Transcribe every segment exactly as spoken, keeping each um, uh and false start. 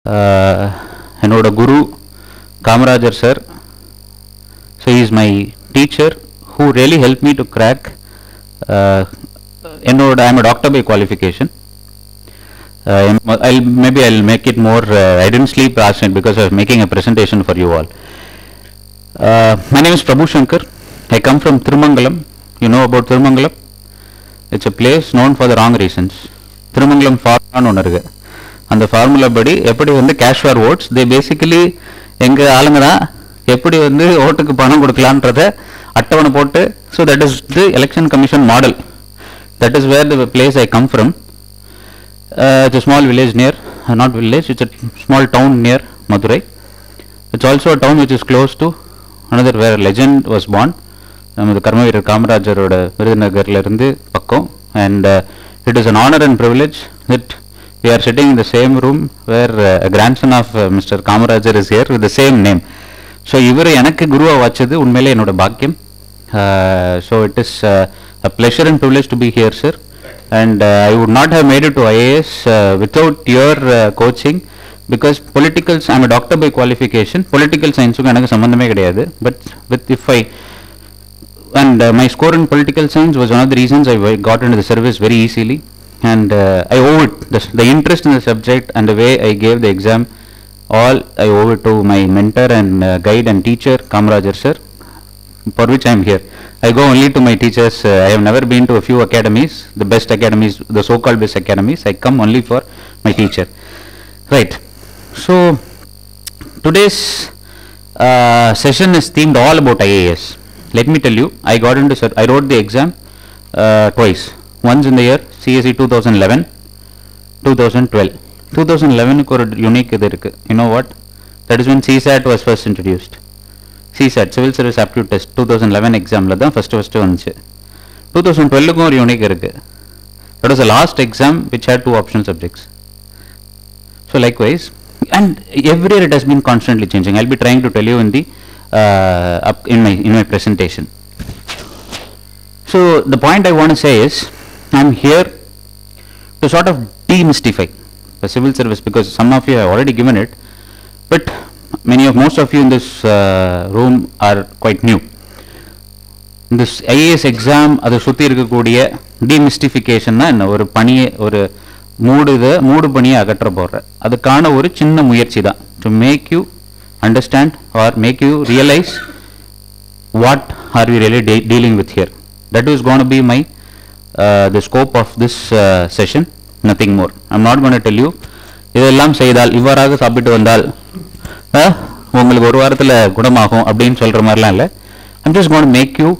என்னோட குரு Kamarajar sir. So he is my teacher who really helped me to crack. Uh, என்னோட I am a doctor by qualification. Uh, I'll maybe I'll make it more. Uh, I didn't sleep last night because I was making a presentation for you all. Uh, my name is Prabhu Shankar. I come from Thirumangalam. You know about Thirumangalam? It's a place known for the wrong reasons. Thirumangalam formula ஒன்று இருக்கு. அந்த formula படி எப்படி வந்து cash for votes, they basically எங்கள் ஆளுங்க தான் எப்படி வந்து ஓட்டுக்கு பணம் கொடுக்கலான்றத அட்டவணை போட்டு, so that is the election commission model. That is where the place I come from. It's a small village near, uh, not village, it's a small town near Madurai. It's also a town which is close to another where legend was born. நமது கர்மவீரர் காமராஜரோட விருதுநகர்ல இருந்து பக்கம். And uh, it is an honor and privilege that we are sitting in the same room where uh, a grandson of uh, Mister Kamarajar is here with the same name. So இவர் எனக்கு குருவா வச்சது உண்மையிலே என்னோட பாக்கியம். So it is uh, a pleasure and privilege to be here, sir. And uh, I would not have made it to I A S uh, without your uh, coaching, because political, I am a doctor by qualification. Political science க்கு எனக்கு சம்பந்தமே கிடையாது. But with if I and uh, my score in political science was one of the reasons I got into the service very easily. And uh, I owe it, the, the interest in the subject and the way I gave the exam, all I owe it to my mentor and uh, guide and teacher Kamarajar sir, for which I am here. I go only to my teachers. uh, I have never been to a few academies, the best academies, the so-called best academies. I come only for my teacher. Right. So today's uh, session is themed all about I A S. Let me tell you, I got into, I wrote the exam uh, twice. Once in the year C S E twenty eleven, twenty twelve. twenty eleven க்கு ஒரு unique இது இருக்கு. You know what? That is when C SAT was first introduced. C SAT, Civil Service Aptitude Test, twenty eleven examல தான் first first வந்துச்சு. twenty twelve க்கும் ஒரு unique இருக்கு. That was the last exam which had two optional subjects. So likewise, and every year it has been constantly changing. I'll be trying to tell you in the uh, up in my in my presentation. So the point I want to say is, I'm here to sort of demystify the civil service, because some of you have already given it, but many of most of you in this uh, room are quite new. This I A S exam அது சுற்றி இருக்கக்கூடிய demystification என்ன, ஒரு பணியை ஒரு மூடு இதை மூடு பணியை அகற்ற போடுற அதுக்கான ஒரு சின்ன முயற்சி தான், to make you understand or make you realize what are we really de dealing with here. That is going to be my uh, the scope of this uh, session, nothing more. I am not going to tell you இதெல்லாம் செய்தால் இவ்வாறாக சாப்பிட்டு வந்தால் உங்களுக்கு ஒரு வாரத்தில் குணமாகும் அப்படின்னு சொல்கிற மாதிரிலாம் இல்லை. I'm just going to make you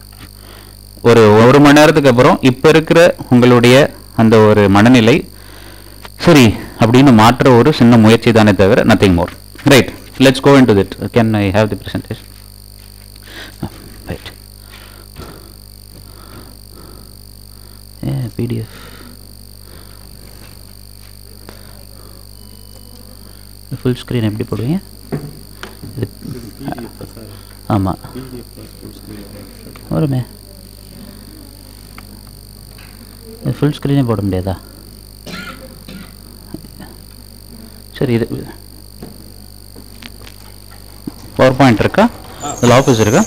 ஒரு ஒரு மணி நேரத்துக்கு அப்புறம் இப்போ இருக்கிற உங்களுடைய அந்த ஒரு மனநிலை சரி அப்படின்னு மாற்ற ஒரு சின்ன முயற்சி தானே தவிர nothing more. Right, let's go into that. Can I have the presentation? Right. Yeah, P D F. Full screen எப்படி போடுவீங்க? ஆமாம் வருமே, ஃபுல் ஸ்க்ரீனே போட முடியாதா? சரி, இது பவர் பாயிண்ட் இருக்கா, இதில் ஆஃபீஸ் இருக்கா?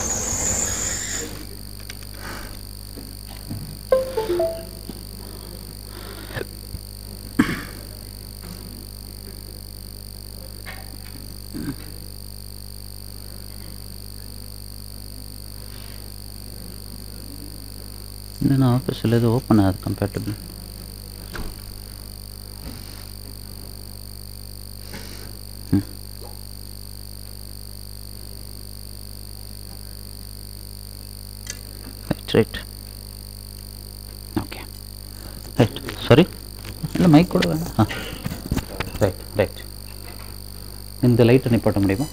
இன்னும் ஆஃபீஸில் இது ஓப்பன் ஆகுது compatible. Right okay right sorry இல்லை மைக் கூட வேணாம். ஆ ரைட் ரைட் இந்த லைட்டை நிப்பாட்ட முடியுமா?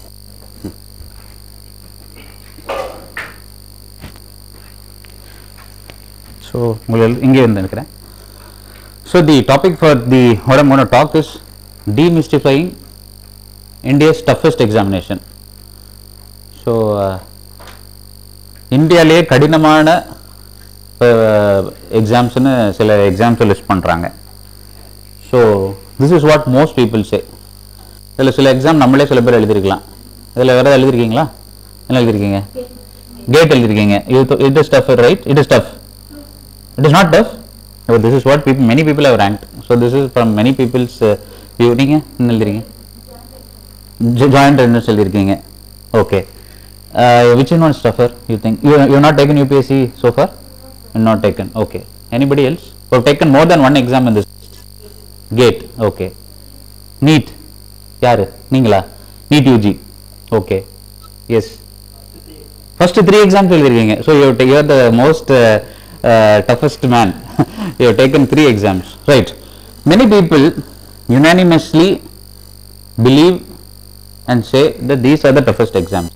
ஸோ உங்களை இங்கே வந்து நினைக்கிறேன். So the topic for the what I'm going to talk is demystifying India's toughest examination. So இந்தியாவிலேயே கடினமான எக்ஸாம்ஸ்னு சில எக்ஸாம்ஸை லிஸ்ட் பண்ணுறாங்க. So this is what most people say. இதில் சில எக்ஸாம் நம்மளே சில பேர் எழுதிருக்கலாம். இதில் வேறு ஏதாவது எழுதிருக்கீங்களா? என்ன எழுதிருக்கீங்க? கேட் எழுதிருக்கீங்க. It is tough, right? It is tough. It is not tough. This is what people many people have ranked. So this is from many people's view. நீங்கள் என்ன எழுதிருக்கீங்க? ஜாயிண்ட் என்ட்ரன்ஸ் எழுதிருக்கீங்க. Okay. Which in one tougher you think? You you not taken UPSC so far? Not taken. Okay. Anybody else who have taken more than one exam in this? Gate. Okay. NEET. யாரு? நீங்களா? NEET U G. Okay. Yes. First three exams எழுதிருக்கீங்க. So you you are the most uh, uh, toughest man. You have taken three exams. Right. Many people unanimously believe and say that these are the toughest exams.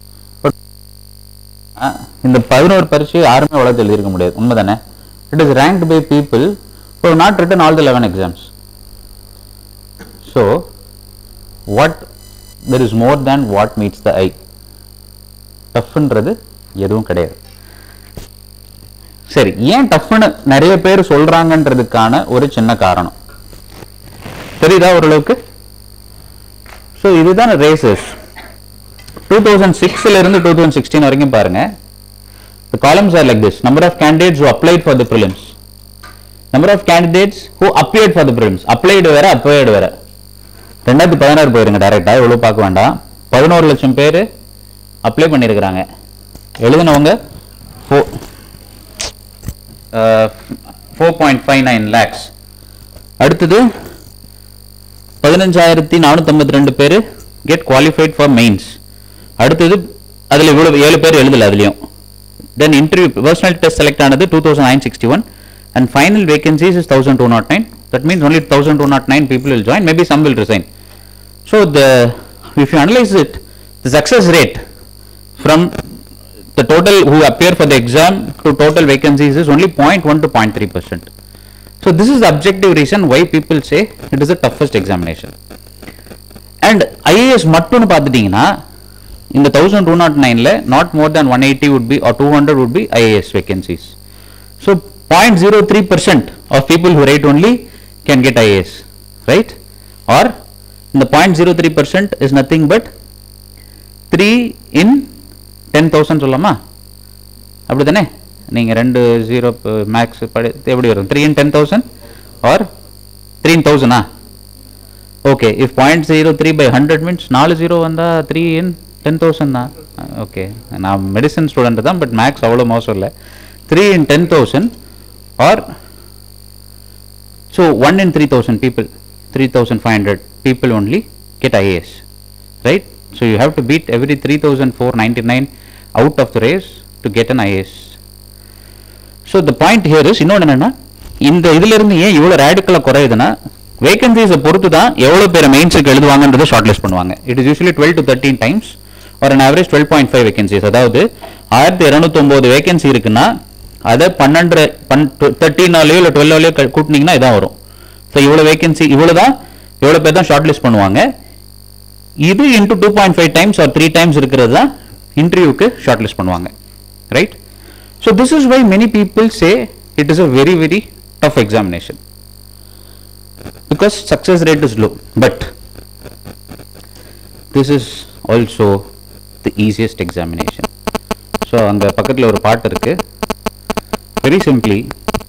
இந்த பதினோரு பரீட்சை யாருமே உலகத்தில் எழுதியிருக்க முடியாது. உண்மைதானே? It is ranked by people who have not written all the eleven exams. So what there is more than what meets the eye. டஃப்ன்றது எதுவும் கிடையாது. சரி, ஏன் டஃப்னு நிறைய பேர் சொல்றாங்கன்றதுக்கான ஒரு சின்ன காரணம் தெரியுதா ஓரளவுக்கு? ஸோ இதுதான் ரேசஸ். two thousand six ல இருந்து two thousand sixteen வரைக்கும் பாருங்க. The columns are like this. Number of candidates who applied for the prelims. Number of candidates who appeared for the prelims. Applied வேற, appeared வேற. ரெண்டாயிரத்தி பதினாறு போயிருங்க டைரக்டா, எவ்வளவு பார்க்க வேண்டாம். பதினோரு லட்சம் பேர் அப்ளை பண்ணியிருக்கிறாங்க. எழுதினவங்க four point five nine lakhs. அடுத்தது பதினஞ்சாயிரத்தி நானூத்தி ஐம்பத்தி ரெண்டு பேர் get qualified for mains. அடுத்தது அதில் இவ்வளவு ஏழு பேர் எழுதல அதுலயும். Then interview personal test select ஆனது two thousand nine hundred sixty-one and final vacancies is one thousand two hundred nine. That means only one thousand two hundred nine people will join. Maybe some will resign. So the if you analyze it, the success rate from the total who appear for the exam to total vacancies is only zero point one to zero point three percent. So this is the objective reason why people say it is the toughest examination. And I A S மட்டும்னு பார்த்துட்டீங்கன்னா இந்த one thousand two hundred nine ல not more than one eighty would be or two hundred would be I A S vacancies. So zero point zero three percent of people who write only can get I A S, right? Or the zero point zero three percent is nothing but three in ten thousand சொல்லலாமா? அப்படிதானே? நீங்க ரெண்டு zero maths எப்படி வரும்? three in ten thousand or three in one thousand? ah? Okay, if zero point zero three by one hundred means four zero வந்தா three in ten thousand தான். Okay, நான் medicine student தான், but maths அவ்வளோ மோசம் இல்லை. three in ten thousand or so one in three thousand people, three thousand five hundred people only get I A S, right? So you have to beat every three thousand four hundred ninety-nine out of the race to get an I A S. So the point here is, இன்னொன்று என்னன்னா, இந்த இதுல இருந்து ஏன் இவ்வளோ ரேடிக்கலாக குறையுதுன்னா, வேகன்சிஸை பொறுத்து தான் எவ்வளோ பேர் மெயின்ஸுக்கு எழுதுவாங்கன்றதை ஷார்ட் லிஸ்ட் பண்ணுவாங்க. It is usually twelve to thirteen times ஒரு an average twelve point five vacancies. அதாவது ஆயிரத்தி இருநூத்தி ஒன்பது வேகன்சி இருக்குன்னா அதை பன்னெண்டு தேர்ட்டீனாலேயோ இல்லை டுவெல்லையோ கூட்டினீங்கன்னா இதான் வரும். ஸோ இவ்வளோ வேகன்சி இவ்வளோ தான் எவ்வளோ பேர் தான் ஷார்ட் லிஸ்ட் பண்ணுவாங்க. இது into two point five times or three times இருக்கிறது தான் இன்டர்வியூக்கு ஷார்ட் லிஸ்ட் பண்ணுவாங்க, right? So this is why many people say it is a very very tough examination because success rate is low, but this is also the easiest examination. So அங்க பக்கத்துல ஒரு பாட்டு இருக்கு. Very simply,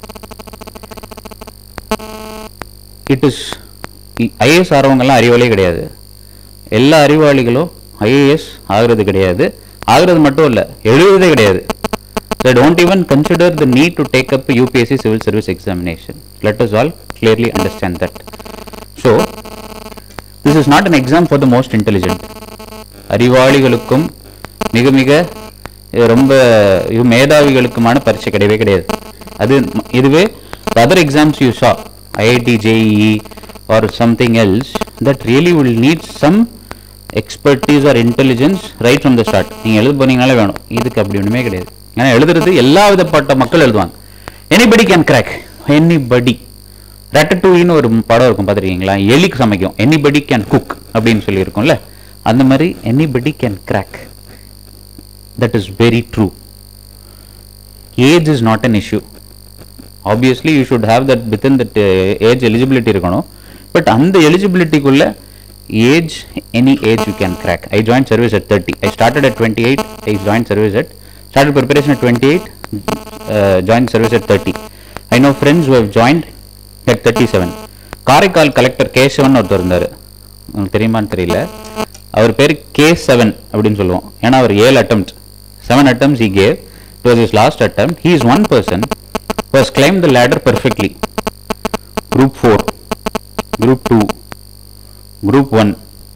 it is I A S ஆறவங்கெல்லாம் அறிவாளியே கிடையாது. எல்லா அறிவாளிகளும் I A S ஆகிறது கிடையாது. ஆகிறது மட்டும் இல்லை, எழுதுறதே கிடையாது. They don't even consider the need to take up a U P S C civil service examination. Let us all clearly understand that. So this is not an exam for the most intelligent. அறிவாளிகளுக்கும் மிக மிக ரொம்ப மேதாவிகளுக்குமான பரீட்சை கிடையவே கிடையாது. அது இதுவே other exams you saw, I I T, J E E or something else, that really will need some expertise or intelligence right from the start. நீங்க எழுத போனீங்கனாலே வேணும். இதுக்கு அப்படி ஒண்ணுமே கிடையாது. ஏன்னா எழுதுறது எல்லா விதப்பட்ட மக்கள் எழுதுவாங்க. Anybody can crack. Anybody. ரட்டட்டூயின்னு ஒரு படம் இருக்கும், பார்த்துருக்கீங்களா? எலிக்கு சமைக்கும். Anybody can cook அப்படின்னு சொல்லி இருக்கும்ல, அந்த மாதிரி anybody can crack. That is very true. Age is not an issue. Obviously you should have that within that uh, age eligibility இருக்கணும். பட் அந்த எலிஜிபிலிட்டிக்குள்ள age, any age you can crack. I joined service at thirty. I started at twenty-eight. I joined service at started preparation at twenty-eight. Uh, joined service at thirty. I know friends who have joined at thirty-seven. Karaikal collector K seven ஒருத்தர் இருந்தார், உங்களுக்கு தெரியுமான்னு தெரியல. அவர் பேர் K seven அப்படின்னு சொல்லுவோம். ஏன்னா அவர் ஏழு attempt, seven attempts he gave. It was his last attempt. He is one person who has climbed the ladder perfectly. Group four, Group two, Group one,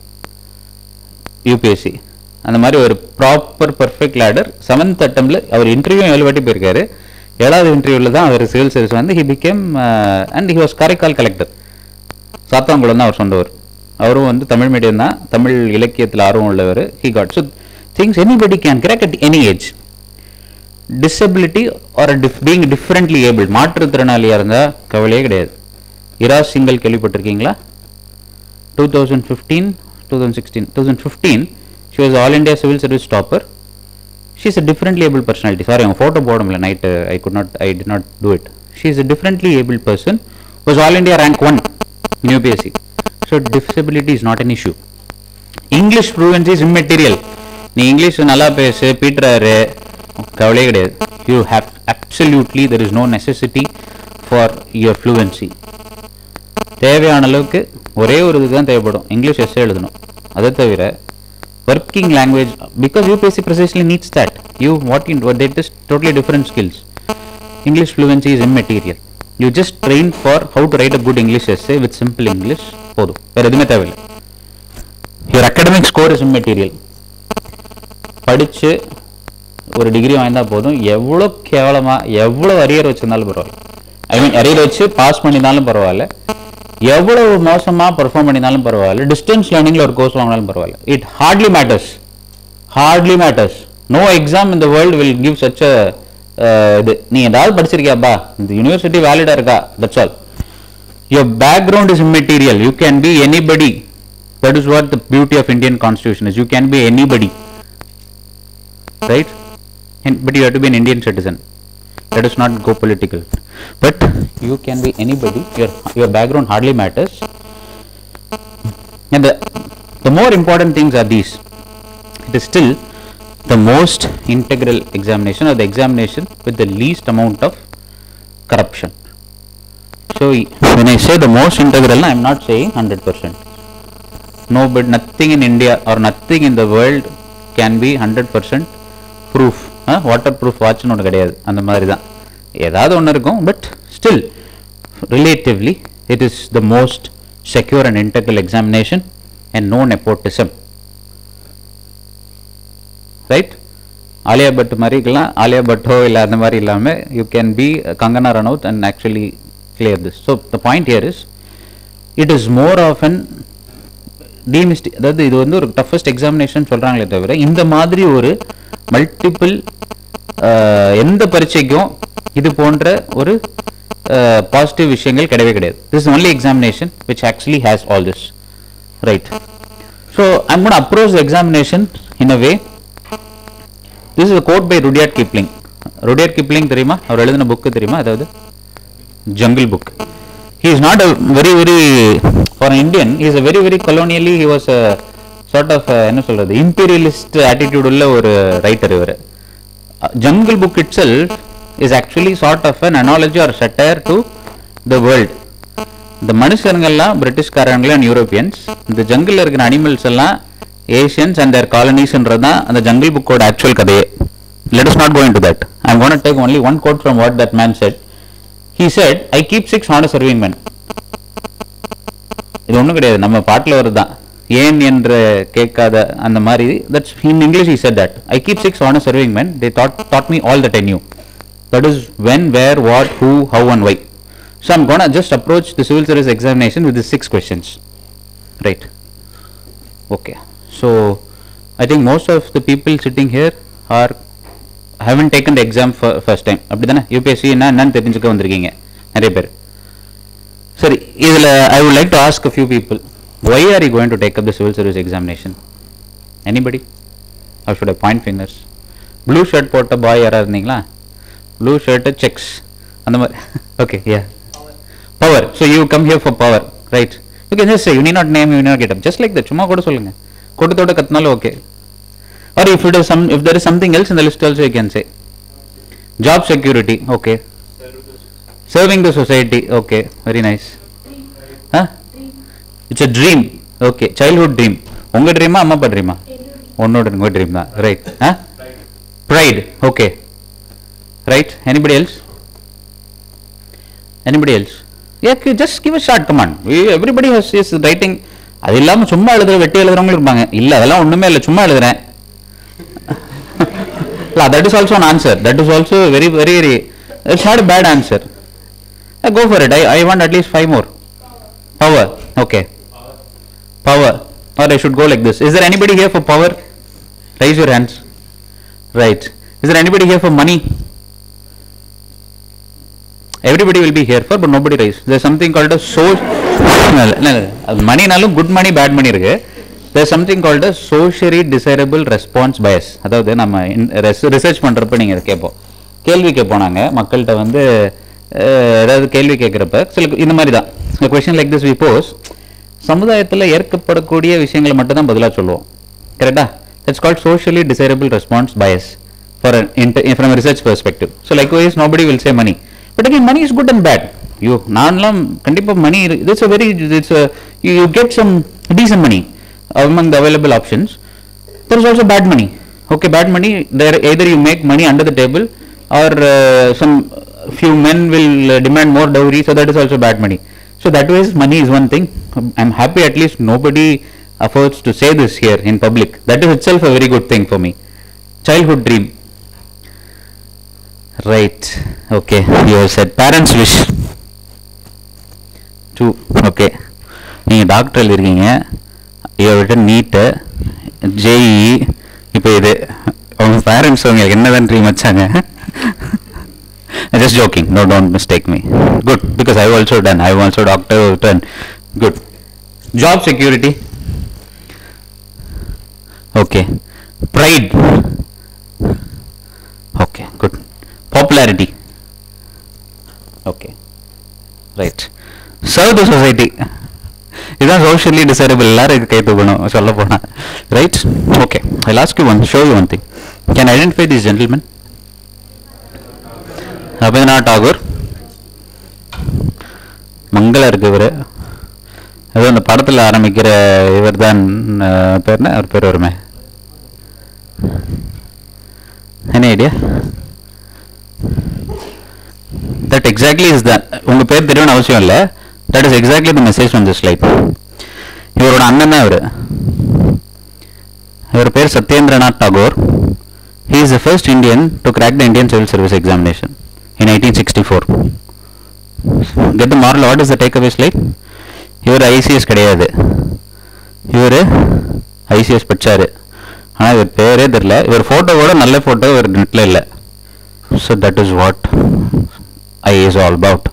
U P S C. அந்த மாதிரி ஒரு proper perfect ladder seventh அட்டம்ப்ட்ல அவர் interview ஏழு வாட்டி போயிருக்காரு. ஏழாவது இன்டர்வியூவில் தான் அவர் சிவில் சர்வீஸ் வந்து he became and he was Karaikal collector. Sathankulam தான் அவர் சொன்னவர். அவரும் வந்து தமிழ் மீடியம் தான், தமிழ் இலக்கியத்தில் ஆர்வம் உள்ளவர். He got so things anybody can crack at any age. Disability or being differently able, மாற்றுத்திறனாளியாக இருந்தால் கவலையே கிடையாது. இராஸ் சிங்கல் கேள்விப்பட்டிருக்கீங்களா? Two thousand fifteen two thousand sixteen two thousand fifteen she was all India civil service topper. She is a differently able personality. Sorry, அவங்க photo போட முடியல night. I could not, I did not do it. She is a differently able person. Was all India rank one in U P S C. So disability is not an issue. English fluency is immaterial. நீ English நல்லா பேசு பீட்டராரு, கவலையே கிடையாது. You have absolutely, there is no necessity for your fluency. தேவையான அளவுக்கு ஒரே ஒரு இதுதான் தேவைப்படும், இங்கிலீஷ் எஸ்ஸே எழுதணும். அதை தவிர working language, because U P S C precisely needs that. You what in what that is totally different skills. English fluency is immaterial. You just train for how to write a good English essay with simple English. போதும், வேற எதுவுமே தேவையில்லை. Your academic score is immaterial. படிச்சு ஒரு degree வாங்கினா போதும், எவ்வளோ கேவலமா எவ்வளோ அரியர் வச்சிருந்தாலும் பரவாயில்ல. ஐ மீன் அரியர் வச்சு பாஸ் பண்ணினாலும் பரவாயில்ல, எவ்வளவு மோசமா பெர்ஃபார்ம் பண்ணினாலும் பரவாயில்ல, டிஸ்டன்ஸ் லேர்னிங்ல ஒரு கோர்ஸ் வாங்கினாலும் பரவாயில்ல. It hardly matters, hardly matters. No exam in the world will give such a இது. நீ ஏதாவது படிச்சிருக்கியாப்பா, இந்த யூனிவர்சிட்டி வேலிடா இருக்கா, that's all. Your background is immaterial. You can be anybody. That is what the beauty of Indian constitution is. You can be anybody, right? But you have to be an Indian citizen. Let us not go political, but you can be anybody. Your your background hardly matters. And the the more important things are these. It is still the most integral examination, or the examination with the least amount of corruption. So when I say the most integral, I am not saying one hundred percent. No, but nothing in India or nothing in the world can be one hundred percent proof. Water proof வாட்ச்னு ஒன்று கிடையாது, அந்த மாதிரி தான் ஏதாவது ஒன்று இருக்கும். But still relatively it is the most secure and integral examination and no nepotism, right? Alia Bhatt மாதிரிலாம் ஆலியா பட்டோ இல்லை அந்த மாதிரி இல்லாமல் you can be Kangana Ranaut and actually clear this. So the point here is it is more of an demystify, அதாவது இது வந்து ஒரு டஃபஸ்ட் எக்ஸாமினேஷன் சொல்கிறாங்களே தவிர இந்த மாதிரி ஒரு மல்டிபிள் எந்த பரீட்சைக்கும் இது போன்ற ஒரு பாசிட்டிவ் விஷயங்கள் கிடையவே கிடையாது. This only examination which actually has all this, right? So I'm gonna approach the examination in a way. This is a quote by Rudyard Kipling. Rudyard Kipling தெரியுமா? அவர் எழுதின புக்கு தெரியுமா? அதாவது Jungle Book. He is not a very very for an Indian, he is a very very colonially, he was a sort of என்ன சொல்றது imperialist attitude உள்ள ஒரு writer இவர். Jungle Book itself is actually sort of an analogy or satire to the world. இந்த மனுஷங்கள்லாம் பிரிட்டிஷ்காரங்கள and Europeans, இந்த jungle இருக்கிற அனிமல்ஸ் எல்லாம் ஏஷியன்ஸ் அண்ட் தேர் காலனிஸ்ன்றது தான் அந்த ஜங்கிள் புக்கோட ஆக்சுவல் கதையே. Let us not go into that. I am going to take only one quote from what that man said. He said, I keep six honest serving men. இது ஒன்றும் கிடையாது, நம்ம பாட்டில் வருதுதான், ஏன் என்று கேட்காத அந்த மாதிரி. That's in English he said that. I keep six honest serving men. They taught taught me all that I knew. That is when, where, what, who, how and why. So I'm gonna just approach the civil service examination with these six questions, right? Okay. So I think most of the people sitting here are haven't taken the exam for first time. அப்படிதானே? U P S C என்ன என்னன்னு தெரிஞ்சுக்க வந்திருக்கீங்க நிறைய பேர். சரி, இதில் I would like to ask a few people, why are you going to take up the civil service examination? Anybody? Or should I point fingers? Blue shirt போட்ட பாய் யாராக இருந்தீங்களா? Blue shirt checks அந்த மாதிரி. Okay, yeah. Power. So you come here for power, right? You can just say, you need not name, you need not get up. Just like that. சும்மா கூட சொல்லுங்க. கூட்டத்தோட கத்தினாலும் okay. Or if it is some, if there is something else in the list also you can say. Job security, okay. Serving the society, okay. Very nice. Huh? It's a dream. Okay. Childhood dream. உங்க ட்ரீமா அம்மா அப்பா ட்ரீமா? உன்னோட உங்க dream தான். Right. Huh? Pride. Okay. Right. Anybody else? Anybody else? Yeah, just give a shot. Come on. We, everybody has is writing. அது இல்லாம சும்மா எழுதுற வெட்டி எழுதுறவங்க இருப்பாங்க. இல்ல அதெல்லாம் ஒண்ணுமே இல்ல சும்மா எழுதுறேன். That is also an answer. That is also very very very. It's not a bad answer. Uh, go for it. I I want at least five more. Power. Okay. Power. Or I should go like this. Is there anybody here for power? Raise your hands. Right. Is there anybody here for money? Everybody will be here for, but nobody raise. There's something called a source. Money nalum good money, bad money irukku. There's something called a socially desirable response bias. அதாவது நம்ம research பண்றப்ப நீங்க இதை கேட்போம். கேள்வி கேட்போம் நாங்க மக்கள்கிட்ட வந்து ஏதாவது கேள்வி கேட்குறப்ப சில இந்த மாதிரி தான் question like this we pose சமுதாயத்தில் ஏற்கப்படக்கூடிய விஷயங்களை மட்டும் தான் பதிலாக சொல்லுவோம். கரெக்டா? That's called socially desirable response bias for an inter, from a research perspective. So likewise, nobody will say money. But again, money is good and bad. You, நான்லாம் கண்டிப்பா money, it's a very, it's a, you, you get some decent money among the available options. There is also bad money. Okay, bad money, there either you make money under the table or uh, some few men will uh, demand more dowry, so that is also bad money. So that way, money is one thing. I'm happy at least nobody affords to say this here in public. That is itself a very good thing for me. Childhood dream. Right. Okay. You have said parents wish. Two. Okay. நீங்க doctor இருக்கீங்க. You have written NEET, J E E. இப்போ இது உங்க parents உங்களுக்கு என்னதான் dream வச்சாங்க? Just joking. No, don't mistake me. Good, because I've also done. I've also doctor done. Good. Job security. Okay. Pride. Okay. Good. Popularity. Okay. Right. Serve the society. இதுதான் socially desirable. எல்லாரும் கை தூக்கணும் சொல்ல போனா. Right? Okay. I'll ask you one. Show you one thing. Can I identify this gentleman? Rabindranath Tagore. Mangala இருக்கு இவரு. அது அந்த படத்தில் ஆரம்பிக்கிற இவர் தான் பேர் என்ன அவர் பேர் வருமே என்ன idea? That exactly is that. உங்க பேர் தெரியணும்னு அவசியம் இல்லை. That is exactly the message on this slide. இவரோட அண்ணன் தான் இவர். இவர் பேர் Satyendranath Tagore. He is the first Indian to crack the Indian Civil Service examination in eighteen sixty-four. Get the moral? What is the takeaway slide? இவர் ICS கிடையாது. இவர் ICS படிச்சாரு. ஆனால் இவர் பேரே தெரியல. இவர் ஃபோட்டோ கூட நல்ல ஃபோட்டோ இவர் நெட்டில் இல்லை. So that is what I is all about.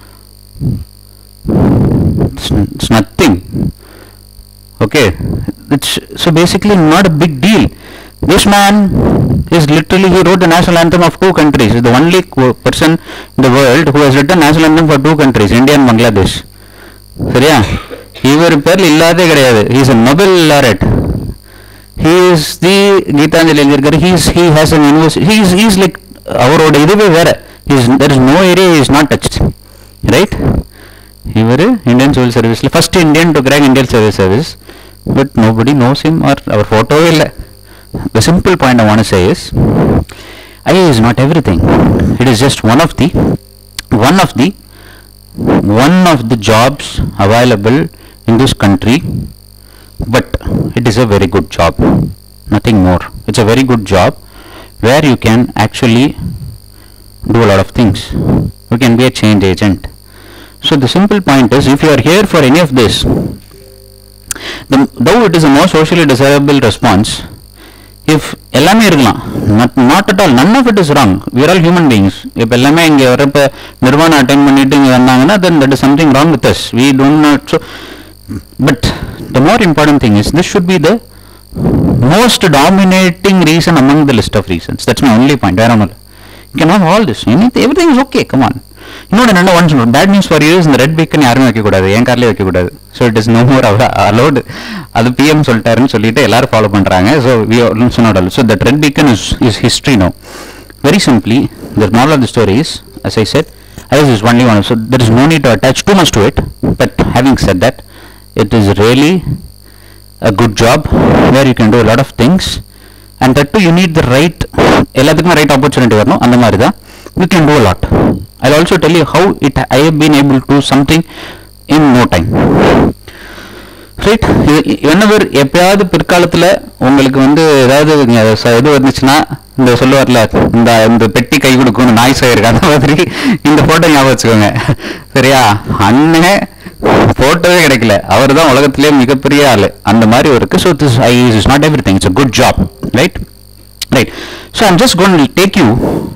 It's nothing. Okay. It's so basically not a big deal. This man is literally, he wrote the national anthem of two countries. He is the only person in the world who has written national anthem for two countries, India and Bangladesh. சரியா? இவர் பேர்ல இல்லாதே கிடையாது. He is a Nobel laureate. He is the Gitanjali எழுதியிருக்காரு. He is, he has an university. He is, he is like அவரோட இதுவே வேற. He is, there is no area he is not touched. Right? இவர் Indian civil சர்வீஸ்ல first Indian to crack Indian civil service, but nobody knows him or அவர் போட்டோவே இல்லை. The simple point I want to say is, I A is not everything. It is just one of the, one of the, one of the jobs available in this country, but it is a very good job. Nothing more. It's a very good job where you can actually do a lot of things. You can be a change agent. So the simple point is, if you are here for any of this, the, though it is a more socially desirable response, if எல்லாமே இருக்கலாம், not not at all, none of it is wrong. We are all human beings. இப்போ எல்லாமே இங்கே வரப்போ நிர்வாணம் attend பண்ணிட்டு இங்கே வந்தாங்கன்னா then that is something wrong with us. We do not. So, but the more important thing is, this should be the most dominating reason among the list of reasons. That's my only point. வேற ஒன்றும் இல்லை. You can have all this. Anything, everything is okay. Come on. இன்னொன்று என்ன one bad news for you, இந்த red beacon யாருமே வைக்கக்கூடாது, என் கார்லேயே வைக்கக்கூடாது. So it is no more allowed. அது பிஎம் சொல்லிட்டாருன்னு சொல்லிட்டு எல்லாரும் ஃபாலோ பண்ணுறாங்க. So we also not allowed. So that red beacon is is history no. Very simply, the moral of the story is, as I said, I was only one. So there is no need to attach too much to it. But having said that, it is really a good job where you can do a lot of things, and that too you need the right, எல்லாத்துக்குமே right opportunity வரணும். அந்த மாதிரி தான் you can do a lot. I'll also tell you how it I have been able to do something in no time. Right. whenever எப்பயாவது பிற்காலத்தில் உங்களுக்கு வந்து ஏதாவது இது வந்துச்சுன்னா, இந்த சொல்லுவார்ல, இந்த இந்த பெட்டி கை கொடுக்கணும் நாய் செய்யறது, அந்த மாதிரி இந்த போட்டோ ஞாபகம் வச்சுக்கோங்க. சரியா? அண்ணன் போட்டோவே கிடைக்கல, அவர் தான் உலகத்திலே மிகப்பெரிய ஆளு, அந்த மாதிரி இருக்கு. So this I is not everything, it's a good job. Right right so I'm just going to take you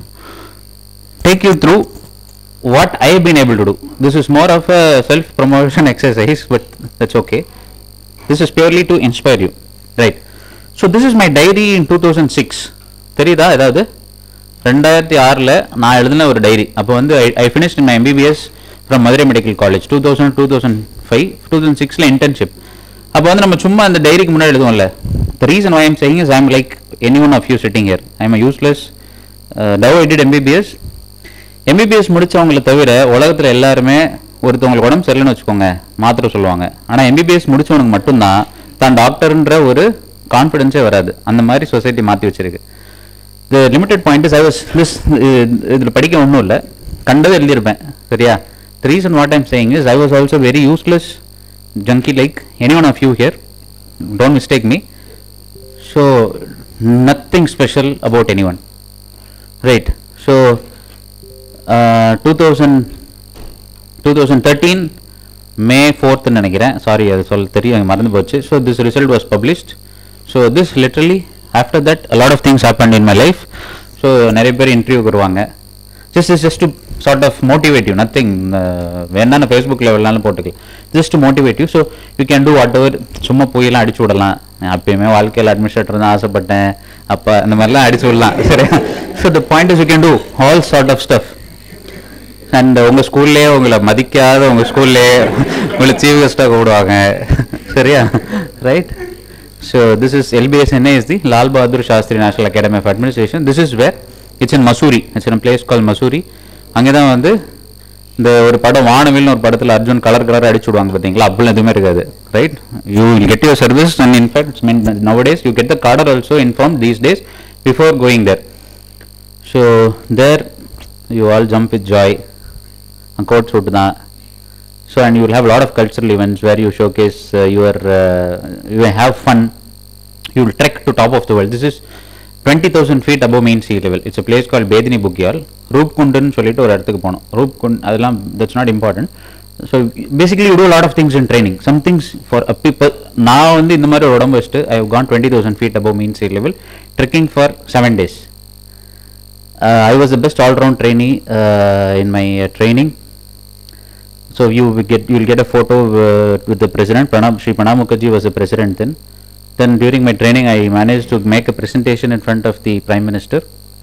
take you through what I have been able to do. This is more of a self promotion exercise, but that's okay. This is purely to inspire you. Right. So this is my diary in two thousand six. தெரியுதா? ஏதாவது ரெண்டாயிரத்தி ஆறில் நான் எழுதின ஒரு diary. அப்போ வந்து I finished in my MBBS from Madurai medical college two thousand two thousand five two thousand சிக்ஸில் இன்டர்ன்ஷிப். அப்போ வந்து நம்ம சும்மா அந்த டைரிக்கு முன்னாடி எழுதுவோம்ல. The reason why I am saying is I am like any one of you sitting here. I am a useless. Uh, though I did M B B S. MBBS முடித்தவங்களை தவிர உலகத்தில் எல்லாருமே ஒருத்தவங்களுக்கு உடம்பு சரியில்லைன்னு வச்சுக்கோங்க, மாத்திரை சொல்லுவாங்க. ஆனால் எம்பிபிஎஸ் முடித்தவனுக்கு மட்டும்தான் தான் டாக்டர்ன்ற ஒரு கான்ஃபிடென்ஸே வராது. அந்த மாதிரி சொசைட்டி மாற்றி வச்சிருக்கு. The limited point is I was this, இதில் படிக்க ஒன்றும் இல்லை, கண்டதை எழுதியிருப்பேன். சரியா? The reason what I'm saying is I was also very useless junky like any one of you here. Don't mistake me. So nothing special about any one. Right. So two thousand two thousand thirteen May fourth நினைக்கிறேன், sorry அது சொல்ல தெரியும், மறந்து போச்சு. So this result was published. So this literally after that a lot of things happened in my life. So நிறைய பேர் இன்டர்வியூக்கு வருவாங்க. Just is just to sort of motivate you, nothing. வேணா நான் ஃபேஸ்புக்கில் வேணாலும் போட்டுக்கலாம், just to motivate you. So you can do whatever. சும்மா போயெல்லாம் அடிச்சு விடலாம். அப்பயுமே வாழ்க்கையில் அட்மினிஸ்ட்ரேட்டர் தான் ஆசைப்பட்டேன், அப்போ அந்த மாதிரிலாம் அடிச்சு விடலாம். சரியா? So the point is you can do all sort of stuff. And உங்கள் ஸ்கூல்லேயே உங்களை மதிக்காத உங்கள் ஸ்கூல்லேயே உங்களை சீஃப் கெஸ்ட்டாக கூப்பிடுவாங்க. சரியா? Right. So this is LBSNAA is the Lal Bahadur Shastri national academy of administration. This is where it's in Mussoorie. It's in place call Mussoorie. அங்கே தான் வந்து இந்த ஒரு படம் வானவில்னு ஒரு படத்தில் அர்ஜுன் கலர் கலர் அடிச்சு விடுவாங்க பார்த்தீங்களா, அப்படிலாம் எதுவுமே இருக்காது. Right. You will get your service and in fact nowadays you get the cadre also inform these days before going there. So there you all jump with joy. Coat suit தான். So and you will have lot of cultural events where you showcase your you have fun. You will trek to top of the world. This is twenty thousand feet above main sea level. It's a place call Bedni Bugyal. ரூப்குண்டுன்னு சொல்லிட்டு ஒரு இடத்துக்கு போனோம். ரூப்குண்ட் அதெல்லாம் that's not important. So basically you do lot of things in training. Some things for a people. நான் வந்து இந்த மாதிரி ஒரு உடம்பு வச்சுட்டு I have gone twenty thousand feet above main sea level trekking for seven days. Uh, I was the best all-round trainee uh, in my uh, training. So you will get you will get a photo uh, with the president. Pranab Shri Pranab Mukherjee was the president then. Then during my training, I managed to make a presentation in front of the Prime Minister.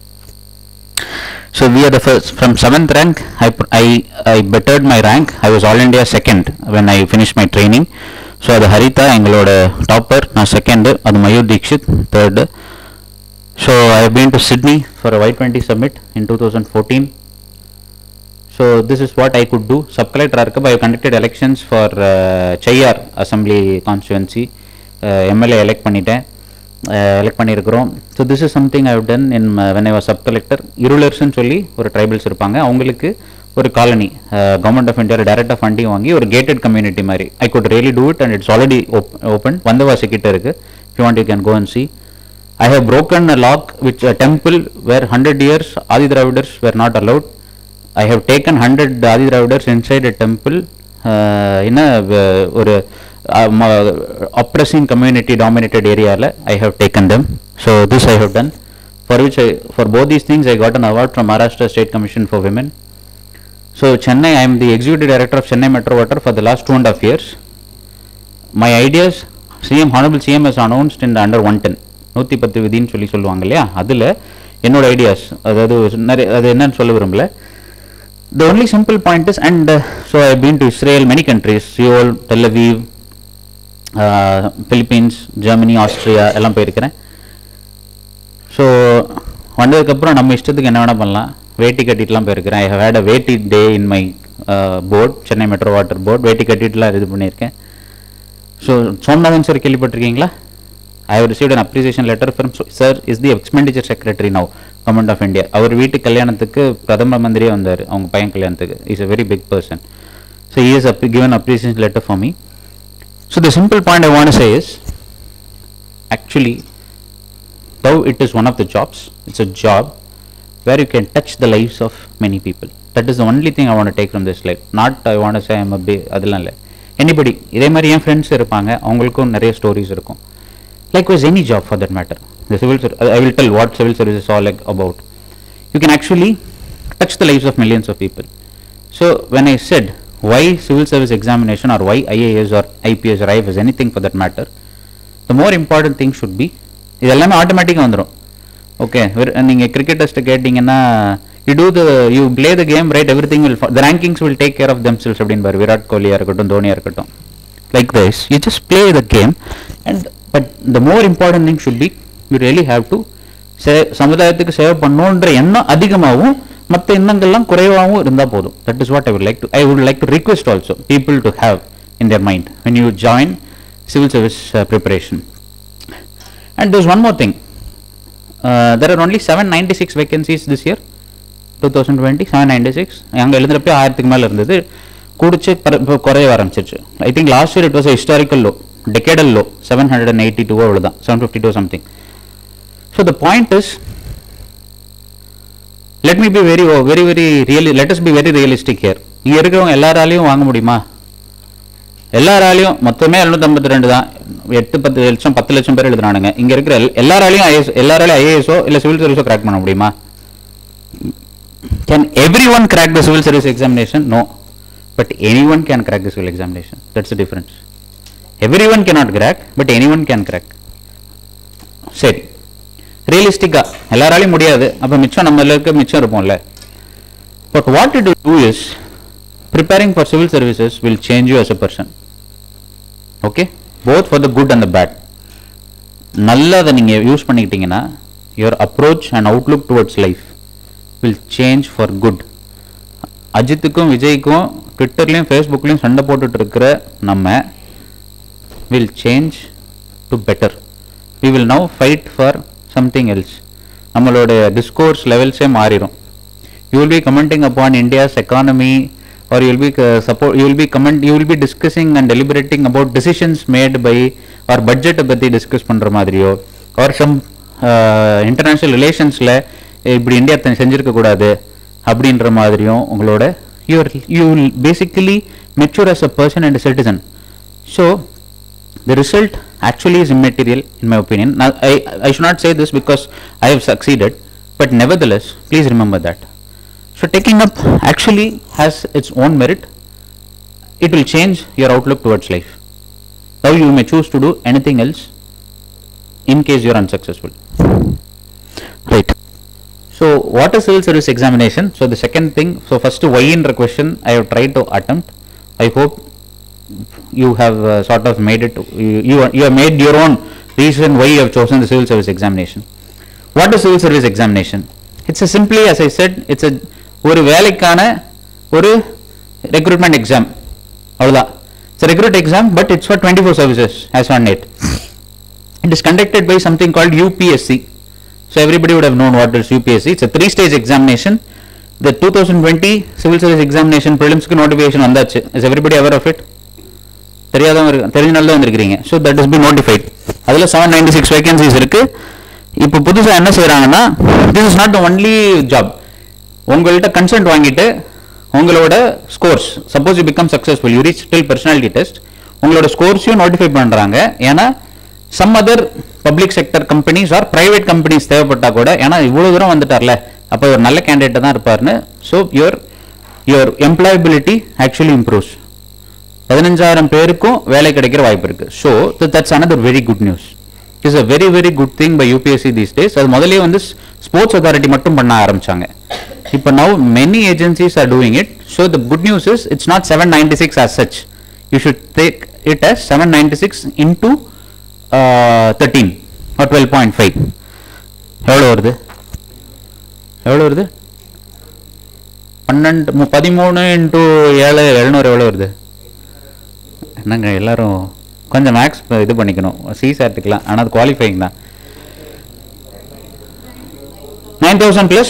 So we are the first from seventh rank. I I I bettered my rank. I was all India second when I finished my training. So the Harita engaloda topper, na second. Adu Mayur Dikshit third. So I have been to Sydney for a Y twenty summit in two thousand fourteen. So this is what I could do. Sub-collector Arkab, I have conducted elections for uh, Chayar Assembly Constituency. uh, M L A elect பண்ணிட்டேன், elect பண்ணியிருக்கிறோம். So this is something I have done in uh, when I was sub-collector. இருளர்ஸ்ன்னு சொல்லி ஒரு tribals இருப்பாங்க, அவங்களுக்கு ஒரு colony government of India டைரக்டாக funding வாங்கி ஒரு கேட்டட் கம்யூனிட்டி மாதிரி. I could really do it and it's already op- open. Vandavasi கிட்ட இருக்கு. If you want you can go and see. I have broken a lock which a temple where one hundred years Adi Dravidars were not allowed. I have taken one hundred Adi Dravidars inside a temple uh, in a uh, or uh, oppressing community dominated area. I have taken them. So this I have done, for which I, for both these things I got an award from Maharashtra State Commission for Women. So Chennai, I am the executive director of Chennai Metro Water for the last two and a half years. My ideas, C M Honorable C M has announced in the under one ten. நூற்றி பத்து விதின்னு சொல்லி சொல்லுவாங்க இல்லையா, அதில் என்னோட ideas, அதாவது நிறைய அது என்னன்னு சொல்ல விரும்பல. The only simple point is, and uh, so I have been to Israel, many countries, Seoul, Tel Aviv, uh, Philippines, Germany, Austria எல்லாம் போயிருக்கிறேன். ஸோ வந்ததுக்கப்புறம் நம்ம இஷ்டத்துக்கு என்ன வேணால் பண்ணலாம். வேட்டி கட்டிட்டுலாம் போயிருக்கிறேன். I have had a veshti day in my board, Chennai metro water board. வேட்டி கட்டிட்டுலாம் இது பண்ணியிருக்கேன். ஸோ சோம்நாதன் சார் கேள்விப்பட்டிருக்கீங்களா? I have received an appreciation letter from sir is the expenditure secretary now government of India. அவர் வீட்டு கல்யாணத்துக்கு பிரதம மந்திரியே வந்தார் அவங்க பையன் கல்யாணத்துக்கு. Is a very big person. So he has given appreciation letter for me. So the simple point I want to say is, actually though it is one of the jobs, it's a job where you can touch the lives of many people. That is the only thing I want to take from this slide. Not I want to say I'm a big அதெல்லாம் இல்லை. Anybody இதே மாதிரி என் friends இருப்பாங்க, அவங்களுக்கும் நிறைய stories இருக்கும். Likewise, any job for that matter. The civil ser- I will tell what civil service is all like about. You can actually touch the lives of millions of people. So when I said why civil service examination or why I A S or I P S or I A S, anything for that matter, the more important thing should be, இதெல்லாமே ஆட்டோமேட்டிக்காக வந்துடும். Okay, நீங்கள் கிரிக்கெட்டர்ஸ்ட்டு கேட்டிங்கன்னா you do the you play the game right, everything will the rankings will take care of themselves அப்படின்பார். Virat கோலியாக இருக்கட்டும், தோனியாக இருக்கட்டும். Like this, you just play the game, and but the more important thing should be you really have to say சமுதாயத்துக்கு சேவை பண்ணணுன்ற எண்ணம் அதிகமாகவும் மற்ற எண்ணங்கள்லாம் குறைவாகவும் இருந்தால் போதும். That is what I would like to I would like to request also people to have in their mind when you join civil service uh, preparation. And there's one more thing. Uh, there are only seven hundred ninety-six vacancies this year, twenty twenty, seven hundred ninety-six. அங்கே எழுதுறப்ப ஆயிரத்துக்கு மேலே இருந்தது, குடிச்சு குறைய ஆரம்பிச்சிச்சு. I think last year it was a historical low, decadal low, seven hundred eighty-two அவ்வளோதான், seven fifty-two something. So the point is, let me be very very very really let us be very realistic here. இங்கே இருக்கிறவங்க எல்லாராலையும் வாங்க முடியுமா? எல்லாராலையும் மொத்தமே எழுநூத்தி ஐம்பத்தி ரெண்டு தான், எட்டு பத்து லட்சம் பத்து லட்சம் பேர் எழுதுறானுங்க. இங்கே இருக்கிற எல்லாராலையும் ஐஏஎஸ் எல்லாராலையும் ஐஏஎஸோ இல்லை சிவில் சர்வீஸோ கிராக் பண்ண முடியுமா? Can everyone crack the civil service examination? No. But anyone can crack the civil examination. That's the difference. Everyone cannot crack, but anyone can crack. சரி, ரியலிஸ்டிக்கா எல்லாராலையும் முடியாது, அப்போ மிச்சம் நம்மளுக்கு மிச்சம் இருப்போம்ல. But what it will do is, preparing for civil services will change you as a person. Okay? Both for the good and the bad. நல்லதை நீங்கள் use பண்ணிக்கிட்டீங்கன்னா your approach and outlook towards life will change for good. அஜித்துக்கும் விஜய்க்கும் ட்விட்டர்லையும் ஃபேஸ்புக்லையும் சண்டை போட்டுட்டு இருக்கிற நம்ம will change to better. We will now fight for something else. நம்மளோட டிஸ்கோர்ஸ் லெவல்ஸே மாறிடும். You will be commenting upon India's economy, or you will be uh, support you will be comment you will be discussing and deliberating about decisions made by or budget பற்றி discuss பண்ணுற மாதிரியோ, or some uh, international relationsல இப்படி India செஞ்சிருக்க கூடாது அப்படின்ற மாதிரியும் உங்களோட you you will basically mature as a person and a citizen. So the result actually is immaterial in my opinion. Now, I, I should not say this because I have succeeded, but nevertheless please remember that. So taking up actually has its own merit. It will change your outlook towards life. Now you may choose to do anything else in case you are unsuccessful. Right. So what is civil service examination? So the second thing, so first why in the question I have tried to attempt. I hope you have uh, sort of made it, you, you, you have made your own reason why you have chosen the civil service examination. What is civil service examination? It's a simply, as I said, it's a ஒரு வேலைக்கான ஒரு recruitment exam, அவ்வளோதான். It's recruit exam, but it's for twenty four services as on it. It is conducted by something called U P S C. So everybody would have known what is U P S C. It's a three stage examination. The twenty twenty civil service examination prelims notification வந்தாச்சு. Is everybody aware of it? தெரியாதவங்க தெரிஞ்சனால தான் வந்திருக்கிறீங்க. So that is be notified. அதில் seven ninety six vacancies இருக்குது. இப்போ புதுசாக என்ன செய்கிறாங்கன்னா, this is not the only job. உங்கள்கிட்ட கன்சென்ட் வாங்கிட்டு உங்களோட scores, suppose you become successful, you reach till personality test, உங்களோட ஸ்கோர்ஸையும் நோட்டிஃபை பண்ணுறாங்க. ஏன்னா some other public sector companies or private companies தேவைப்பட்டால் கூட, ஏன்னா இவ்வளோ தூரம் வந்துட்டார்ல, அப்போ ஒரு நல்ல கேண்டிடேட்டாக தான் இருப்பார்னு. So your your employability actually improves. பதினஞ்சாயிரம் பேருக்கும் வேலை கிடைக்கிற வாய்ப்பு இருக்குது. So that's another very good news. is a very very good thing by U P S C these days. அது முதல்லயே வந்து ஸ்போர்ட்ஸ் அத்தாரிட்டி மட்டும் பண்ண ஆரம்பிச்சாங்க. இப்போ now many agencies are doing it. So the good news is it's not seven ninety-six as such. You should take it as seven ninety-six into uh, thirteen or twelve point five. எவ்வளோ வருது எவ்வளோ வருது பன்னெண்டு பதிமூணு into ஏழு எழுநூறு எவ்வளோ வருது? என்னங்க எல்லாரும் கொஞ்சம் மேக்ஸ் இது பண்ணிக்கணும், சி சேர்த்துக்கலாம், ஆனால் அது குவாலிஃபைங் தான். nine thousand plus?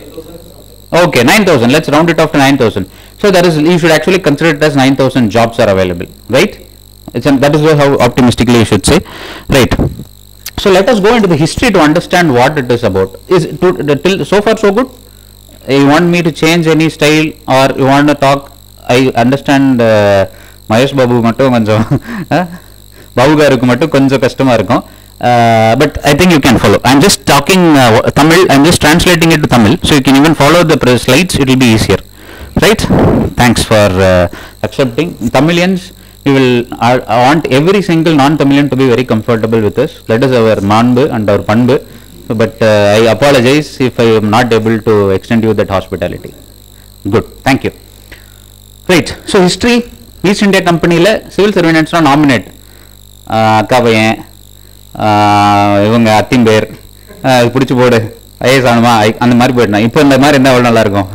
Okay, nine thousand. Let's round it off to nine thousand. So that is, you should actually consider it as nine thousand jobs are available, right? It's an, that is how optimistically you should say, right? So let us go into the history to understand what it is about. Is to, till so far so good? You want me to change any style or you want to talk? I understand uh, Mahesh Babu மட்டும் கொஞ்சம் பாபு காருக்கு மட்டும் கொஞ்சம் கஷ்டமா இருக்கும். Uh, but I think you can follow. I'm just talking uh, Tamil. I'm just translating it to Tamil, so you can even follow the slides. It will be easier, right? Thanks for uh, accepting. Tamilians, we will uh, want every single non-Tamilian to be very comfortable with us. Let us our manbu and our panbu. But uh, I apologize if I am not able to extend you that hospitality. Good. Thank you. Right. So history. East India Company le civil servants are nominate. அக்கா பையன் இவங்க அத்தின் பேர் பிடிச்சி போடு IAS ஆகணுமா அந்த மாதிரி போயிடணும். இப்போ இந்த மாதிரி இருந்தால் அவ்வளோ நல்லா இருக்கும்.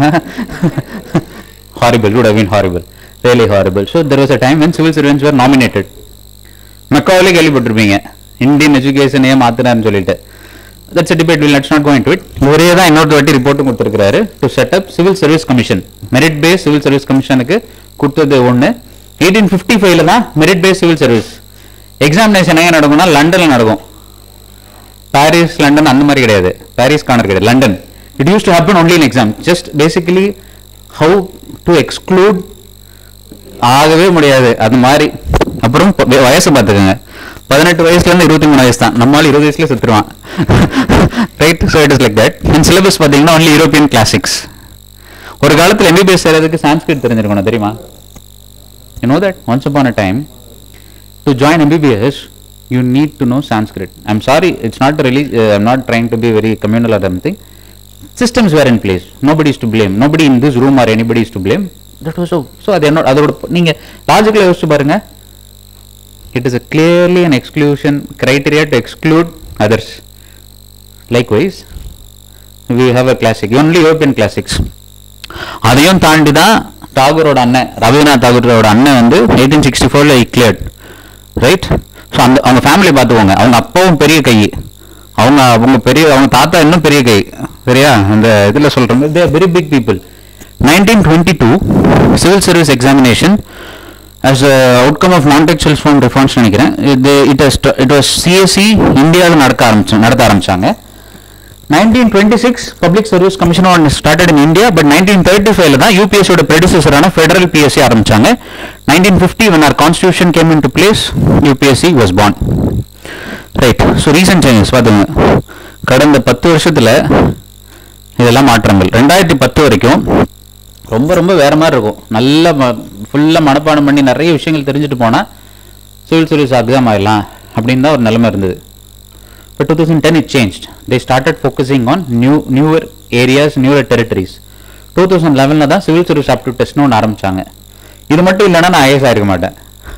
Horrible, would have been horrible, really horrible. So there was a time when civil servants were nominated. மெக்காவிலே கேள்விப்பட்டிருப்பீங்க, இந்தியன் எஜுகேஷன் ஏன் மாத்தினார்னு சொல்லிட்டு. That's a debate. We'll let's not go into it. ஒரே தான் இன்னொரு வாட்டி ரிப்போர்ட்டும் கொடுத்துருக்காரு. To set up civil service commission, merit base civil service கமிஷனுக்கு கொடுத்தது ஒன்று. எயிட்டீன் ஃபிஃப்டி ஃபைவ்ல தான் merit base civil service examination எங்கே நடக்கும்னா லண்டனில் நடக்கும். பாரிஸ் லண்டன் அந்த மாதிரி கிடையாது, பாரிஸ் கார்னர் கிடையாது, London. It used to happen only in exam. Just basically how to exclude ஆகவே முடியாது அது மாதிரி. அப்புறம் வயசு பார்த்துக்கோங்க, பதினெட்டு வயசுலேருந்து இருபத்தி மூணு வயசு தான், நம்மளால இருபது வயசுல சுற்றுவான். Right. So it is like that. In syllabus பார்த்தீங்கன்னா ஒன்லி யூரோப்பியன் கிளாசிக்ஸ். ஒரு காலத்தில் எம்பிபிஎஸ் செய்யறதுக்கு சான்ஸ்கிரிட் தெரிஞ்சிருக்கணும், தெரியுமா? You know that once upon a time, to join M B B S, you need to know Sanskrit. I'm sorry, it's not really, uh, I'm not trying to be very communal or something. Systems were in place. Nobody is to blame. Nobody in this room or anybody is to blame. That was so. So they are not. அதோட நீங்க லாஜிக்கலா யோசிச்சு பாருங்க. It is a clearly an exclusion criteria to exclude others. Likewise, we have a classic, only European classics. அதையும் தாண்டி தான் தாகூரோட அண்ணன் ரவீந்திரநாத் தாகூரோட அண்ணன் வந்து எயிட்டீன் சிக்ஸ்டி ஃபோர்ல கிளியர்ட், ரைட்? ஸோ அந்த அவங்க ஃபேமிலி பார்த்துக்கோங்க. அவங்க அப்பாவும் பெரிய கை, அவங்க அவங்க பெரிய அவங்க தாத்தா இன்னும் பெரிய கை, சரியா? அந்த இதில் சொல்கிறாங்க, they are very big people. Nineteen twenty two civil service examination as outcome of நான் டெக்ஸ்டைல்ஸ் ஃபார்ம் ரிஃபார்ம்ஸ் நினைக்கிறேன். இது it was it was CSC இந்தியாவில் நடக்க ஆரம்பிச்சு நடத்த ஆரம்பிச்சாங்க. nineteen twenty-six Public Service Commission started in India, but nineteen thirty-five la da U P S C oda predecessor ana Federal P S C ஆரம்பிச்சாங்க. nineteen fifty when our constitution came into place, U P S C was born. Right. So recent changes பாருங்க, கடந்த பத்து வருஷத்துல இதெல்லாம் மாற்றங்கள். ரெண்டாயிரத்தி பத்து வரைக்கும் ரொம்ப ரொம்ப வேற மாதிரி இருக்கும். நல்ல ஃபுல்லா மனப்பாடம் பண்ணி நிறைய விஷயங்கள் தெரிஞ்சுட்டு போனா சிவில் சர்வீஸ் எக்ஸாம் ஆயிடலாம் அப்படின்னு தான் ஒரு நிலைமை இருந்தது. But twenty ten it changed. They started focusing on new newer areas, newer territories. twenty eleven la da civil service aptitude test nu ஆரம்பிச்சாங்க. இது மட்டும் இல்லனா நான் ஐஏஎஸ் ஆயிருக்க மாட்டேன்.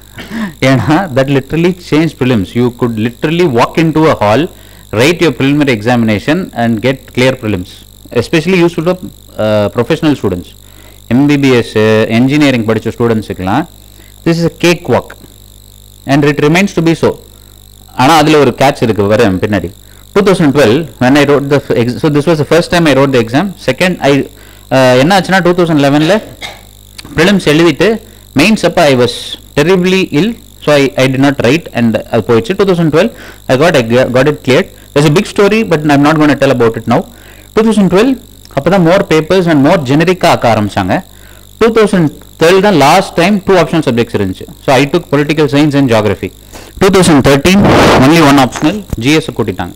ஏன்னா that literally changed prelims. You could literally walk into a hall, write your preliminary examination and get clear prelims. Especially useful for uh, professional students. M B B S engineering படிச்ச ஸ்டூடண்ட்ஸ்க்குலாம் this is a cake walk and it remains to be so. ஆனால் அதில் ஒரு catch இருக்கு வரேன் பின்னாடி. twenty twelve when I wrote the ex- so this was the first time I wrote the exam. Second I என்ன ஆச்சுன்னா twenty eleven ல prelims எழுதிட்டு மெயின்ஸ் அப்போ I was terribly ill, so I I did not write and அது போயிடுச்சு. twenty twelve I got I got it cleared. There's a big story but I'm not going to tell about it now. twenty twelve அப்போ தான் more papers and more generic ஆக்க ஆரம்பிச்சாங்க. twenty twelve தான் last time two optional subjects இருந்துச்சு. So I took political science and geography. twenty thirteen only one optional, G S கூட்டிட்டாங்க.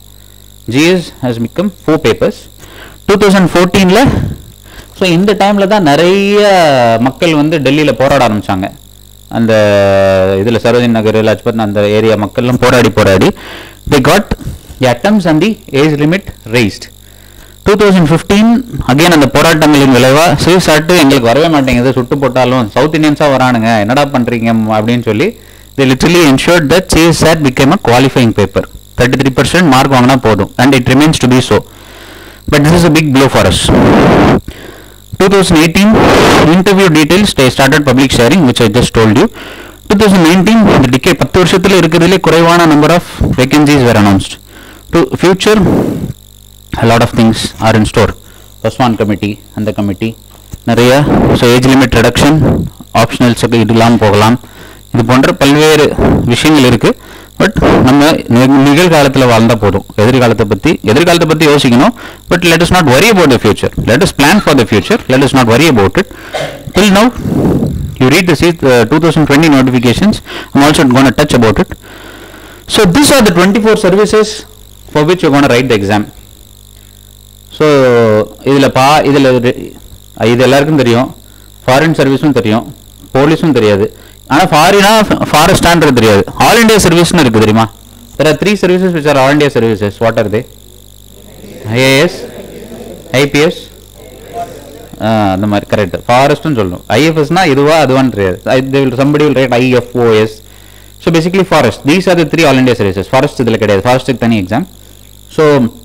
G S has become four papers. twenty fourteen ல so இந்த டைம்ல தான் நிறைய மக்கள் வந்து டெல்லியில் போராட ஆரம்பிச்சாங்க. அந்த இதில் சரோஜினி நகர், லாஜ்பத் அந்த ஏரியா மக்கள்லாம் போராடி போராடி they got the attempts and the age limit raised. twenty fifteen again அந்த போராட்டங்களின் விளைவா சுயசாட்டு எங்களுக்கு வரவே மாட்டேங்குது, சுட்டு போட்டாலும் சவுத் இந்தியன்ஸாக வரானுங்க, என்னடா பண்ணுறீங்க அப்படின்னு சொல்லி they literally ensured that C S A T became a qualifying paper. thirty-three percent mark வாங்கினா போதும், and it remains to be so. But this is a big blow for us. twenty eighteen interview details they started public sharing, which I just told you. twenty nineteen the decade பத்து வருஷத்துல இருக்கிறதுலே குறைவான number of vacancies were announced. To future a lot of things are in store. Paswan committee and the committee நிறைய so age limit reduction, optionals இதெல்லாம் போகலாம், இது போன்ற பல்வேறு விஷயங்கள் இருக்கு. பட் நம்ம நிகழ்காலத்தில் வாழ்ந்தா போதும், எதிர்காலத்தை பற்றி எதிர்காலத்தை பற்றி யோசிக்கணும். But let us not worry about the future, let us plan for the future, let us not worry about it. Till now you read the uh, twenty twenty notifications, I'm also going to touch about it. So these are the twenty-four services for which you're going to write the exam. So இதில் பா இதில் இது எல்லாருக்கும் தெரியும், foreign சர்வீஸும் தெரியும், போலீஸும் தெரியாது. ஆனால் ஃபாரினா ஃபாரஸ்டான்றது தெரியாது. ஆல் இண்டியா சர்வீஸ்னு இருக்குது தெரியுமா? There are three services which are all India services. What are they? IAS, IPS, அந்த மாதிரி கரெக்ட். ஃபாரஸ்ட்னு சொல்லணும். ஐஎஃப்எஸ்னா இதுவா அதுவான்னு தெரியாது. Somebody will write IFoS. So basically forest, these are the three all India services. Forest இதில் கிடையாது, ஃபாரஸ்ட்டுக்கு தனி exam. So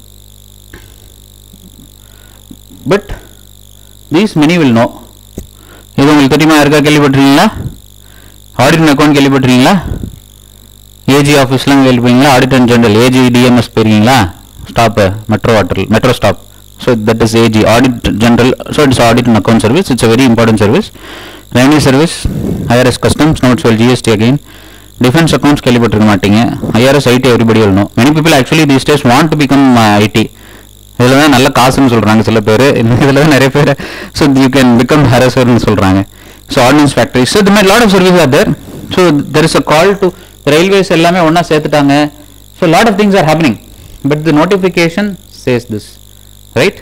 but these many will know. இது உங்களுக்கு தெரியுமா? யாருக்கா கேள்விப்பட்டிருக்கீங்களா? ஆடிட் அண்ட் அக்கௌண்ட் கேள்விப்பட்டிருக்கீங்களா? ஏஜி ஆஃபீஸ்லாம் கேள்விப்பட்டீங்களா? ஆடிட்டர் ஜெனரல் ஏஜி டிஎம்எஸ் போயிருக்கீங்களா? Stop metro water metro stop. So that is AG audit general. So it's audit and account service. It's a very important service. Revenue service, IRS customs, notes well, GST again. Defence accounts கேள்விப்பட்டிருக்க மாட்டீங்க. IRS IT everybody will know. Many people actually these days want to become IT. இதில் தான் நல்ல காசுன்னு சொல்கிறாங்க சில பேர், இதில் தான் நிறைய பேர். ஸோ யூ கேன் பிகம் ஹரசர்னு சொல்கிறாங்க. So ordnance factory. So the may lot of service are there. So there is a call to railways எல்லாமே ஒன்றா சேர்த்துட்டாங்க. So lot of things are happening. But the notification says this, right?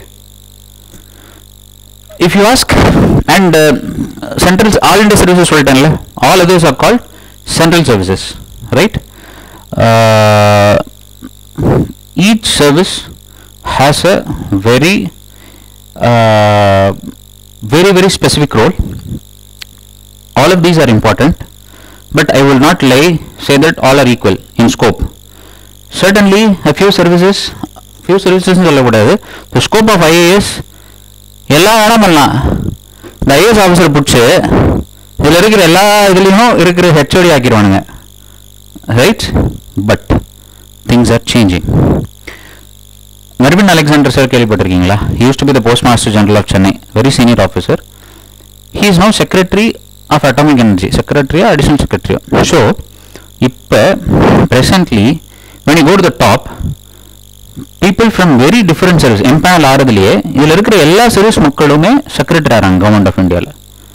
If you ask and central all India services சொல்லிட்டேன்ல, all others are called central services, right? Each service has a very uh, very very specific role. All of these are important, but I will not lie say that all are equal in scope. Certainly a few services few services சொல்ல கூடாது. The scope of I A S எல்லா இடம் பண்ணலாம். இந்த I A S officer பிடிச்சி இதில் இருக்கிற எல்லா இதுலேயும் இருக்கிற ஹெச்ஓடி ஆக்கிடுவானுங்க, right? But things are changing. Marvin Alexander sir கேள்விப்பட்டிருக்கீங்களா? He used to be the Postmaster General of Chennai, very senior officer. He is now Secretary of Atomic Energy, Secretary or Additional Secretary. So, இப்போ presently when you go to the top, people from very different service empanel ஆறதுலேயே இதில் இருக்கிற எல்லா service மக்களுமே secretary ஆகிறாங்க government of இந்தியாவில்.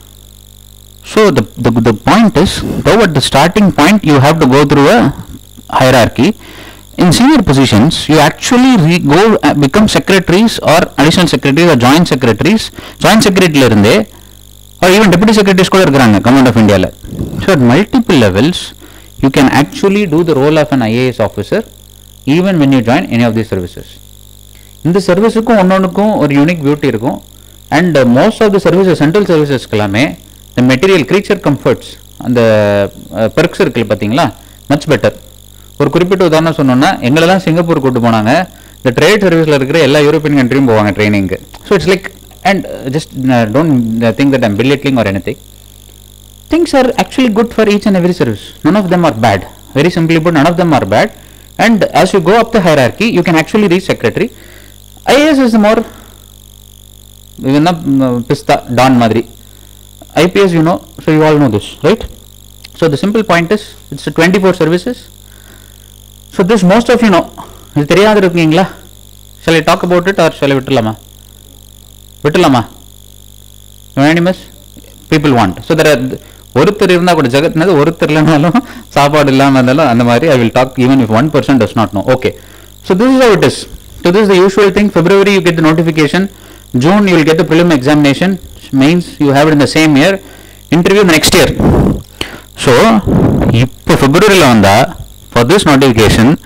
So the, the the point is, though at the starting point you have to go through a hierarchy, in senior positions you actually re go uh, become secretaries or additional secretaries or joint secretaries. Joint secretary la irundhe or even deputy secretaries kuda irukkranga government of India la. So at multiple levels you can actually do the role of an I A S officer even when you join any of these services. இந்த சர்வீஸுக்கும் ஒன்னொன்னுக்கும் ஒரு unique beauty இருக்கும். and uh, most of the services central services எல்லாமே the material creature comforts அந்த perks இருக்குல்ல பாத்தீங்களா, much better. ஒரு குறிப்பிட்ட உதாரணம் சொன்னோம்னா, எங்களெல்லாம் சிங்கப்பூர் கூட்டு போனாங்க. இந்த ட்ரேட் சர்வீஸில் இருக்கிற எல்லா யூரோப்பியன் கண்ட்ரியும் போவாங்க ட்ரைனிங்கு. So it's like and just don't think that I'm belittling or anything. Things are actually good for each and every service. None of them are bad. Very simply put, none of them are bad. And as you go up the hierarchy, you can actually reach secretary. I A S is more even pista don madri. I P S, you know, so you all know this, right? So the simple point is, it's twenty-four services. So this most of you know. இது தெரியாது இருக்கீங்களா? Shall I talk about it or shall I விட்டுலாமா? விட்டுலாமா? Unanimous? People want. So there are ஒருத்தர் இருந்தா கூட ஜெகத்னது ஒருத்தர் இல்லைனாலும் சாப்பாடு இல்லாமல் இருந்தாலும் அந்த மாதிரி I will talk even if one person does not know. Okay. So this is how it is. So this is the usual thing. February you get the notification. June you will get the prelim examination. Means you have it in the same year. Interview the next year. So இப்போ February வந்தா for this notification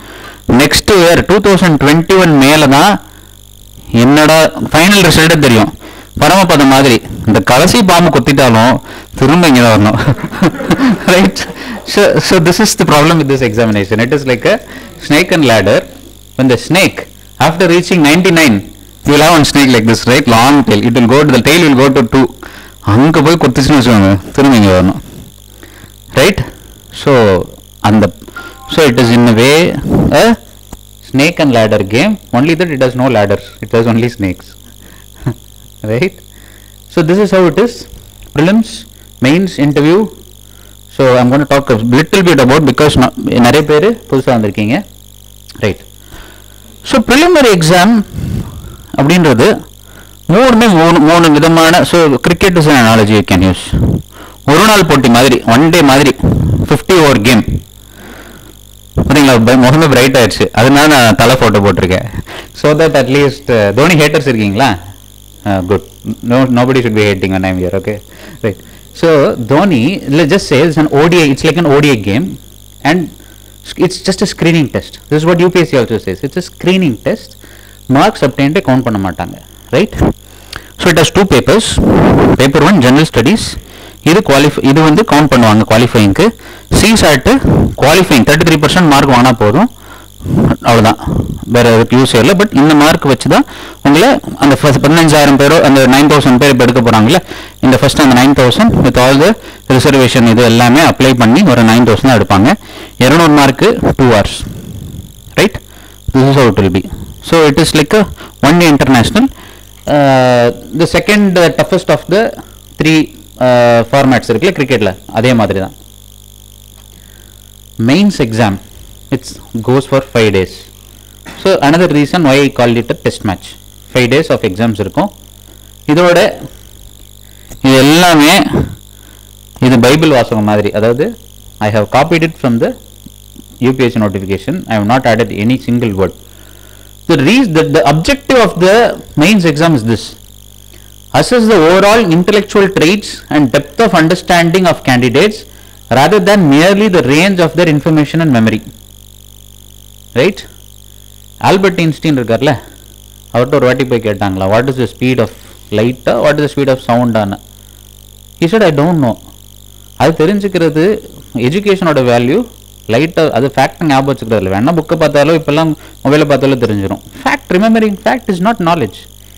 next year two thousand twenty one மேலே தான் என்னோட final ரிசல்ட்டே தெரியும். பரமபதம் மாதிரி இந்த கடைசி பாம்பு கொத்திட்டாலும் திரும்ப இங்கே தான் வரணும். Right. So so this is the problem with this examination. It is like a snake and ladder. when the snake after reaching ninety-nine you will have one snake like this, right? Long tail, it will go to the tail will go to two. அங்கே போய் கொத்திச்சுன்னு வச்சுக்கோங்க திரும்ப இங்கே வரணும். Right. So அந்த so it is in a way a snake and ladder game, only that it has no ladders, it has only snakes. Right. So this is how it is. Prelims, mains, interview. So I'm going to talk a little bit about because நிறைய பேர் புதுசாக வந்திருக்கீங்க. Right. So preliminary exam அப்படின்றது மூணுமே மூணு மூணு விதமான. So cricket is an analogy you can use. ஒரு நாள் போட்டி மாதிரி, ஒன் டே மாதிரி, ஃபிஃப்டி ஓவர் கேம். பார்த்தீங்களா, முகமே பிரைட் ஆயிடுச்சு, அதனால நான் தலை ஃபோட்டோ போட்டிருக்கேன். So that at least Dhoni haters இருக்கீங்களா? Good. No nobody should be hating when I'm here. Okay, right. So Dhoni, let's just say it's an O D I, it's like an O D I game and it's just a screening test. This is what U P S C also says. It's a screening test. Marks obtained count பண்ண மாட்டாங்க. Right. So it has two papers. Paper one general studies. இது qualify இது வந்து count பண்ணுவாங்க குவாலிஃபைங்க்கு. CSAT qualifying thirty three percent mark வாங்கினா போதும், அவ்வளோதான், வேறு அதுக்கு யூஸ் இல்லை. பட் இந்த மார்க் வச்சு தான் உங்களை அந்த ஃபஸ்ட் பதினஞ்சாயிரம் பேரோ அந்த நைன் தௌசண்ட் பேர் இப்போ எடுக்க போகிறாங்களே, இந்த ஃபஸ்ட் அந்த nine thousand with all the reservation இது எல்லாமே அப்ளை பண்ணி ஒரு நைன் தௌசண்ட் தான் எடுப்பாங்க. இரநூறு mark two hours. Right. This is how it will be. So it is like a one day international. The second toughest of the three formats இருக்குல்ல கிரிக்கெட்டில், அதே மாதிரி தான். Mains exam it's goes for five days. So another reason why I call it a test match. Five days of exams இருக்கும். இதோட இது எல்லாமே இது பைபிள் வாசகம் மாதிரி. அதாவது I have copied it from the U P S C notification. I have not added any single word. The reason that the objective of the mains exam is this: assess the overall intellectual traits and depth of understanding of candidates rather than merely the range of their information and memory. Right. Albert Einstein இருக்கார்ல, அவர்கிட்ட ஒரு வாட்டி போய் கேட்டாங்களா, what is the speed of லைட்டா, what is the speed of சவுண்டான. he said I don't know. அது தெரிஞ்சுக்கிறது எஜுகேஷனோட வேல்யூ. லைட்டாக அது ஃபேக்ட் ஞாபகம் வச்சுக்கிறது இல்லை, வேணா புக்கை பார்த்தாலும் இப்போல்லாம் மொபைலை பார்த்தாலும் தெரிஞ்சிடும். Fact, remembering fact is not knowledge.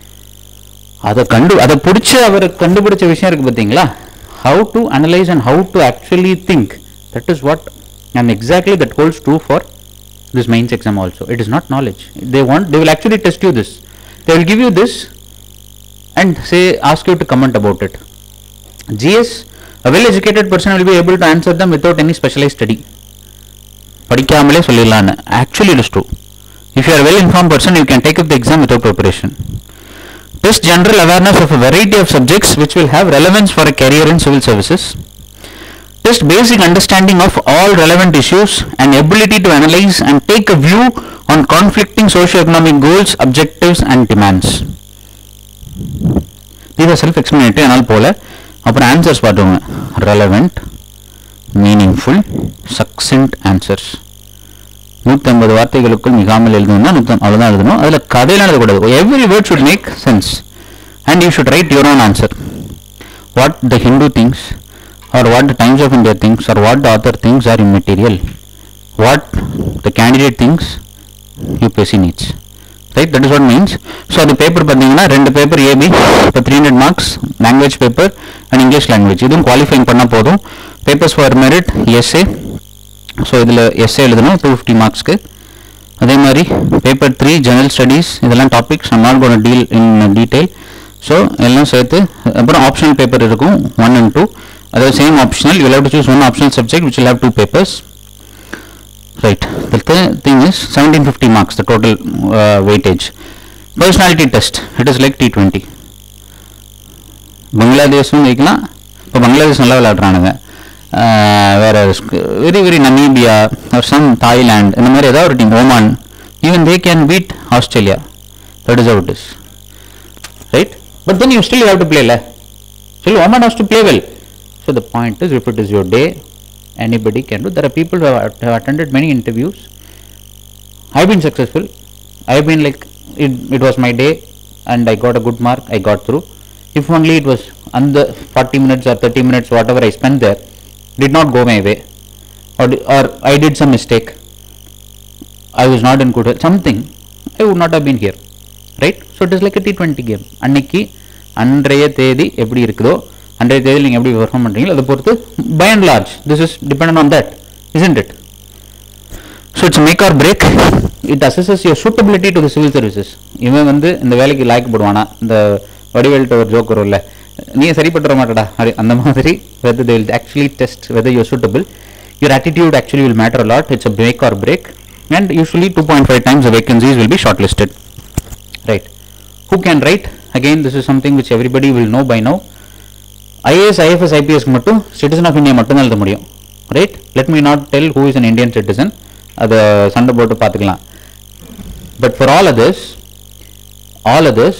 அதை கண்டு அதை பிடிச்ச அவர் கண்டுபிடிச்ச விஷயம் இருக்குது பார்த்தீங்களா, how to analyse and how to actually think. That is what and exactly that holds true for this mains exam also. It is not knowledge. They want, they will actually test you this. They will give you this and say, ask you to comment about it. G S, a well educated person will be able to answer them without any specialized study. படிக்காமலே சொல்லிடலான்னு. Actually it is true. If you are a well informed person, you can take up the exam without preparation. Test general awareness of a variety of subjects which will have relevance for a career in civil services. Test basic understanding of all relevant issues and ability to analyze and take a view on conflicting socio-economic goals, objectives and demands. These are self-explanatory. ஆனால் போல அப்புறம் answers பார்த்துவோங்க. relevant, meaningful, succinct answers. நூற்றி ஐம்பது வார்த்தைகளுக்குள் மிகாமல் எழுதணும்னா நூற்றி அவ்வளோதான் எழுதணும். அதில் கதையெல்லாம் எழுதக்கூடாது. Every word should make sense and you should write your own answer. What the Hindu thinks or what the Times of India thinks or what the author thinks are immaterial. What the candidate thinks U P S C needs. Right, that is what means. So the paper பார்த்தீங்கன்னா ரெண்டு paper A B இப்போ three hundred marks, language paper and English language. இதுவும் qualifying பண்ணால் போதும். Papers for merit essay. So இதில் essay எழுதணும் two fifty மார்க்ஸ்க்கு. அதே மாதிரி பேப்பர் த்ரீ ஜெனரல் ஸ்டடீஸ், இதெல்லாம் topics I'm not gonna deal in detail. So எல்லாம் சேர்த்து அப்புறம் ஆப்ஷனல் பேப்பர் இருக்கும் one and two. That is same optional. You will have to choose one optional subject which will have two papers. Right. The th thing is seventeen fifty marks, the total uh, weightage. Personality test. It is like T twenty. பங்களாதேஷும் வைக்கலாம். இப்போ பங்களாதேஷ் நல்லா விளையாடுறானுங்க. வேறு very very Namibia or some Thailand, இந்த மாதிரி ஏதாவது ஒரு team, Oman, even they can beat Australia. That is how it is. Right. But then you still have to play இல்லை. Still Oman has to play well. So the point is, if it is your day, anybody can do. There are people who have, have attended many interviews I've been successful. I've been like, it, it was my day and I got a good mark, I got through. If only it was under forty minutes or thirty minutes, whatever I spent there, did not go my way, or, or I did some mistake, I was not in good health, something, I would not have been here, right? So it is like a T twenty game. அன்னைக்கு அன்றைய தேதி எப்படி இருக்குதோ அன்றைய தேதியில் நீங்கள் எப்படி perform பண்ணுறீங்களோ அதை பொறுத்து, by and large this is dependent on that, isn't it? So it's make or break. It assesses your suitability to the civil services. இவன் வந்து இந்த வேலைக்கு லாய்க்கப்படுவானா, இந்த வடிவேல்கிட்ட ஒரு ஜோக் வரும்ல, நீ சரிப்பட்டு வர மாட்டடா அந்த மாதிரி, whether they will actually test whether you are suitable. Your attitude actually will matter a lot. It's a make or break, and usually two point five times the vacancies will be shortlisted, right? Who can write? Again, this is something which everybody will know by now. I A S, I F S, I P S மட்டும் citizen of India மட்டும் தான் எழுத முடியும், right? Let me not tell who is an Indian citizen, அதை சண்டை போட்டு பார்த்துக்கலாம். But for all others, all others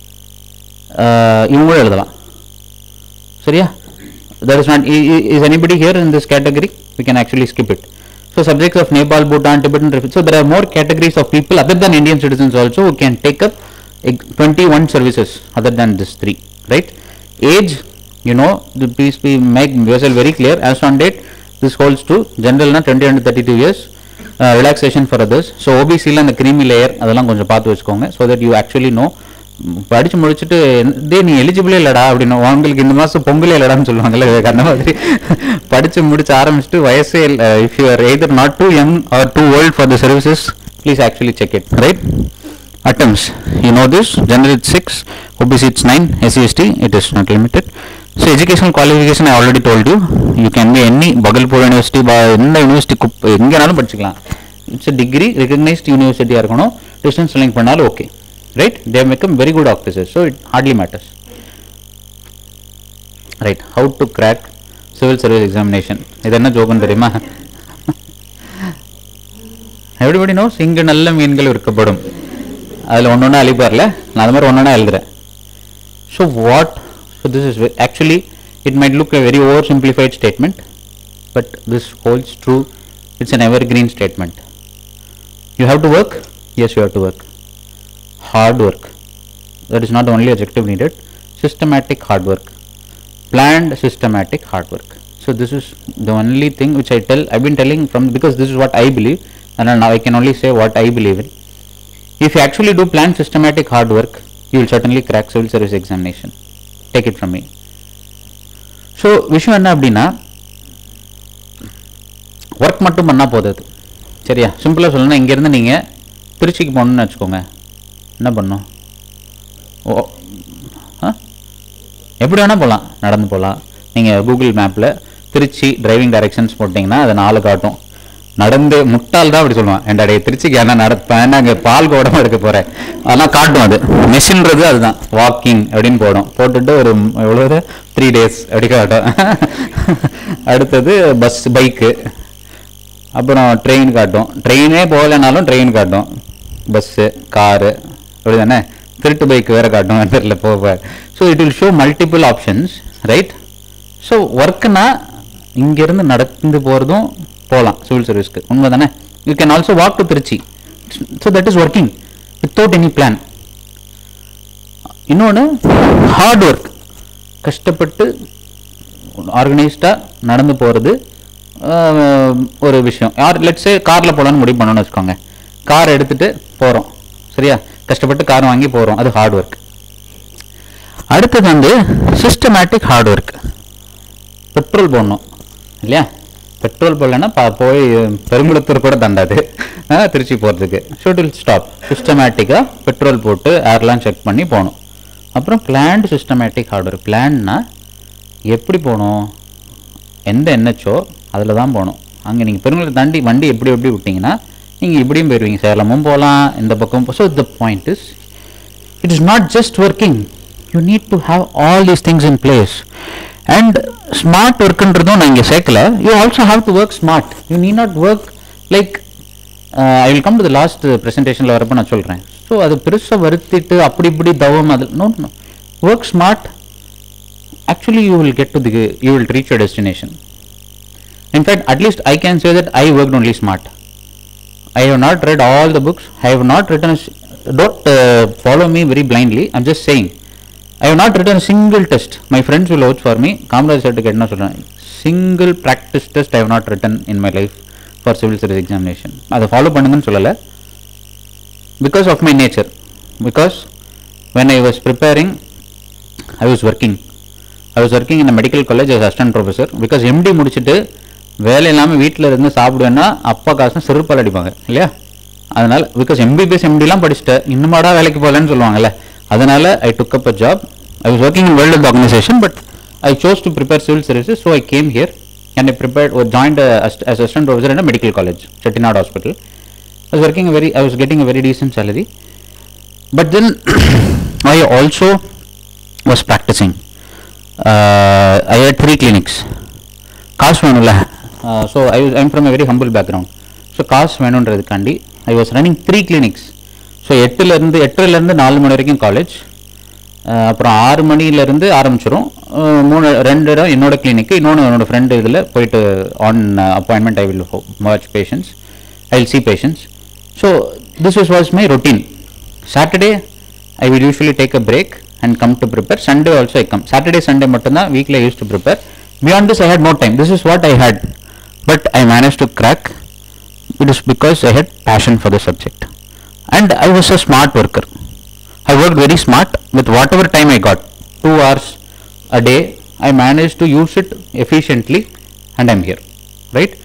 இவங்களும் எழுதலாம், சரியா? That is not, is anybody here in this category? We can actually skip it. So subjects of Nepal, Bhutan, Tibetan, so there are more categories of people other than Indian citizens also who can take up twenty-one services other than this three, right? Age, you know, the please be make yourself very clear. As on date, this holds to general na twenty and thirty-two years, uh, relaxation for others. So O B C la the creamy layer அதெல்லாம் கொஞ்சம் பார்த்து வச்சுக்கோங்க, so that you actually know. படிச்சு முடிச்சுட்டு டே நீ எலிஜிபிளே இல்லடா அப்படின்னு, உங்களுக்கு இந்த மாதம் பொங்கலே இல்லடான்னு சொல்லுவாங்கல்ல, அந்த மாதிரி படிச்சு முடிச்சு ஆரம்பிச்சுட்டு வயசே இல்லை. If you are either not too young or too old for the services, please actually check it, right? Attempts, you know this, general it's six, O B C it's nine, S C S T it is not limited. So educational qualification I already told you, you can be any Bhagalpur University, எந்த university எங்கேனாலும் படிச்சுக்கலாம். It's a degree, recognized university இருக்கணும், distance link பண்ணாலும் okay, right? They have become very good officers, so it hardly matters, right? How to crack civil service examination, இது என்ன ஜோக்குன்னு தெரியுமா? Everybody knows, இங்கு நல்ல மீன்கள் விற்கப்படும், அதில் ஒன்று ஒன்றா அழிப்பார்ல, நான் அது மாதிரி ஒன்று ஒன்றா எழுதுறேன். So what, so this is actually it might look a very over simplified statement, but this holds true. It's an evergreen statement. You have to work, yes you have to work, hard work, that is not the only adjective needed, systematic hard work, planned systematic hard work. So this is the only thing which I tell, I've been telling from, because this is what I believe, and now I can only say what I believe in. If you actually do planned systematic hard work, you will certainly crack civil service examination. Take it from me. So விஷயம் என்ன அப்படின்னா, work மட்டும் பண்ணால் போதாது, சரியா? சிம்பிளாக சொல்லணும்னா, இங்கேருந்து நீங்கள் திருச்சிக்கு போகணுன்னு வச்சுக்கோங்க, என்ன பண்ணும்? ஓ ஆ எப்படி வேணால் போகலாம், நடந்து போகலாம். நீங்கள் கூகுள் மேப்பில் திருச்சி டிரைவிங் டைரக்ஷன்ஸ் போட்டிங்கன்னா அதை நாலு காட்டும். நடந்து முட்டால் தான் அப்படி சொல்லுவான், என்னடா திருச்சிக்கு என்ன நடப்பேன், அங்கே பால் கோடமாக எடுக்க போகிறேன், அதெல்லாம் காட்டும். அது மெஷின்றது அதுதான், வாக்கிங் அப்படின்னு போடும், போட்டுட்டு ஒரு எவ்வளோ த்ரீ டேஸ் அப்படி காட்டும். அடுத்தது பஸ், பைக்கு, அப்புறம் ட்ரெயின் காட்டும். ட்ரெயினே போகலைனாலும் ட்ரெயின் காட்டும், பஸ்ஸு, காரு, அப்படி தானே. திருட்டு பைக் வேறு காட்டும், தெரியல போக. So it will show multiple options, right? So ஒர்க்குனா இங்கேருந்து நடந்து போகிறதும் போகலாம் சிவில் சர்வீஸ்க்கு, உண்மை தானே? You can also walk to Trichy. So that is working without any plan. இன்னொன்று ஹார்ட் ஒர்க், கஷ்டப்பட்டு ஆர்கனைஸ்டாக நடந்து போகிறது ஒரு விஷயம். யார் லெட்ஸே காரில் போகலான்னு முடிவு பண்ணணும்னு வச்சுக்கோங்க, கார் எடுத்துகிட்டு போகிறோம், சரியா? கஷ்டப்பட்டு கார் வாங்கி போகிறோம், அது ஹார்ட் ஒர்க். அடுத்தது வந்து சிஸ்டமேட்டிக் ஹார்ட் ஒர்க். பெட்ரோல் போடணும் இல்லையா? பெட்ரோல் போடலன்னா போய் பெருங்குளத்தூர் கூட தண்டாது திருச்சி போகிறதுக்கு. So it will stop. சிஸ்டமேட்டிக்காக பெட்ரோல் போட்டு ஏர்லாம் செக் பண்ணி போகணும். அப்புறம் பிளான்டு சிஸ்டமேட்டிக் ஹார்ட் ஒர்க். பிளான்னா எப்படி போகணும், எந்த என்ஹெச்சோ அதில் தான் போகணும். அங்கே நீங்கள் பெருங்குளத்தை தாண்டி வண்டி எப்படி எப்படி விட்டிங்கன்னா நீங்கள் இப்படியும் போயிடுவீங்க, சேலமும் போகலாம், இந்த பக்கம். So the point is, it is not just working, you need to have all these things in place. And smart ஒர்க்குன்றதும் நான் இங்கே சேர்க்கல. You also have to work smart. You need not work like, I will come to the last ப்ரெசன்டேஷனில் வரப்போ நான் சொல்கிறேன். So அது பெருசாக வருத்திட்டு அப்படி இப்படி தவம், அது no no. Work smart. Actually you will get to the, you will reach your destination. In fact at least I can say that I worked only smart. I have not read all the books. I have not written a, don't uh, follow me very blindly. I'm just saying. I have not written a single test. My friends will vouch for me. Kamaraj certificate na solran. Single practice test I have not written in my life for civil service examination. அதை follow பண்ணுங்கன்னு சொல்லலை. Because of my nature. Because when I was preparing, I was working. I was working in a medical college as assistant professor. Because M D முடிச்சுட்டு வேலை இல்லாமல் வீட்டில் இருந்து சாப்பிடுவேன்னா அப்பா காசுனா செருப்பால் அடிப்பாங்க இல்லையா? அதனால் பிகாஸ் எம்பிபிஎஸ் எம்டிலாம் படிச்சுட்டு இன்னுமாடா வேலைக்கு போகலன்னு சொல்லுவாங்கல்ல. அதனால் I took up a job. I was working in World Health Organization, but I chose to prepare civil services. So I came here and I prepared or joined as assistant professor in a medical college, Chettinad Hospital. I was working a very, I was getting a very decent salary. But then I also was practicing. Uh, I had three clinics. Cost வேணும்ல. Uh, so I was, I'm from a very humble background. So cost வேணுன்றதுக்காண்டி I was running three clinics. So எட்டுலேருந்து எட்டுலேருந்து நாலு மணி வரைக்கும் college. அப்புறம் ஆறு மணிலேருந்து ஆரம்பிச்சிடும். மூணு ரெண்டு இடம் என்னோட கிளினிக்கு, இன்னொன்று என்னோடய ஃப்ரெண்டு இதில் போயிட்டு on appointment I will watch patients, I will see patients. So this is was my routine. Saturday I will usually take a break and come to prepare. Sunday also I come. Saturday Sunday மட்டும்தான் weekly I use to prepare. Beyond this I had no time. This is what I had. But I managed to crack. It is because I had passion for the subject. And I was a smart worker. I worked very smart with whatever time I got. Two hours a day. I managed to use it efficiently and I'm here. Right?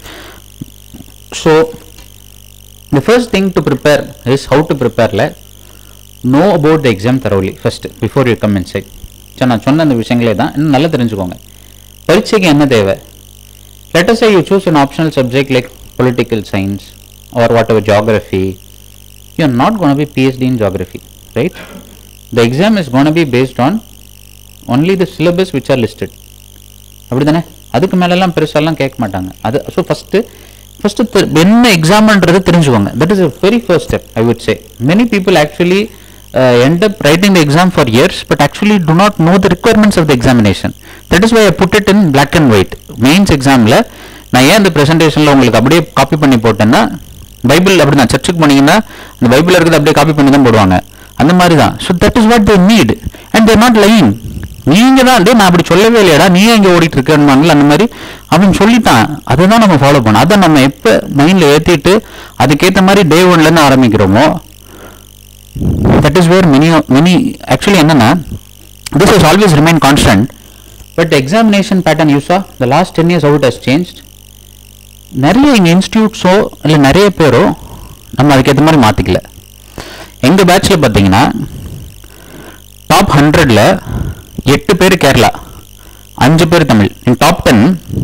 So, the first thing to prepare is how to prepare. Like, know about the exam thoroughly first before you come inside. So, நான் சொன்ன அந்த விஷயங்களே தான் இன்னும் நல்லா தெரிஞ்சுக்கோங்க. பரீட்சைக்கு என்ன தேவை? Let us say you choose an optional subject like political science or whatever, geography. You are not going to be PhD in geography, right? The exam is going to be based on only the syllabus which are listed. அப்படிதானே? அதுக்கு மேலெல்லாம் பெருசாலாம் கேட்க மாட்டாங்க. அது so first first என்ன எக்ஸாம்ன்றது தெரிஞ்சுக்கோங்க. That is a very first step, I would say. Many people actually uh, end up writing the exam for years but actually do not know the requirements of the examination. That is why I put it in black and white. Mains எக்ஸாமில் நான் ஏன் இந்த ப்ரெசன்டேஷனில் உங்களுக்கு அப்படியே copy பண்ணி போட்டேன்னா, Bible அப்படி தான் சர்ச்சுக்கு போனீங்கன்னா அந்த பைபிள் இருக்கிறது அப்படியே காப்பி பண்ணி தான் போடுவாங்க. அந்த மாதிரி தான். So that is what they need and they're not lying. நீங்கள் தான் டே நான் அப்படி சொல்லவே இல்லையாடா, நீ இங்கே ஓடிட்டு இருக்கேன்னு அந்த மாதிரி அவன் சொல்லிட்டான். அதை தான் நம்ம ஃபாலோ பண்ணோம். அதை நம்ம எப்போ மைண்டில் ஏற்றிட்டு அதுக்கேற்ற மாதிரி டே ஒன்லேருந்து ஆரம்பிக்கிறோமோ, that is where mini mini actually என்னென்னா this is always remain constant. But the examination pattern you saw, the last ten years how it has changed. நிறைய இங்கே இன்ஸ்டியூட்ஸோ இல்லை நிறைய பேரோ நம்ம அதுக்கேற்ற மாதிரி மாற்றிக்கல. எங்கள் பேட்சில் பார்த்தீங்கன்னா டாப் ஹண்ட்ரடில் எட்டு பேர் கேரளா, அஞ்சு பேர் Tamil. In top ten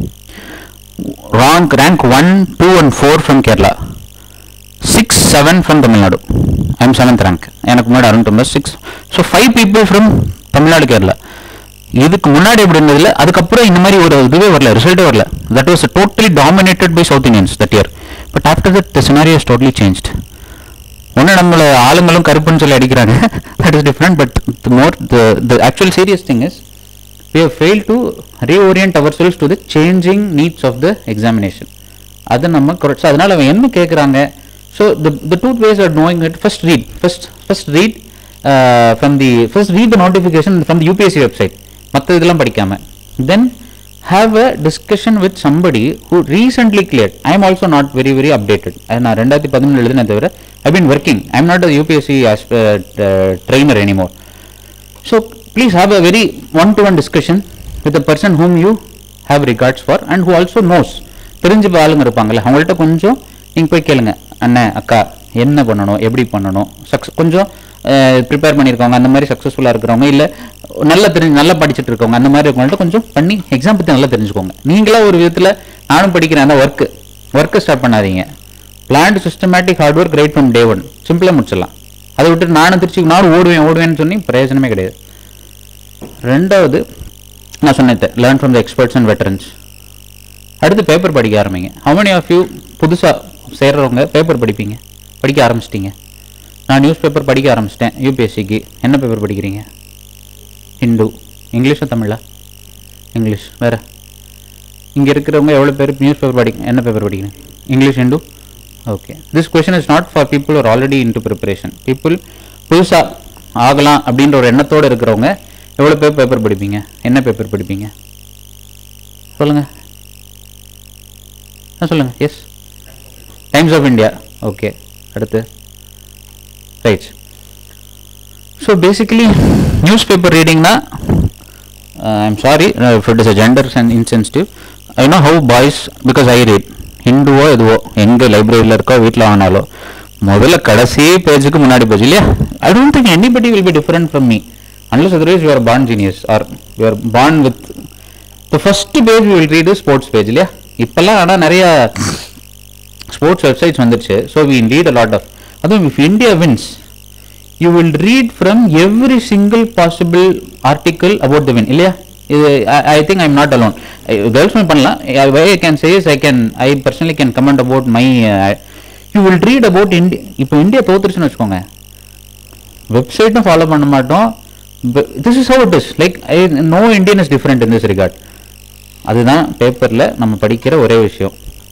rank rank one two and four from Kerala, six seven from Tamil Nadu. I am seventh rank. எனக்கு முன்னாடி அருண் தம்பர் six. So five people from Tamil Nadu Kerala. இதுக்கு முன்னாடி எப்படி இருந்ததில்ல, அதுக்கப்புறம் இந்த மாதிரி ஒரு இதுவே வரல, ரிசல்ட்டே வரல. That was totally dominated by South Indians that year. But after that the scenario is totally changed. ஒன்று நம்மளை ஆளுங்களும் கருப்புன்னு சொல்லி அடிக்கிறாங்க, that is different. But the more the actual serious thing is we have failed to reorient ourselves to the changing needs of the examination. அது நம்ம correct. அதனால அவன் என்ன கேட்குறாங்க. So the the two ways of knowing it, first read first first read uh, from the first read the notification from the U P S C website. மற்ற இதெல்லாம் படிக்காம then have a discussion with somebody who recently cleared. I am also not very very updated. நான் ரெண்டாயிரத்தி பதிமூணு எழுதுனே தவிர I have been working. I am not a U P S C as, uh, uh, trainer anymore. So please have a very one to one discussion with the person whom you have regards for and who also knows. தெரிஞ்ச ஆளுங்க இருப்பாங்கல்ல, அவங்கள்ட்ட கொஞ்சம் நீங்கள் போய் கேளுங்க, அண்ணன் அக்கா என்ன பண்ணணும், எப்படி பண்ணணும், சக்ஸ் கொஞ்சம் ப்ரிப்பேர் பண்ணியிருக்கவங்க, அந்த மாதிரி சக்ஸஸ்ஃபுல்லாக இருக்கிறவங்க, இல்லை நல்லா தெரிஞ்சு நல்லா படிச்சுட்டு இருக்கவங்க, அந்த மாதிரி இருக்கவங்கள்ட்ட கொஞ்சம் பண்ணி எக்ஸாம் பற்றி நல்லா தெரிஞ்சுக்கோங்க. நீங்களாக ஒரு விதத்தில் நானும் படிக்கிறேன், அந்த ஒர்க்கு ஒர்க்கை ஸ்டார்ட் பண்ணாதீங்க. Planned systematic hard work right from day one, சிம்பிளாக முடிச்சிடலாம். அதை விட்டு நானும் திருச்சி நானும் ஓடுவேன் ஓடுவேன்னு சொல்லி பிரயோஜனமே கிடையாது. ரெண்டாவது நான் சொன்னேன், learn from the experts and veterans. அடுத்து பேப்பர் படிக்க ஆரம்பிங்க. ஹவ் மெனி ஆஃப் யூ புதுசாக சேர்றவங்க பேப்பர் படிப்பீங்க, படிக்க ஆரம்பிச்சிட்டிங்க? நான் நியூஸ் பேப்பர் படிக்க ஆரம்பிச்சிட்டேன் யூபிஎஸ்சிக்கு. என்ன பேப்பர் படிக்கிறீங்க? ஹிந்து. இங்கிலீஷா தமிழா? இங்கிலீஷ். வேறு இங்கே இருக்கிறவங்க எவ்வளோ பேர் நியூஸ் பேப்பர் படிக்க என்ன பேப்பர் படிக்கிறீங்க? English, Hindu. Okay, this question is not for people who are already into preparation. People புதுசா ஆகலாம் அப்படின்ற ஒரு எண்ணத்தோடு இருக்கிறவங்க எவ்வளோ பேர் பேப்பர் படிப்பீங்க? என்ன பேப்பர் படிப்பீங்க சொல்லுங்க. சொல்லுங்க. Yes, Times of India. Okay, அடுத்து right. So basically newspaper ரீடிங்னா, I'm sorry if it is a gender insensitive, I know how boys, because I read. ஹிந்துவோ எதுவோ எங்கே லைப்ரரியில் இருக்கோ வீட்டில் வாங்கினாலோ முதல்ல கடைசி பேஜுக்கு முன்னாடி பேஜ் இல்லையா? I don't think anybody will be different from me unless otherwise you are born genius or you are born with the first page we will read is sports page இல்லையா? இப்போல்லாம் ஆனால் நிறைய ஸ்போர்ட்ஸ் வெப்சைட்ஸ் வந்துடுச்சு. So we read a lot of, அதுவும் if India wins you will read from every single possible article about the win இல்லையா? இது I think I'm not alone. Girls may பண்ணலாம். Why I can say is I can I personally can comment about my uh, you will read about India. இப்போ India தோத்துருச்சுன்னு வச்சுக்கோங்க, வெப்சைட்டும் follow பண்ண மாட்டோம். This is how it is. Like I, no Indian is different in this regard. அதுதான் பேப்பரில் நம்ம படிக்கிற ஒரே விஷயம்.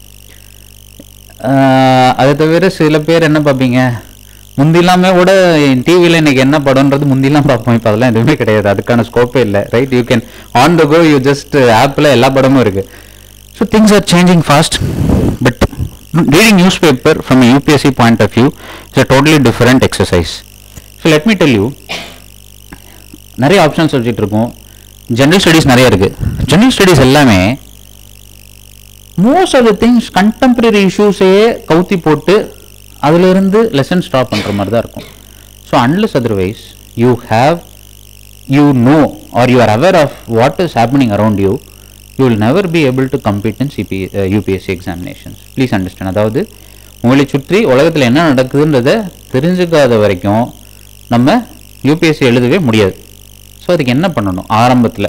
அதை தவிர சில பேர் என்ன பார்ப்பீங்க, முந்திலாமே கூட டிவியில் இன்னைக்கு என்ன படம்ன்றது முந்திலாம் பார்ப்போம். இப்போ அதெல்லாம் எதுவுமே கிடையாது, அதுக்கான ஸ்கோப்பே இல்லை. Right, you can on the go, you just ஆப்பில் எல்லா படமும் இருக்குது. So things are changing fast. But reading newspaper from a U P S C point of view is a totally different exercise. So let me tell you, நிறைய option subject இருக்கும். General studies நிறைய இருக்குது. General studies எல்லாமே most of the things contemporary இஷ்யூஸே கவுத்தி போட்டு அதிலிருந்து lesson stop பண்ணுற மாதிரி தான் இருக்கும். So unless otherwise you have you know or you are aware of what is happening around you, you will never be able to compete in CB UPSC examinations. Please understand. அதாவது உங்களை சுற்றி உலகத்தில் என்ன நடக்குதுன்றதை தெரிஞ்சுக்காத வரைக்கும் நம்ம யூபிஎஸ்சி எழுதவே முடியாது. So அதுக்கு என்ன பண்ணணும்? ஆரம்பத்தில்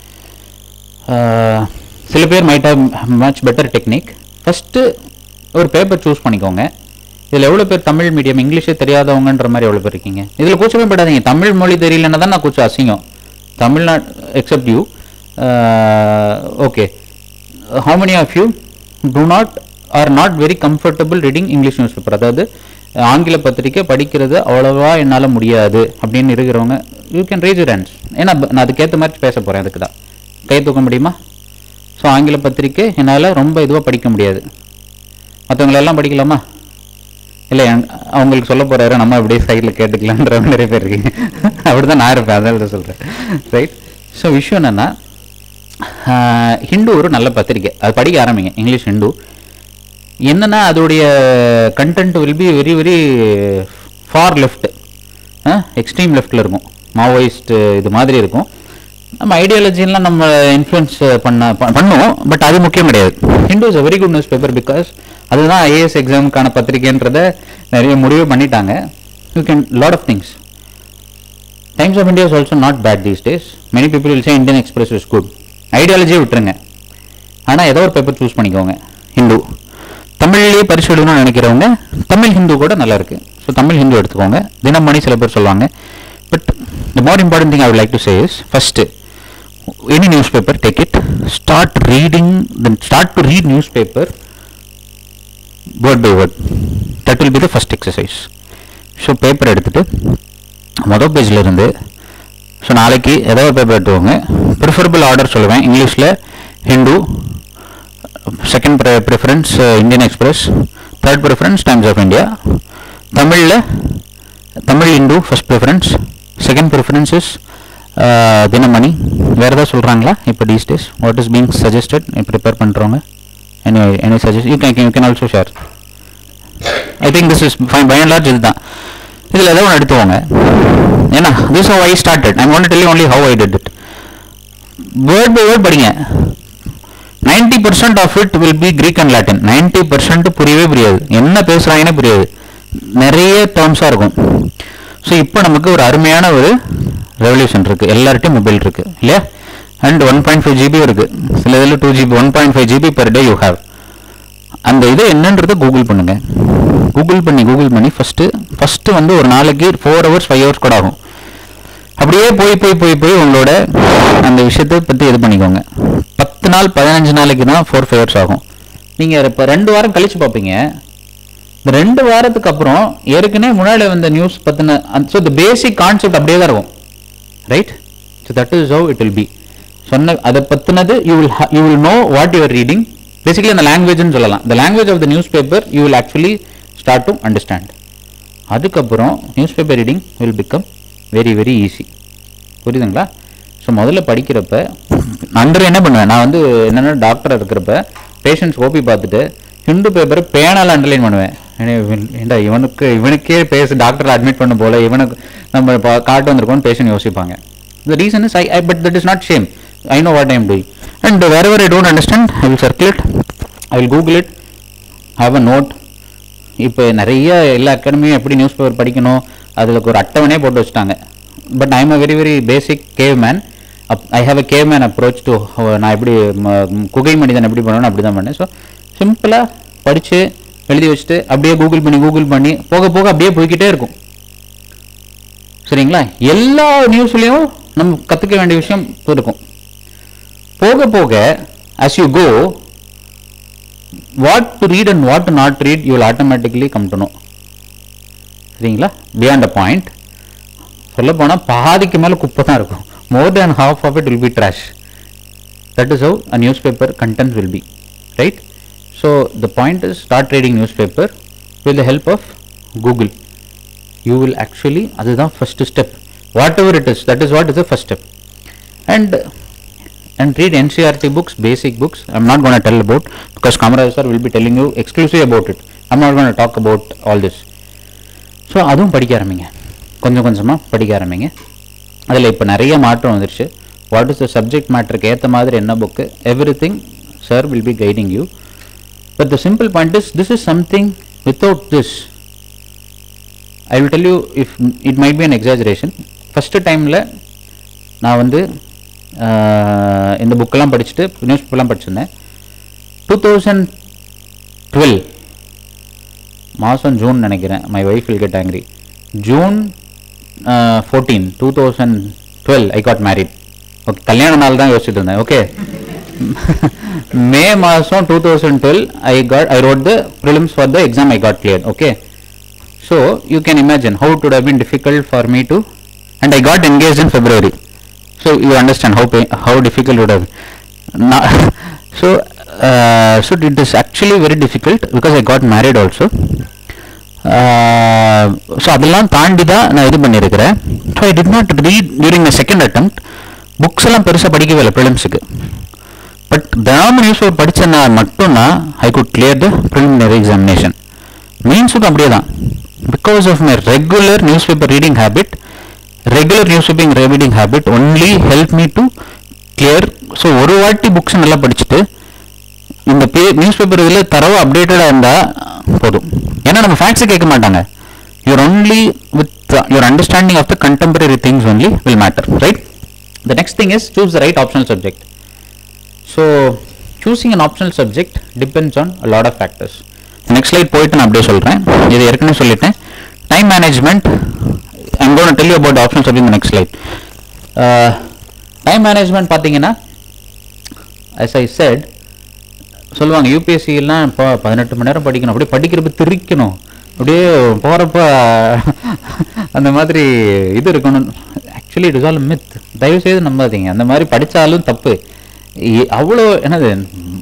சில பேர் might how much better technique. First ஒரு பேப்பர் சூஸ் பண்ணிக்கோங்க. இதில் எவ்வளோ பேர் தமிழ் மீடியம், இங்கிலீஷே தெரியாதவங்கன்ற மாதிரி எவ்வளோ பேர் இருக்கீங்க? இதில் கூச்சமே படாதீங்க. தமிழ் மொழி தெரியலன்னா தான் நான் கூச்சம் அசிங்கம். Tamil Nadu except you. Okay, how many of you do not or not very comfortable reading English newspaper? அதாவது ஆங்கில பத்திரிக்கை படிக்கிறது அவ்வளோவா என்னால் முடியாது அப்படின்னு இருக்கிறவங்க, you can raise your hands. ஏன்னா நான் அதுக்கேற்ற மாதிரி பேச போகிறேன், அதுக்கு தான். கை தூக்க முடியுமா? ஸோ ஆங்கில பத்திரிக்கை என்னால் ரொம்ப இதுவாக படிக்க முடியாது. மற்றவங்களெல்லாம் படிக்கலாமா? இல்லை, அவங்களுக்கு சொல்ல போகிறாரு, நம்ம அப்படியே சைடில் கேட்டுக்கலான்றவங்க நிறைய பேர் இருக்கீங்க. அப்படி தான் நான் இருப்பேன், அதனால தான் சொல்கிறேன். ரைட். ஸோ விஷயம் என்னென்னா, ஹிந்து ஒரு நல்ல பத்திரிக்கை, அது படிக்க ஆரம்பிங்க. இங்கிலீஷ் ஹிந்து என்னென்னா அதோடைய content will be very very far left, extreme லெஃப்டில் இருக்கும், மாவோயிஸ்ட் இது மாதிரி இருக்கும். நம்ம ஐடியாலஜிலாம் நம்ம இன்ஃப்ளூயன்ஸ் பண்ண பண்ணுவோம், பட் அது முக்கியம் கிடையாது. Hindu is a very good newspaper because அதுதான் ஐஏஎஸ் எக்ஸாமுக்கான பத்திரிக்கைன்றதை நிறைய முடிவு பண்ணிட்டாங்க. You can lot of things. Times of India is also not bad these days. Many people will say Indian Express is good. ஐடியாலஜியை விட்டுருங்க, ஆனால் ஏதோ ஒரு பேப்பர் சூஸ் பண்ணிக்கோங்க. ஹிந்து தமிழ்லேயே பரிசு எழுதணும்னு நினைக்கிறவங்க தமிழ் ஹிந்து கூட நல்லா இருக்குது. ஸோ தமிழ் ஹிந்து எடுத்துக்கோங்க. தினமணி சில பேர் சொல்லுவாங்க. But the more important thing I would like to say is, first any newspaper, take it, start reading, then start to read newspaper word by word. That will be the first exercise. So paper எடுத்துகிட்டு மொதல் பேஜில் இருந்து, so நாளைக்கு ஏதோ ஒரு paper எடுத்துக்கோங்க. Preferable order சொல்லுவேன். இங்கிலீஷில் Hindu, second preference Indian Express, third preference Times of India. தமிழில் Tamil Hindu first preference, second preference is Dinamani. வேறு ஏதாவது சொல்கிறாங்களா இப்போ these days? What is being suggested prepare பண்ணுறவங்க? Any any suggest you can you can also share. I think this is fine. By and large இது தான். இதில் ஏதோ ஒன்று எடுத்துவோங்க. ஏன்னா this how I started. I want to tell you only have I did it. Word by word படிங்க. Ninety percent of it will be Greek and Latin. Ninety percent புரியவே புரியாது, என்ன பேசுகிறாங்கன்னே புரியாது, நிறைய டேர்ம்ஸாக இருக்கும். ஸோ இப்போ நமக்கு ஒரு அருமையான ஒரு ரெவல்யூஷன் இருக்குது. எல்லார்ட்டையும் மொபைல் இருக்குது இல்லையா? And one point five GB இருக்குது, சில இதில் two GB one point five GB per day you have. அந்த இது என்னன்றதை கூகுள் பண்ணுங்கள். கூகுள் பண்ணி கூகுள் பண்ணி ஃபஸ்ட்டு ஃபஸ்ட்டு வந்து ஒரு நாளைக்கு ஃபோர் ஹவர்ஸ் ஃபைவ் ஹவர்ஸ் கூட ஆகும். அப்படியே போய் போய் போய் போய் உங்களோட அந்த விஷயத்தை பற்றி இது பண்ணிக்கோங்க. பத்து நாள் பதினஞ்சு நாளைக்கு தான் ஃபோர் ஃபைவ் ஹவர்ஸ் ஆகும். நீங்கள் இப்போ ரெண்டு வாரம் கழித்து பார்ப்பீங்க, இந்த ரெண்டு வாரத்துக்கு அப்புறம் ஏற்கனவே முன்னாடி வந்த நியூஸ் பற்றின ஸோ த பேசிக் கான்செப்ட் அப்படியே தான் இருக்கும், right? So that is how it will be. சொன்ன அதை பற்றினது you will you will know what you are reading. Basically அந்த லாங்குவேஜ்னு சொல்லலாம். The language of the newspaper you will actually start to understand. அதுக்கப்புறம் newspaper reading will become very very easy. புரியுதுங்களா? So முதல்ல படிக்கிறப்ப under என்ன பண்ணுவேன் நான் வந்து என்னென்ன டாக்டர் இருக்கிறப்ப பேஷண்ட்ஸ் ஓபி பார்த்துட்டு ஹிந்து பேப்பரை பேனால் அண்டர்லைன் பண்ணுவேன். ஏண்டா இவனுக்கு இவனுக்கே பேச டாக்டர் அட்மிட் பண்ண போல இவனுக்கு நம்ம காட்டு வந்திருக்கோம்னு பேஷண்ட் யோசிப்பாங்க. The reason is I, I but that is not shame. I know what I am doing. And wherever I don't understand, I will circulate, I will Google it, have a note. இப்போ நிறைய எல்லா அகாடமியும் எப்படி news paper படிக்கணும் அதில் ஒரு அட்டவணையே போட்டு வச்சுட்டாங்க. But I am a very very basic caveman. I have a caveman approach to நான் எப்படி குகை மனிதன் எப்படி பண்ணணும் அப்படி தான் பண்ணேன். ஸோ சிம்பிளாக படித்து எழுதி வச்சுட்டு அப்படியே கூகுள் பண்ணி கூகுள் பண்ணி போக போக அப்படியே போய்கிட்டே இருக்கும். சரிங்களா? எல்லா நியூஸ்லேயும் நம்ம கற்றுக்க வேண்டிய விஷயம் இருக்கும். போக போக as you go what to read and what to not read you will automatically come to know. சரிங்களா? beyond a point சொல்ல போனால் பாதிக்கு மேலே குப்பை தான் இருக்கும். more than half of it will be trash. That is how a newspaper content will be, right? So the point is start reading newspaper with the help of Google. You will actually அதுதான் first step. Whatever it is, that is what is the first step. And and read N C E R T books, basic books. I'm not going to tell about because Kamaraj sir will be telling you exclusively about it. I'm not going to talk about all this. So அதுவும் படிக்க ஆரம்பிங்க, கொஞ்சம் கொஞ்சமாக படிக்க ஆரம்பிங்க. அதில் இப்போ நிறைய மாற்றம் வந்துருச்சு. வாட் இஸ் த சப்ஜெக்ட் மேட்டருக்கு ஏற்ற மாதிரி என்ன book, everything sir will be guiding you. But the simple point is this is something without this I will tell you if it might be an exaggeration. First டைமில் நான் வந்து இந்த புக்கெல்லாம் படிச்சுட்டு நியூஸ் பேப்பர்லாம் படிச்சிருந்தேன். டூ தௌசண்ட் டுவெல் மாதம் June நினைக்கிறேன். My wife will get angry. June fourteen two thousand twelve I got married. Okay, கல்யாண நாள் தான் யோசிச்சுட்டு இருந்தேன். ஓகே, மே மாதம் two thousand twelve I got I wrote the prelims for the exam I got clear. Okay, so you can imagine how it would have been difficult for me to, and I got engaged in February. So you understand how pain, how difficult it would have been. so uh, so it is actually very difficult because I got married also. Uh, so அதெல்லாம் தாண்டி தான் நான் இது பண்ணியிருக்கிறேன். So I did not read during my second attempt. Books எல்லாம் பெருசாக படிக்கவே இல்லை ப்ரிலிம்ஸுக்கு. பட் தினமும் நியூஸ் பேப்பர் படித்தேன்னா மட்டும்தான் I could clear the preliminary examination. மீன்ஸுக்கும் அப்படியே தான். Because of my regular newspaper reading habit, regular newspaper reading habit only helped me to clear. So ஒரு வாட்டி புக்ஸ் நல்லா படிச்சுட்டு இந்த பே நியூஸ் பேப்பர் இதில் தரவு அப்டேட்டடாக இருந்தால் போதும். ஏன்னா நம்ம ஃபேக்ட்ஸை கேட்க மாட்டாங்க. Your only with your understanding of the contemporary things only will matter, right? The next thing is choose the right optional subject. So choosing an optional subject depends on a lot of factors. Next slide போயிட்டு நான் அப்படியே சொல்கிறேன். இது ஏற்கனவே சொல்லிட்டேன். Time management I'm gonna tell you about option subject இந்த next slide. Time management பார்த்தீங்கன்னா as I said சொல்லுவாங்க யூபிஎஸ்சிலாம் இப்போ பதினெட்டு மணி நேரம் படிக்கணும், அப்படியே படிக்கிறப்ப திரிக்கணும், அப்படியே போகிறப்ப அந்த மாதிரி இது இருக்கணும். Actually it is all myth. தயவுசெய்து நம்பாதீங்க. அந்த மாதிரி படித்தாலும் தப்பு. அவ்வளோ என்னது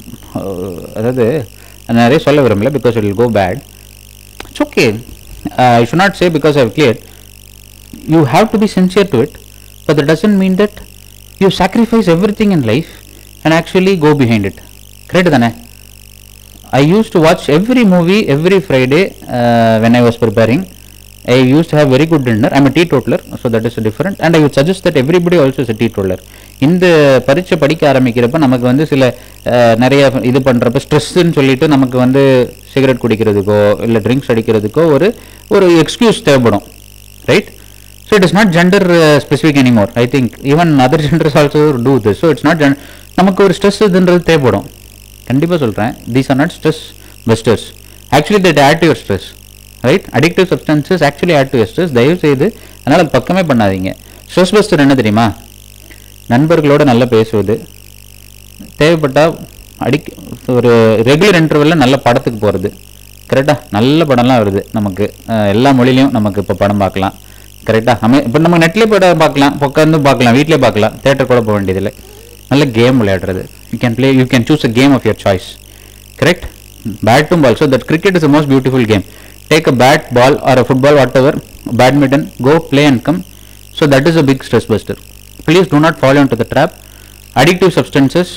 அதாவது நிறைய சொல்ல விரும்பல because it will go bad. It's okay. I should not say because I have cleared. You have to be sincere to it, but that doesn't mean that you sacrifice everything in life and actually go behind it. Correct தானே? I use to watch every movie every Friday when I was preparing. I used to have very good dinner. I am a teetotaler, so that is different. And I would suggest that everybody also is a teetotaler. இந்த பரீட்சை படிக்க ஆரம்பிக்கிறப்ப நமக்கு வந்து சில நிறைய இது பண்ணுறப்ப ஸ்ட்ரெஸ்ன்னு சொல்லிட்டு நமக்கு வந்து சிகரெட் குடிக்கிறதுக்கோ இல்லை ட்ரிங்க்ஸ் அடிக்கிறதுக்கோ ஒரு ஒரு எக்ஸ்கியூஸ் தேவைப்படும், right? So it is not gender specific anymore. I think even other genders also do this. So it's not gen நமக்கு ஒரு ஸ்ட்ரெஸ் இதுன்றது தேவைப்படும். கண்டிப்பாக சொல்கிறேன், these are not stress busters. Actually that add to your stress, right? Addictive substances actually add to stress. தயவு செய்து அதனால் அது பக்கமே பண்ணாதீங்க. ஸ்ட்ரெஸ் பஸ்டர் என்ன தெரியுமா? நண்பர்களோடு நல்லா பேசுவது, தேவைப்பட்டால் அடிக்க ஒரு ரெகுலர் இன்டர்வெல்ல நல்ல படத்துக்கு போகிறது, கரெக்டாக நல்ல படம்லாம் வருது நமக்கு, எல்லா மொழிலையும் நமக்கு இப்போ படம் பார்க்கலாம். கரெக்டாக நம்ம இப்போ நம்ம நெட்லேயே படம் பார்க்கலாம், உட்காந்து பார்க்கலாம், வீட்டிலே பார்க்கலாம், தேட்டர் கூட போக வேண்டியதில்லை. நல்ல கேம் விளையாடுறது, you can play, you can choose a game of your choice. Correct. பேட்டும் ball, so that cricket is the most beautiful game. Take a bat ball or a football, whatever, badminton, go play and come. So that is a big stress buster. Please do not follow into the trap. Addictive substances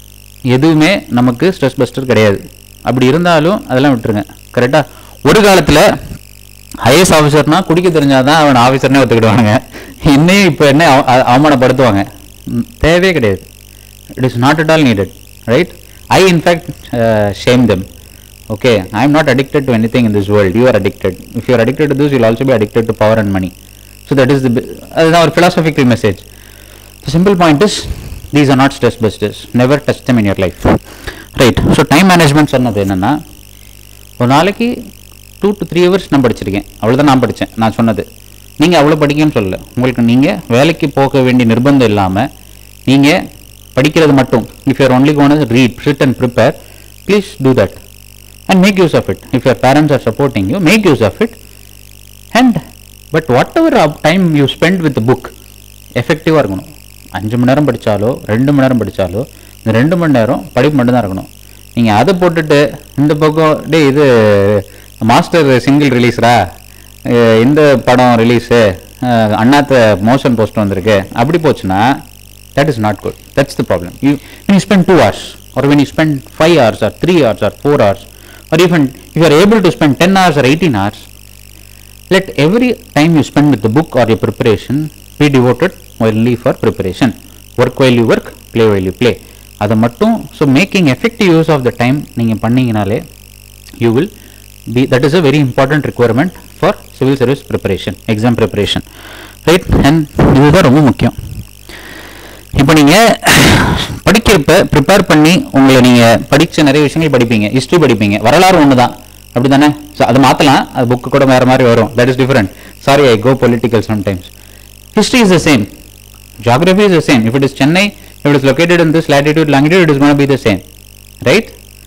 எதுவுமே நமக்கு stress buster கிடையாது. அப்படி இருந்தாலும் அதெல்லாம் விட்டுருங்க. கரெக்டாக. ஒரு காலத்தில் ஐஏஎஸ் ஆஃபீஸர்னா குடிக்க தெரிஞ்சாதான் அவன் ஆஃபீஸர்னே ஒத்துக்கிடுவானுங்க. இன்னையும் இப்போ என்ன அவமானப்படுத்துவாங்க. தேவையே கிடையாது. It is not at all needed. Right. I in fact shame them. Okay, I am not addicted to anything in this world. You are addicted. If you are addicted to this, you will also be addicted to power and money. So that is the, அதுதான் ஒரு philosophical message. The simple point is, these are not stress busters. Never touch them in your life. Right. So time management சொன்னது என்னென்னா, ஒரு நாளைக்கு two to three hours நான் படிச்சிருக்கேன், அவ்வளோதான் நான் படித்தேன். நான் சொன்னது நீங்கள் அவ்வளோ படிக்கணும்னு சொல்லலை. உங்களுக்கு நீங்கள் வேலைக்கு போக வேண்டிய நிர்பந்தம் இல்லாமல் நீங்கள் படிக்கிறது மட்டும், if you're only gonna read, sit and prepare, please do that and make use of it. If your parents are supporting you, make use of it. And but whatever time you spend with book எஃபெக்டிவாக இருக்கணும். அஞ்சு மணி நேரம் படித்தாலோ ரெண்டு மணி நேரம் படித்தாலோ இந்த ரெண்டு மணி நேரம் படிப்பு மட்டும்தான் இருக்கணும். நீங்கள் அதை போட்டுட்டு இந்த பக்கம் டே இது மாஸ்டர் சிங்கிள் ரிலீஸ்ரா, இந்த படம் ரிலீஸு, அண்ணாத்த மோஷன் போஸ்ட் வந்திருக்கு, அப்படி போச்சுன்னா that is not good. That's the problem. You when you spend two hours or when you spend five hours or three hours or four hours or even if you are able to spend ten hours or eighteen hours, let every time you spend with the book or your preparation be devoted only for preparation. Work while you work, play while you play. அதை மட்டும், so making effective use of the time நீங்கள் பண்ணிங்கனாலே you will be, that is a very important requirement for civil service preparation, exam preparation. Right. And இதுதான் ரொம்ப முக்கியம். இப்போ நீங்கள் படிக்கிறப்ப ப்ரிப்பேர் பண்ணி உங்களை நீங்கள் படித்த நிறைய விஷயங்கள் படிப்பீங்க, ஹிஸ்ட்ரி படிப்பீங்க, வரலாறு ஒன்று தான், அப்படி தானே? ஸோ அதை மாற்றலாம், அது புக்கு கூட வேறு மாதிரி வரும், that is different. Sorry, I go political sometimes. History is the same. Geography is the same. If it is Chennai, if it is located in this latitude, longitude, it is going to be the same. Right?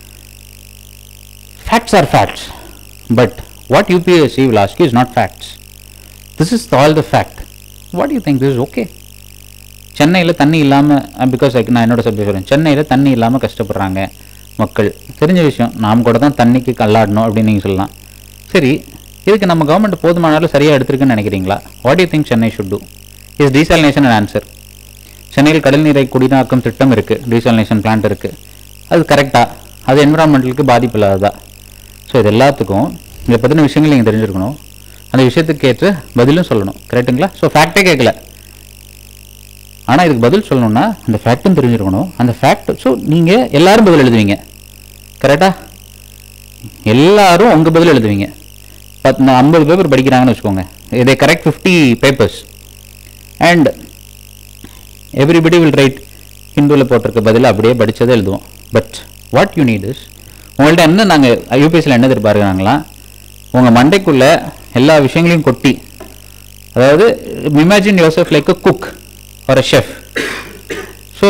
Facts are facts. But what U P S C will ask you is not facts. This is all the fact. What do you think? This is okay? சென்னையில் தண்ணி இல்லாமல், because நான் என்னோட subject சொல்கிறேன், சென்னையில் தண்ணி இல்லாமல் கஷ்டப்படுறாங்க மக்கள். தெரிஞ்ச விஷயம். நாம் கூட தான் தண்ணிக்கு கல்லாடணும் அப்படின்னு நீங்கள் சொல்லலாம். சரி, இதுக்கு நம்ம கவர்மெண்ட் போதுமானாலும் சரியாக எடுத்துருக்குன்னு நினைக்கிறீங்களா? What you think Chennai should do? Is desalination and answer. சென்னையில் கடல் நீரை குடிநீராக்கும் திட்டம் இருக்குது, டீசாலினேஷன் பிளான்ட் இருக்குது. அது கரெக்டாக? அது என்விரான்மெண்டலுக்கு பாதிப்பு இல்லாததா? ஸோ இது எல்லாத்துக்கும் இதை பற்றின விஷயங்கள் நீங்கள் தெரிஞ்சுருக்கணும். அந்த விஷயத்துக்கு ஏற்ற பதிலும் சொல்லணும். கரெக்டுங்களா? ஸோ ஃபேக்டே கேட்கல, ஆனால் இதுக்கு பதில் சொல்லணும்னா அந்த ஃபேக்டும் தெரிஞ்சிருக்கணும். அந்த ஃபேக்ட், ஸோ நீங்கள் எல்லாரும் பதில் எழுதுவீங்க. கரெக்டாக? எல்லாரும் உங்கள் பதில் எழுதுவீங்க. பத்து ஐம்பது பேப்பர் படிக்கிறாங்கன்னு வச்சுக்கோங்க, இதை correct fifty papers and everybody will write ஹிந்துவில் போட்டிருக்க பதில் அப்படியே படித்ததை எழுதுவோம். But what you need is, உங்கள்கிட்ட என்ன நாங்கள் யூபிஎஸ்சியில் என்ன எதிர்பார்க்குறாங்களா, உங்கள் மண்டைக்குள்ளே எல்லா விஷயங்களையும் கொட்டி, அதாவது imagine yourself like a cook or a chef. So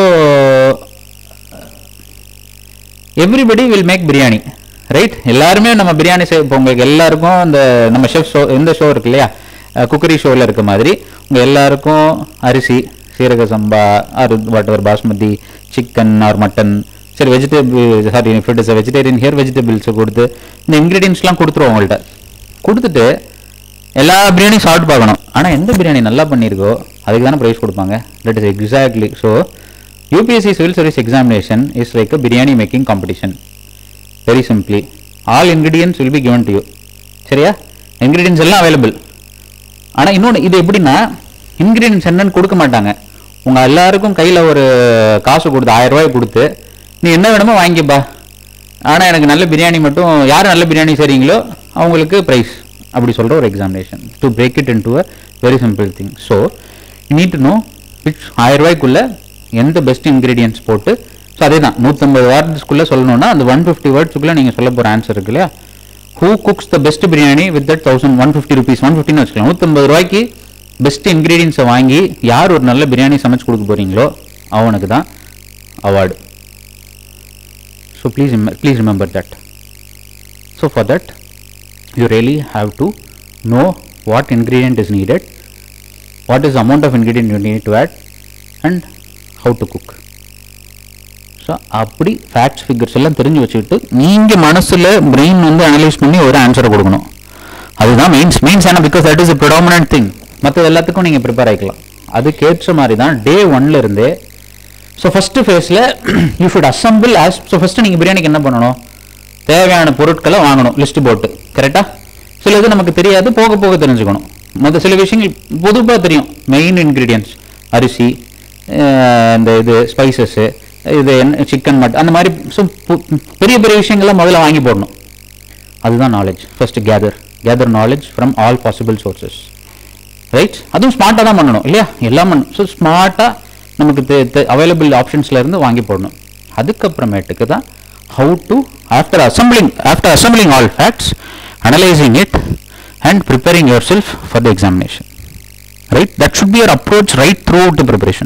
everybody will make biryani. Right? எல்லாருமே நம்ம பிரியாணி செய்ய, இப்போ உங்களுக்கு எல்லாருக்கும் இந்த நம்ம ஷெஃப் ஷோ, இந்த ஷோ இருக்கு இல்லையா, குக்கரி ஷோவில் இருக்க மாதிரி உங்கள் எல்லாருக்கும் அரிசி, சீரக சம்பா or whatever, basmati, chicken or mutton, சரி vegetable, sorry if it is a vegetarian here, வெஜிடபிள்ஸை கொடுத்து இந்த இன்க்ரீடியன்ஸ்லாம் கொடுத்துருவோம் உங்கள்கிட்ட. கொடுத்துட்டு எல்லா பிரியாணியும் சாப்பிட்டு பார்க்கணும். ஆனால் எந்த பிரியாணி நல்லா பண்ணியிருக்கோ அதுக்கு தானே ப்ரைஸ் கொடுப்பாங்க. That is exactly. So UPSC civil service examination is like a biryani making competition. Very simply, all ingredients will be given to you. சரியா? இன்க்ரீடியன்ஸ் எல்லாம் அவைலபிள். ஆனால் இன்னொன்று, இது எப்படின்னா இன்க்ரீடியன்ஸ் என்னன்னு கொடுக்க மாட்டாங்க. உங்கள் எல்லாருக்கும் கையில் ஒரு காசு கொடுத்து, ஆயிரம் ரூபாய் கொடுத்து, நீ என்ன வேணுமோ வாங்கிப்பா, ஆனால் எனக்கு நல்ல பிரியாணி மட்டும், யார் நல்ல பிரியாணி செய்கிறீங்களோ அவங்களுக்கு ப்ரைஸ், அப்படி சொல்கிற ஒரு examination. To break it into a very simple thing. So you need to know which ஆயிரம் ரூபாய்க்குள்ளே எந்த பெஸ்ட் இன்க்ரீடியன்ஸ் போட்டு, ஸோ அதே தான் நூற்றம்பது வேர்ட்ஸ்க்குள்ளே சொல்லணும்னா அந்த ஒன் ஃபிஃப்டி வேர்ட்ஸுக்குள்ளே நீங்கள் சொல்ல போகிற ஆன்சர் இருக்கு இல்லையா, who cooks the best biryani with that thousand one fifty rupees, one ஃபிஃப்டின்னு வச்சுக்கலாம். நூற்றம்பது ரூபாய்க்கு பெஸ்ட் இன்க்ரீடியன்ஸை வாங்கி யார் ஒரு நல்ல பிரியாணி சமைச்சு கொடுக்க போகிறீங்களோ அவனுக்கு தான் award. So please please remember that. So for that you really have to know what ingredient is needed, what is the amount of ingredient you need to add, and how to cook. So அப்படி facts figures எல்லாம் தெரிஞ்சு வச்சுக்கிட்டு நீங்கள் மனசில் brain வந்து analyse பண்ணி ஒரு ஆன்சரை கொடுக்கணும். அதுதான் மெயின்ஸ் மெயின்ஸ் ஏன்னா because that is a predominant thing. மற்ற எல்லாத்துக்கும் நீங்கள் ப்ரிப்பேர் ஆகிக்கலாம். அதுக்கேற்ற மாதிரி தான் டே ஒன்ல இருந்தே. ஸோ ஃபஸ்ட்டு ஃபேஸில் you should assemble as. So first நீங்கள் பிரியாணிக்கு என்ன பண்ணணும், தேவையான பொருட்களை வாங்கணும் லிஸ்ட்டு போட்டு. கரெக்டாக சில இது நமக்கு தெரியாது, போக போக தெரிஞ்சுக்கணும். மொதல் சில விஷயங்கள் பொதுவாக தெரியும். மெயின் இன்க்ரீடியன்ட்ஸ் அரிசி, இந்த இது ஸ்பைசஸ்ஸு, இது என்ன சிக்கன் மட்டன், அந்த மாதிரி. ஸோ பெரிய பெரிய விஷயங்கள்லாம் முதல்ல வாங்கி போடணும். அதுதான் knowledge. First gather gather knowledge from all possible sources. Right? அதுவும் ஸ்மார்ட்டாக தான் பண்ணணும் இல்லையா? எல்லாம் பண்ணணும். ஸோ ஸ்மார்ட்டாக நமக்கு அவைலபிள் ஆப்ஷன்ஸ்லேருந்து வாங்கி போடணும். அதுக்கப்புறமேட்டுக்கு தான் how to after assembling after assembling all facts, analysing it and preparing yourself for the examination. Right? That should be your approach right throughout the preparation.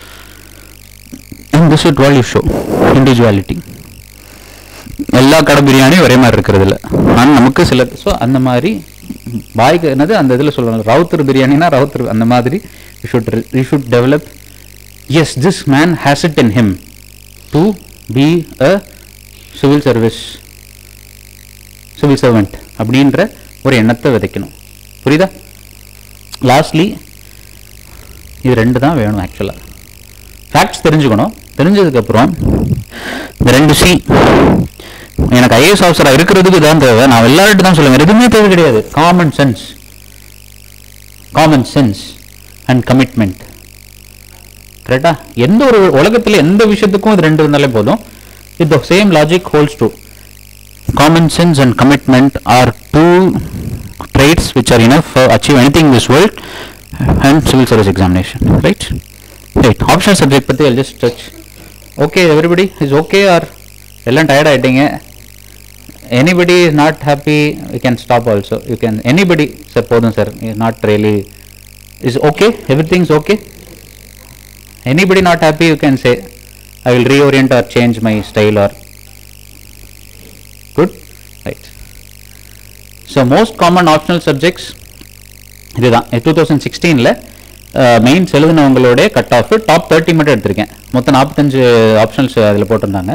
And this is what you show individuality. எல்லா கடை பிரியாணியும் ஒரே மாதிரி இருக்கிறது இல்லை. ஆனால் நமக்கு சில ஸோ அந்த மாதிரி பாய்க்கு என்னது அந்த இதில் சொல்லுவாங்க, ரவுத்தர் பிரியாணினா ரவுத்தர், அந்த மாதிரி you should you should develop. Yes, this man has it in him to be a civil service civil servant அப்படின்ற ஒரு எண்ணத்தை விதைக்கணும். புரியுதா? லாஸ்ட்லி இது ரெண்டு தான் வேணும் ஆக்சுவலாக. ஃபேக்ட்ஸ் தெரிஞ்சுக்கணும். தெரிஞ்சதுக்கப்புறம் இந்த ரெண்டு சி, எனக்கு ஐஏஎஸ் ஆஃபீஸராக இருக்கிறதுக்கு தான் தேவை. நான் எல்லார்ட்டு தான் சொல்லுவேன், எதுவுமே தேவை கிடையாது. Common sense common sense and commitment. கரெக்டா? எந்த ஒரு உலகத்தில் எந்த விஷயத்துக்கும் இது ரெண்டு இருந்தாலே போதும். With the same logic holds true. Common sense and commitment are two traits which are enough for achieve anything in this world and civil service examination. Right? Right. Optional subject பத்தி I'll just touch. Okay, everybody is okay or எல்லாம் tired ஆயிட்டீங்க? Anybody is not happy, we can stop also. You can anybody sir போதும் sir, not really is okay, everything is okay. Anybody not happy, you can say I will reorient or change my style or good. Right. So most common optional subjects இதுதான். twenty sixteen ல mains எழுதினவங்களோட cut off top thirty மட்டும் எடுத்திருக்கேன். மொத்தம் நாற்பத்தஞ்சு options அதில் போட்டிருந்தாங்க.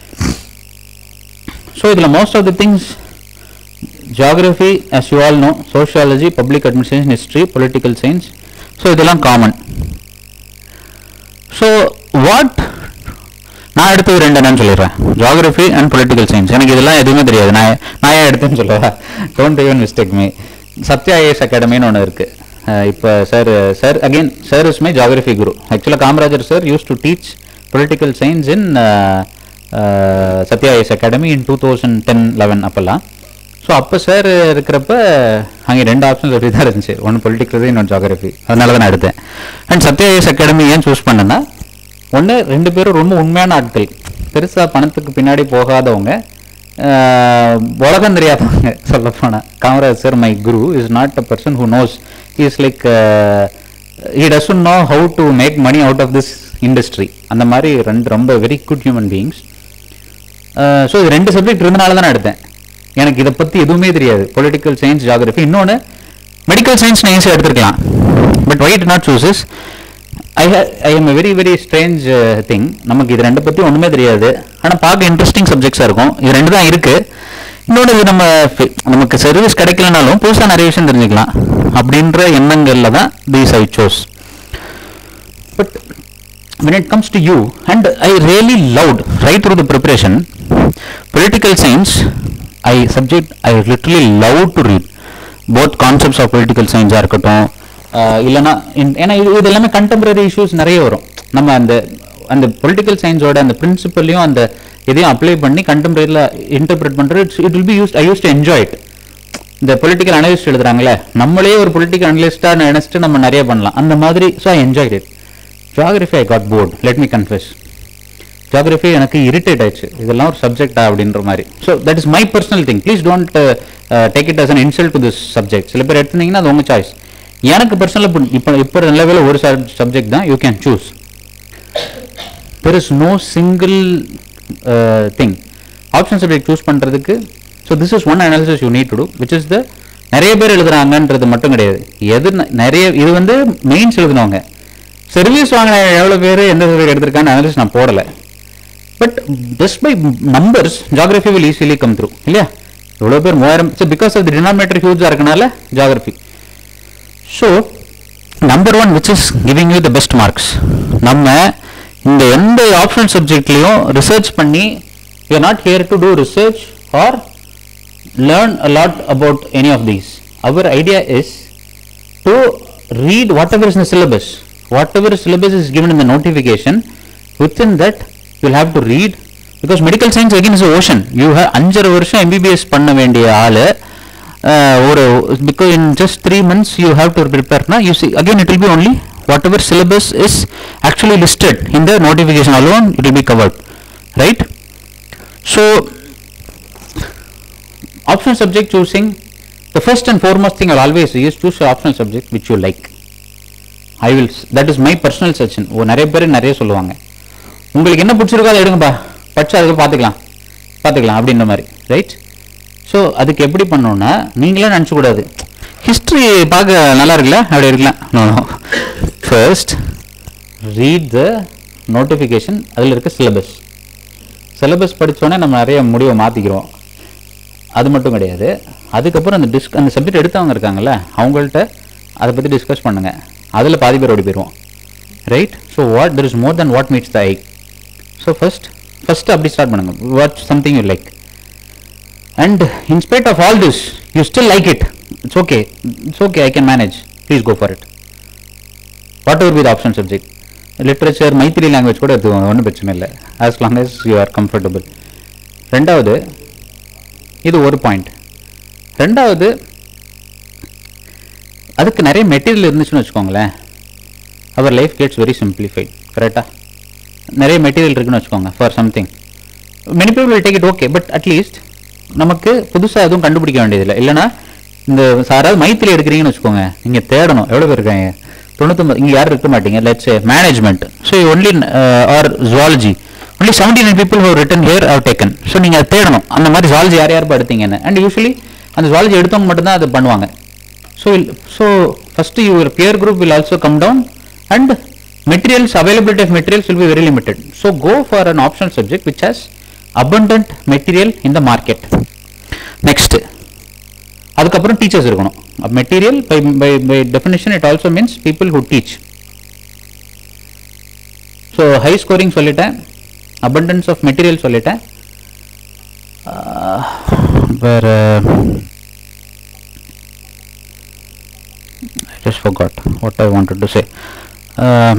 So இதில் most of the things geography, as you all know, sociology, public administration, history, political science. So இதெல்லாம் காமன். ஸோ வாட் நான் எடுத்தது ரெண்டு என்னன்னு சொல்லிடுறேன், ஜியாகிரஃபி அண்ட் பொலிட்டிக்கல் சயின்ஸ். எனக்கு இதெல்லாம் எதுவுமே தெரியாது. நான் நான் ஏன் எடுத்தேன்னு சொல்லுவேன், don't even mistake me. Sathya IAS அகாடமின்னு ஒன்று இருக்குது. இப்போ sir sir again sir is my geography guru. ஆக்சுவலாக Kamarajar sir use to teach political science in Sathya IAS academy in two thousand ten eleven அப்போல்லாம். ஸோ அப்போ சார் இருக்கிறப்ப அங்கே ரெண்டு ஆப்ஷன்ஸ் எப்படி தான் இருந்துச்சு, ஒன்று பொலிட்டிக்கல் இன்னொன்று ஜியாகிரஃபி. அதனால தான் நான் எடுத்தேன். அண்ட் சத்யா ஐஏஎஸ் அகாடமி ஏன் சூஸ் பண்ணேன்னா, ஒன்று ரெண்டு பேரும் ரொம்ப உண்மையான ஆட்கள், பெருசாக பணத்துக்கு பின்னாடி போகாதவங்க, உலகம் தெரியாதவங்க சொல்லப்போனால். Kamaraj sir my guru is not a person who knows, he is like uh, he doesn't know how to make money out of this industry. அந்த மாதிரி ரெண்டு ரொம்ப very good human beings. So இது ரெண்டு சப்ஜெக்ட் இருந்தனால தான் நான் எடுத்தேன். எனக்கு இதை பற்றி எதுவுமே தெரியாது, பொலிட்டிக்கல் சயின்ஸ், ஜியாகிரஃபி. இன்னொன்று மெடிக்கல் சயின்ஸ் நான் ஈஸியாக எடுத்துருக்கலாம். But why did not choose is I I am a very very strange thing. நமக்கு இது ரெண்டு பற்றி ஒன்றுமே தெரியாது, ஆனால் பார்க்க இன்ட்ரெஸ்டிங் சப்ஜெக்ட்ஸாக இருக்கும். இது ரெண்டு தான் இருக்குது. இன்னொன்று இது நம்ம நமக்கு சர்வீஸ் கிடைக்கலனாலும் புதுசாக நிறைய விஷயம் தெரிஞ்சுக்கலாம் அப்படின்ற எண்ணங்களில் தான் these I chose. But when it comes to you, and I really loved right through the preparation political science, I subject I literally love to read both concepts of political science ஆ இருக்கட்டும், இல்லைன்னா ஏன்னா இது எல்லாமே contemporary issues நிறைய வரும். நம்ம அந்த அந்த பொலிட்டிக்கல் சயின்ஸோட அந்த பிரின்சிபல்லையும் அந்த இதையும் அப்ளை பண்ணி கண்டெம்பரரியில் இன்டர்பிரேட் பண்ணுறது. It will be use I use to enjoy it. இந்த பொலிட்டிக்கல் அனலிஸ்ட் எழுதுறாங்களே, நம்மளே ஒரு பொலிட்டிக்கல் அனலிஸ்டாக நினைச்சிட்டு நம்ம நிறைய பண்ணலாம் அந்த மாதிரி. So I enjoyed it. Geography I got bored, let me confess. Geography எனக்கு இரிட்டேட் ஆயிடுச்சு, இதெல்லாம் ஒரு சப்ஜெக்டா அப்படின்ற மாதிரி. So that is my personal thing. Please don't take it as an insult to this subject. சில பேர் எடுத்துனீங்கன்னா அது உங்கள் சாய்ஸ். எனக்கு பர்சனலாக இப்போ இப்போ நிலவில் ஒரு சப்ஜெக்ட் தான் you can choose. There is no single thing. Option subject choose பண்ணுறதுக்கு So this is one analysis you need to do, which is the நிறைய பேர் எழுதுறாங்கன்றது மட்டும் கிடையாது. எது நிறைய இது வந்து மெயின்ஸ் எழுதுனவங்க, சர்வீஸ் வாங்கின எவ்வளோ பேர் எந்த சர்வீஸ் எடுத்திருக்கான்னு அனாலிசிஸ் நான் போடலை. But just by numbers geography will easily come through இல்லையா? எவ்வளோ பேர் மூவாயிரம், so because of the denominator ஹியூஜாக இருக்கனால geography. So number one which is giving you the best marks. நம்ம இந்த எந்த ஆப்ஷனல் சப்ஜெக்ட்லையும் ரிசர்ச் பண்ணி we are not here to do research or learn a lot about any of these. Our idea is to read whatever is in the syllabus. Whatever syllabus is given in the notification, within that you will have to read, because medical science again is an ocean. You have அஞ்சரை வருஷம் M B B S பண்ண வேண்டிய ஆளு ஒரு, because in just three months you have to prepare na, you see again it will be only whatever syllabus is actually listed in the notification alone, it will be covered, right? So optional subject choosing, the first and foremost thing I will always is choose an optional subject which you like. I will, that is my personal suggestion. ஓ நிறைய பேர் நிறைய சொல்லுவாங்க, உங்களுக்கு என்ன பிடிச்சிருக்கோ அதை எடுங்கப்பா, படிச்சு அதுக்கு பார்த்துக்கலாம் பார்த்துக்கலாம் அப்படின்ற மாதிரி, ரைட்? ஸோ அதுக்கு எப்படி பண்ணணும்னா, நீங்களே நினச்சக்கூடாது ஹிஸ்ட்ரி பார்க்க நல்லா இருக்குல்ல அப்படி இருக்கலாம். No no, first read the notification, அதில் இருக்க சிலபஸ். சிலபஸ் படித்தோடனே நம்ம நிறைய முடிவை மாற்றிக்கிறோம், அது மட்டும் கிடையாது. அதுக்கப்புறம் அந்த டிஸ்க் அந்த சப்ஜெக்ட் எடுத்தவங்க இருக்காங்கல்ல, அவங்கள்ட்ட அதை பற்றி டிஸ்கஸ் பண்ணுங்கள், அதில் பாதி பேர் ஓடி போயிடுவோம், right? So what there is more then what meets the eye. So first first அப்படி ஸ்டார்ட் பண்ணுங்கள், what something you like, and in spite of all this you still like it, it's okay it's okay I can manage, please go for it. Whatever be the option subject, literature Maithili language கூட எடுத்துக்கோங்க, ஒன்றும் பிரச்சனை இல்லை, as long as you are comfortable. ரெண்டாவது, இது ஒரு point. ரெண்டாவது, அதுக்கு நிறைய மெட்டீரியல் இருந்துச்சுன்னு வச்சுக்கோங்களேன், our life gets very simplified. கரெக்டாக நிறைய மெட்டீரியல் இருக்குன்னு வச்சுக்கோங்க for something, many people will take it okay, but at least நமக்கு புதுசாக எதுவும் கண்டுபிடிக்க வேண்டியதில்லை. இல்லைனா இந்த சாராவது மைத்திரி எடுக்கிறீங்கன்னு வச்சுக்கோங்க, நீங்கள் தேடணும் எவ்வளோ பேர் இருக்காங்க, தொண்ணூத்தொம்பது, இங்கே யாரும் இருக்க மாட்டீங்க. Let's say management, so only or zoology, only seventy nine people have written here have taken. So நீங்கள் அதை தேடணும், அந்த மாதிரி ஜுவாலஜி யார் யார் எடுத்தீங்கன்னு. அண்ட் யூஸ்வலி அந்த ஜுவாலஜி எடுத்தவங்க மட்டும்தான் அதை பண்ணுவாங்க. So so first your peer group will also come down, and materials availability of materials will be very limited. So go for an optional subject which has abundant material in the market. Next, அதுக்கப்புறம் teachers இருக்கணும். Material by by by definition it also means people who teach. So high scoring சொல்லிட்டேன், abundance of material சொல்லிட்டேன். வேறு I just forgot what I wanted to say. Um,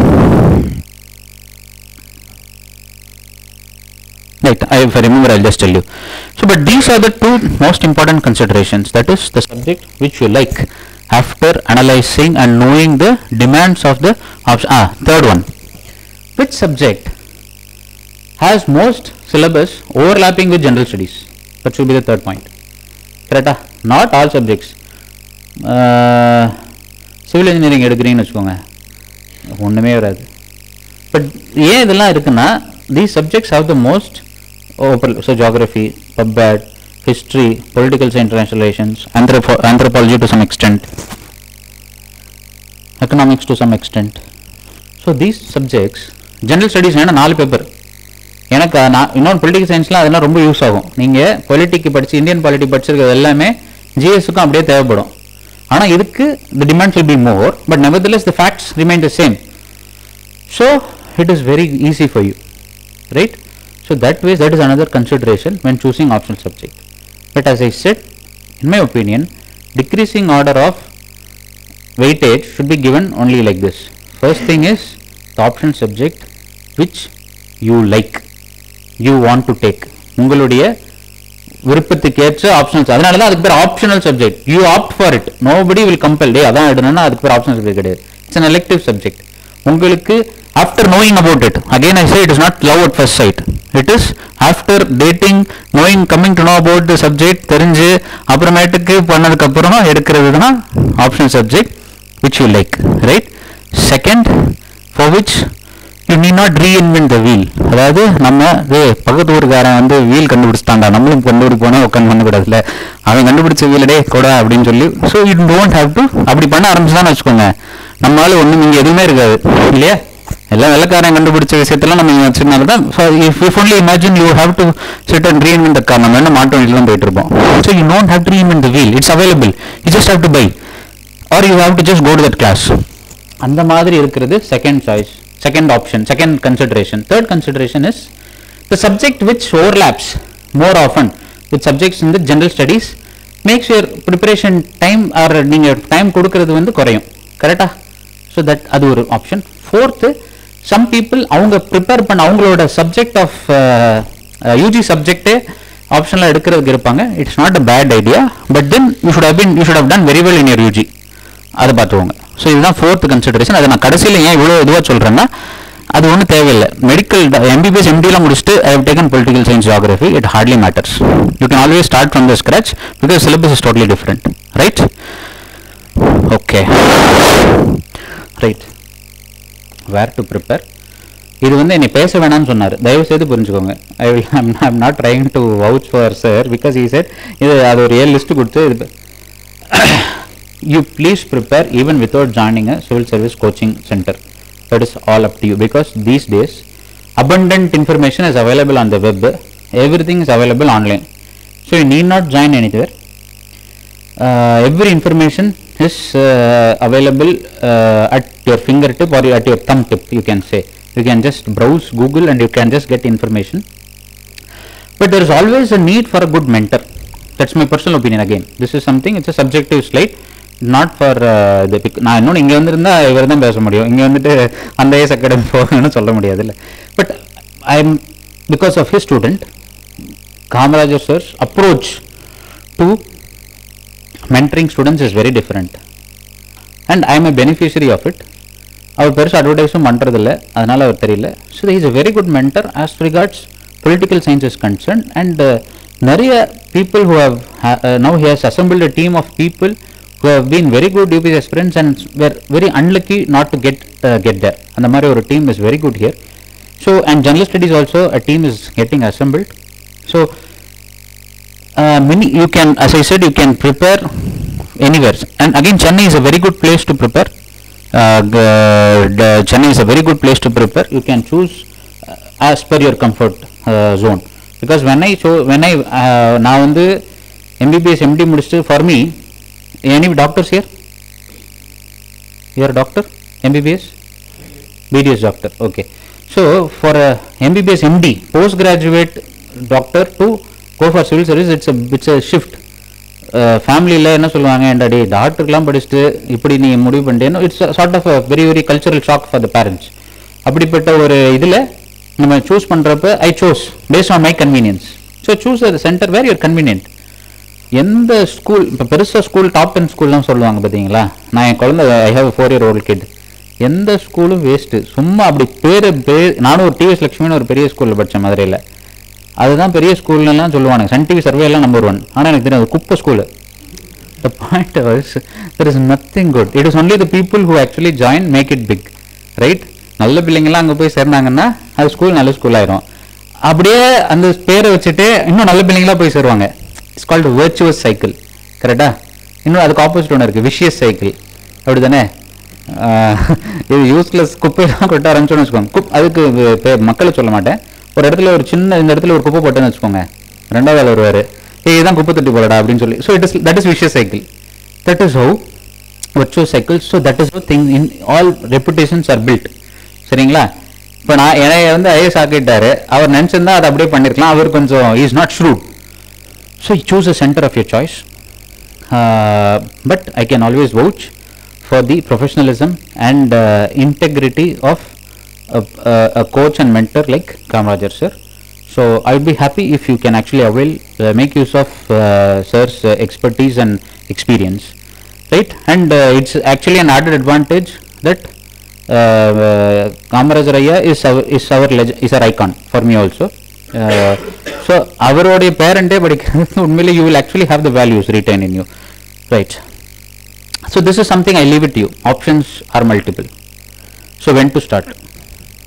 right, I, if I remember I'll just tell you. So but these are the two most important considerations, that is the subject which you like after analyzing and knowing the demands of the option. Ah, third one, which subject has most syllabus overlapping with general studies? That should be the third point. Correct? Not all subjects. Uh, civil engineering எடுக்கிறீங்கன்னு வச்சுக்கோங்க, ஒன்றுமே வராது. But ஏன் இதெல்லாம் இருக்குன்னா, these subjects have the most open, so geography, pubbed, history, political science, international relations, anthropo- anthropology to some extent, economics to some extent. So these subjects, general studies ஏன்னா நாலு paper, எனக்கு நான் இன்னொன்று பொலிட்டிக்கல் சயின்ஸ்லாம் அதெல்லாம் ரொம்ப யூஸ் ஆகும். நீங்கள் பொலிட்டிக்கு படித்து இந்தியன் பாலிட்டி படிச்சிருக்கிறது எல்லாமே ஜிஎஸ்க்கும் அப்படியே தேவைப்படும். ஆனால் இதுக்கு the demands will be more, but nevertheless the facts remain the same. So it is very easy for you, right? So that ways that is another consideration when choosing optional subject. But as I said, in my opinion, decreasing order of weightage should be given only like this. First thing is the optional subject which you like, you want to take, உங்களுடைய விருப்பத்துக்கு ஏற்ற optional. அதனால தான் அதுக்கு பேர் optional subject. You opt for it, nobody will compel, டே அதான் எடுனா அதுக்கு பேர் ஆப்ஷனல் சப்ஜெக்ட் கிடையாது. It's an elective subject. உங்களுக்கு after knowing about it, again I say it is not love at first sight, it is after dating, knowing, coming to know about the subject, தெரிஞ்சு அப்புறமேட்டுக்கு பண்ணதுக்கு அப்புறம் எடுக்கிறது தான் optional subject which you like, right? Second, for which you need not reinvent the wheel. அதாவது நம்ம பக்கத்து ஊருக்காரன் வந்து வீல் கண்டுபிடிச்சிட்டாண்டா நம்மளும் கண்டுபிடிப்போனா உட்காந்து பண்ணக்கூடாதுல்ல, அவன் கண்டுபிடிச்ச வீலடே கூட அப்படின்னு சொல்லி. So you don't have to அப்படி பண்ண ஆரம்பிச்சுதான் வச்சுக்கோங்க, நம்மளால ஒன்றும் இங்கே எதுவுமே இருக்காது இல்லையா. எல்லாம் வெள்ளக்காரன் கண்டுபிடிச்ச விஷயத்தெல்லாம் நம்ம வச்சிருந்தாங்க தான். If only imagine you have to sit and reinvent the car, நம்ம என்ன மாட்டு வண்டிலாம் போயிட்டு இருப்போம். So you don't have to reinvent the wheel, it's available, you just have to buy or you have to just go to that class. அந்த மாதிரி இருக்கிறது second choice, second option, second consideration. Third consideration is the subject which overlaps more often with subjects in the general studies makes your preparation time or நீங்க time கொடுக்கிறது வந்து குறையும், கரெக்டா. So that அது ஒரு ஆப்ஷன். ஃபோர்த்து, சம் பீப்புள் அவங்க prepare பண்ண அவங்களோட சப்ஜெக்ட் ஆஃப் யூஜி சப்ஜெக்டே ஆப்ஷனில் எடுக்கிறதுக்கு இருப்பாங்க. It's not a bad idea, but then you should have been you should have done very well in your UG, அதை பார்த்துக்கோங்க. ஸோ இதுதான் ஃபோர்த் கன்சிடரேஷன். அதை நான் கடைசியில் ஏன் இவ்வளோ இதுவாக சொல்கிறேன்னா, அது ஒன்றும் தேவையில்லை. மெடிக்கல் எம்பிபிஎஸ் எம்டிலாம் முடிச்சுட்டு I have taken political science geography, it hardly matters. You can always start from the scratch because syllabus is totally different, right. Okay, right. Where to prepare, இது வந்து என்னை பேச வேணாம்னு சொன்னார், தயவு செய்து புரிஞ்சுக்கோங்க. I will I am not trying to vouch for sir because he said இது அது ஒரு ஏழு லிஸ்ட்டு கொடுத்து இது you please prepare even without joining a civil service coaching center. That is all up to you because these days abundant information is available on the web, everything is available online, so you need not join anywhere. Uh, every information is uh, available uh, at your fingertip or at your thumb tip, you can say. You can just browse Google and you can just get information, but there is always a need for a good mentor. That's my personal opinion. Again, this is something, it's a subjective slide, not for the pick. நான் இன்னொன்று இங்கே வந்துருந்தா இவர் தான் பேச முடியும், இங்கே வந்துட்டு அந்த ஏஎஸ் அகாடமி போகணும்னு சொல்ல முடியாது இல்லை. But I am because of his student Kamarajar sir's approach to mentoring students is very different and I am a beneficiary of it. அவர் பெருசாக அட்வர்டைஸும் பண்ணுறதில்ல, அதனால் அவர் தெரியல. So is a very good mentor as regards political science is concerned, and uh, நிறைய people who have uh, now he has assembled a team of people who have been very good U P S C aspirants and were very unlucky not to get uh, get there. And the மாதிரி ஒரு team is very good here. So and general studies also a team is getting assembled. So uh, many you can, as I said, you can prepare anywhere. And again, Chennai is a very good place to prepare. Uh, the Chennai is a very good place to prepare. You can choose uh, as per your comfort uh, zone. Because when I show when I uh, நான் வந்து M B B S M D முடிச்சுட்டு, for me, any doctors here? You are a doctor? M B B S? B D S doctor, okay. So for a M B B S M D, postgraduate doctor to go for civil service, it's a it's a shift. ஃபேமிலியில் என்ன சொல்லுவாங்க, ஏன்டா டே டாக்டருக்குலாம் படிச்சுட்டு இப்படி நீ முடிவு பண்ணிட்டேன்னு, it's sort of a very very cultural shock for the parents. அப்படிப்பட்ட ஒரு இதில் நம்ம சூஸ் பண்ணுறப்ப I chose based on my convenience. So choose the centre where your convenient. எந்த ஸ்கூல் இப்போ பெருசாக ஸ்கூல் டாப் டென் ஸ்கூல்லாம் சொல்லுவாங்க பார்த்தீங்களா, நான் என் குழந்தை I have four year old kid, எந்த ஸ்கூலும் வேஸ்ட்டு. சும்மா அப்படி பேர் பேர் நானும் ஒரு டிவிஎஸ் லட்சுமின்னு ஒரு பெரிய ஸ்கூலில் படித்தேன் மதுரையில், அதுதான் பெரிய ஸ்கூல்லாம் சொல்லுவாங்க, சன் டிவி சர்வே எல்லாம் நம்பர் ஒன். ஆனால் எனக்கு தெரியும் அது குப்பை school. The point was there is nothing good, it is only the people who actually join make it big, right. நல்ல பிள்ளைங்கள்லாம் அங்கே போய் சேர்ந்தாங்கன்னா அது ஸ்கூல் நல்ல ஸ்கூல் ஆயிரும். அப்படியே அந்த பேரை வச்சுட்டு இன்னும் நல்ல பிள்ளைங்களாக போய் சேருவாங்க. இட்ஸ் கால்டு வெர்ச்சுவஸ் சைக்கிள், கரெக்டா. இன்னும் அதுக்கு ஆப்போசிட் ஒன்று இருக்குது, விஷியஸ் சைக்கிள், அப்படி தானே. இது யூஸ்லெஸ் குப்பையெல்லாம் கொட்ட ஆரம்பிச்சோன்னு வச்சுக்கோங்க. குப் அதுக்கு மக்களை சொல்ல மாட்டேன், ஒரு இடத்துல ஒரு சின்ன இந்த இடத்துல ஒரு குப்பை போட்டேன்னு வச்சுக்கோங்க, ரெண்டாவது ஆள் வருவார், ஏ இதுதான் குப்பை தட்டி போலடா அப்படின்னு சொல்லி. So it is that is vicious cycle, that is how virtuous cycle. So that is how thing in all reputations are built, சரிங்களா. இப்போ நான் என்னைய வந்து ஐஏஎஸ் ஆக்கிட்டாரு, அவர் நினச்சிருந்தா அதை அப்படியே பண்ணியிருக்கலாம், அவர் கொஞ்சம் is not shrewd. So choose a centre of your choice. But I can always vouch for the professionalism and integrity of a, a, a coach and mentor like Kamarajar sir. So I would be happy if you can actually avail uh, make use of uh, sir's uh, expertise and experience, right. And uh, it's actually an added advantage that uh, uh, Kamarajar Ayya is our is our leg- is our icon for me also. Uh, so avaroda parent e padikkiradhu unmile you will actually have the values retained in you, right. So this is something I leave it to you. Options are multiple. So when to start?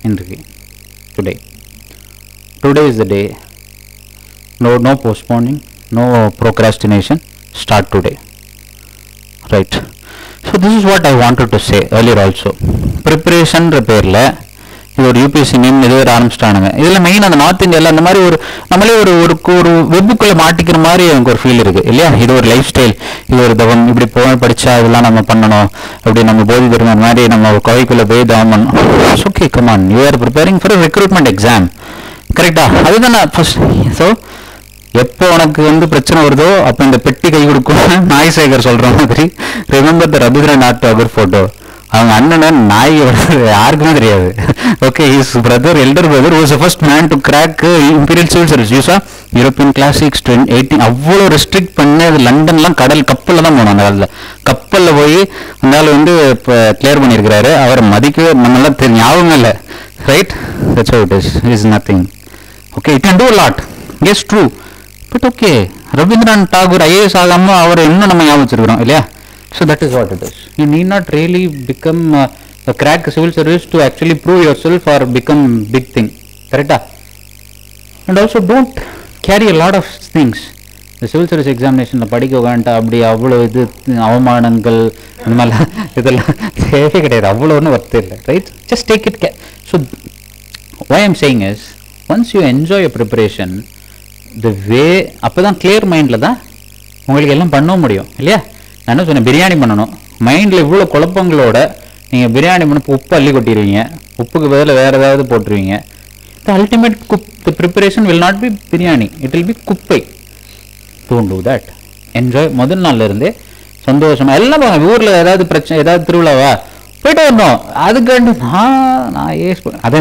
இன்றைக்கு today today is the day. No no postponing, no procrastination. Start today, right? So this is what I wanted to say earlier also. Preparation பேர்ல இது ஒரு UPSC name இது ஒரு ஆரம்பிச்சிட்டானுங்க. இதில் main அந்த north இந்தியாவில் அந்த மாதிரி ஒரு நம்மளே ஒரு ஒரு ஒரு வெப்புக்குள்ளே மாட்டிக்கிற மாதிரி எனக்கு ஒரு ஃபீல் இருக்குது இல்லையா? இது ஒரு லைஃப் ஸ்டைல், இது ஒரு தவம், இப்படி போய் படித்தா இதெல்லாம் நம்ம பண்ணணும், அப்படி நம்ம போதி தரும மாதிரி நம்ம கோவைக்குள்ளே போய் தவம் பண்ணணும். Okay come on, you are preparing for recruitment exam, கரெக்டா? அதுதான் நான் ஃபர்ஸ்ட். ஸோ எப்போ உனக்கு வந்து பிரச்சனை வருதோ அப்போ இந்த பெட்டி கை கொடுக்கும் நாய் சேகர் சொல்கிற மாதிரி remember the Rabindranath Tagore photo. அவங்க அண்ணனை நாய் யாருக்குமே தெரியாது. ஓகே, his brother, elder brother was the first man to crack imperial civil service. யூஸா யூரோப்பியன் கிளாசிக்ஸ் டென் எயிட்டீன் அவ்வளோ ரெஸ்ட்ரிக்ட் பண்ணி அது லண்டன்லாம் கடல் கப்பலில் தான் போனோம். அந்த காலத்தில் கப்பலில் போய் அந்த வந்து இப்போ கிளியர் பண்ணியிருக்கிறாரு. அவரை மதிக்கவே நம்மளாம் தெரியும், ஞாபகம் இல்லை, right? That's how it is. Is nothing. Okay, it can do lot, yes true. But okay, Rabindranath Tagore IAS ஆகாமல் அவரை இன்னும் நம்ம ஞாபகம் வச்சிருக்கிறோம் இல்லையா? So that is what it is. You need not really become uh, a crack civil service to actually prove yourself or become big thing, correct? And also don't carry a lot of things. The civil service examination la padikka uganda appadi avlo idu avamaanangal andala idella theve kedaiyadhu, avlo onnu varthu illa, right? Just take it ca- so why I am saying is, once you enjoy your preparation the way appo clear mind la da ungalku ellam panna mudiyum illaya? நான் என்ன சொன்னேன், பிரியாணி பண்ணணும். மைண்டில் இவ்வளோ குழப்பங்களோட நீங்கள் பிரியாணி பண்ண உப்பு அள்ளி கொட்டிடுவீங்க, உப்புக்கு பதில் வேறு ஏதாவது போட்டுருவீங்க. The ultimate cook the preparation will not be biryani, it will be குப்பை. Don't do that. என்ஜாய். முதல் நாளில் இருந்தே சந்தோஷமாக எல்லாம் போங்க. ஊரில் ஏதாவது பிரச்சனை, ஏதாவது திருவிழாவா போயிட்டு வரணும். அதுக்கு நான் நான் ஏஸ் அதே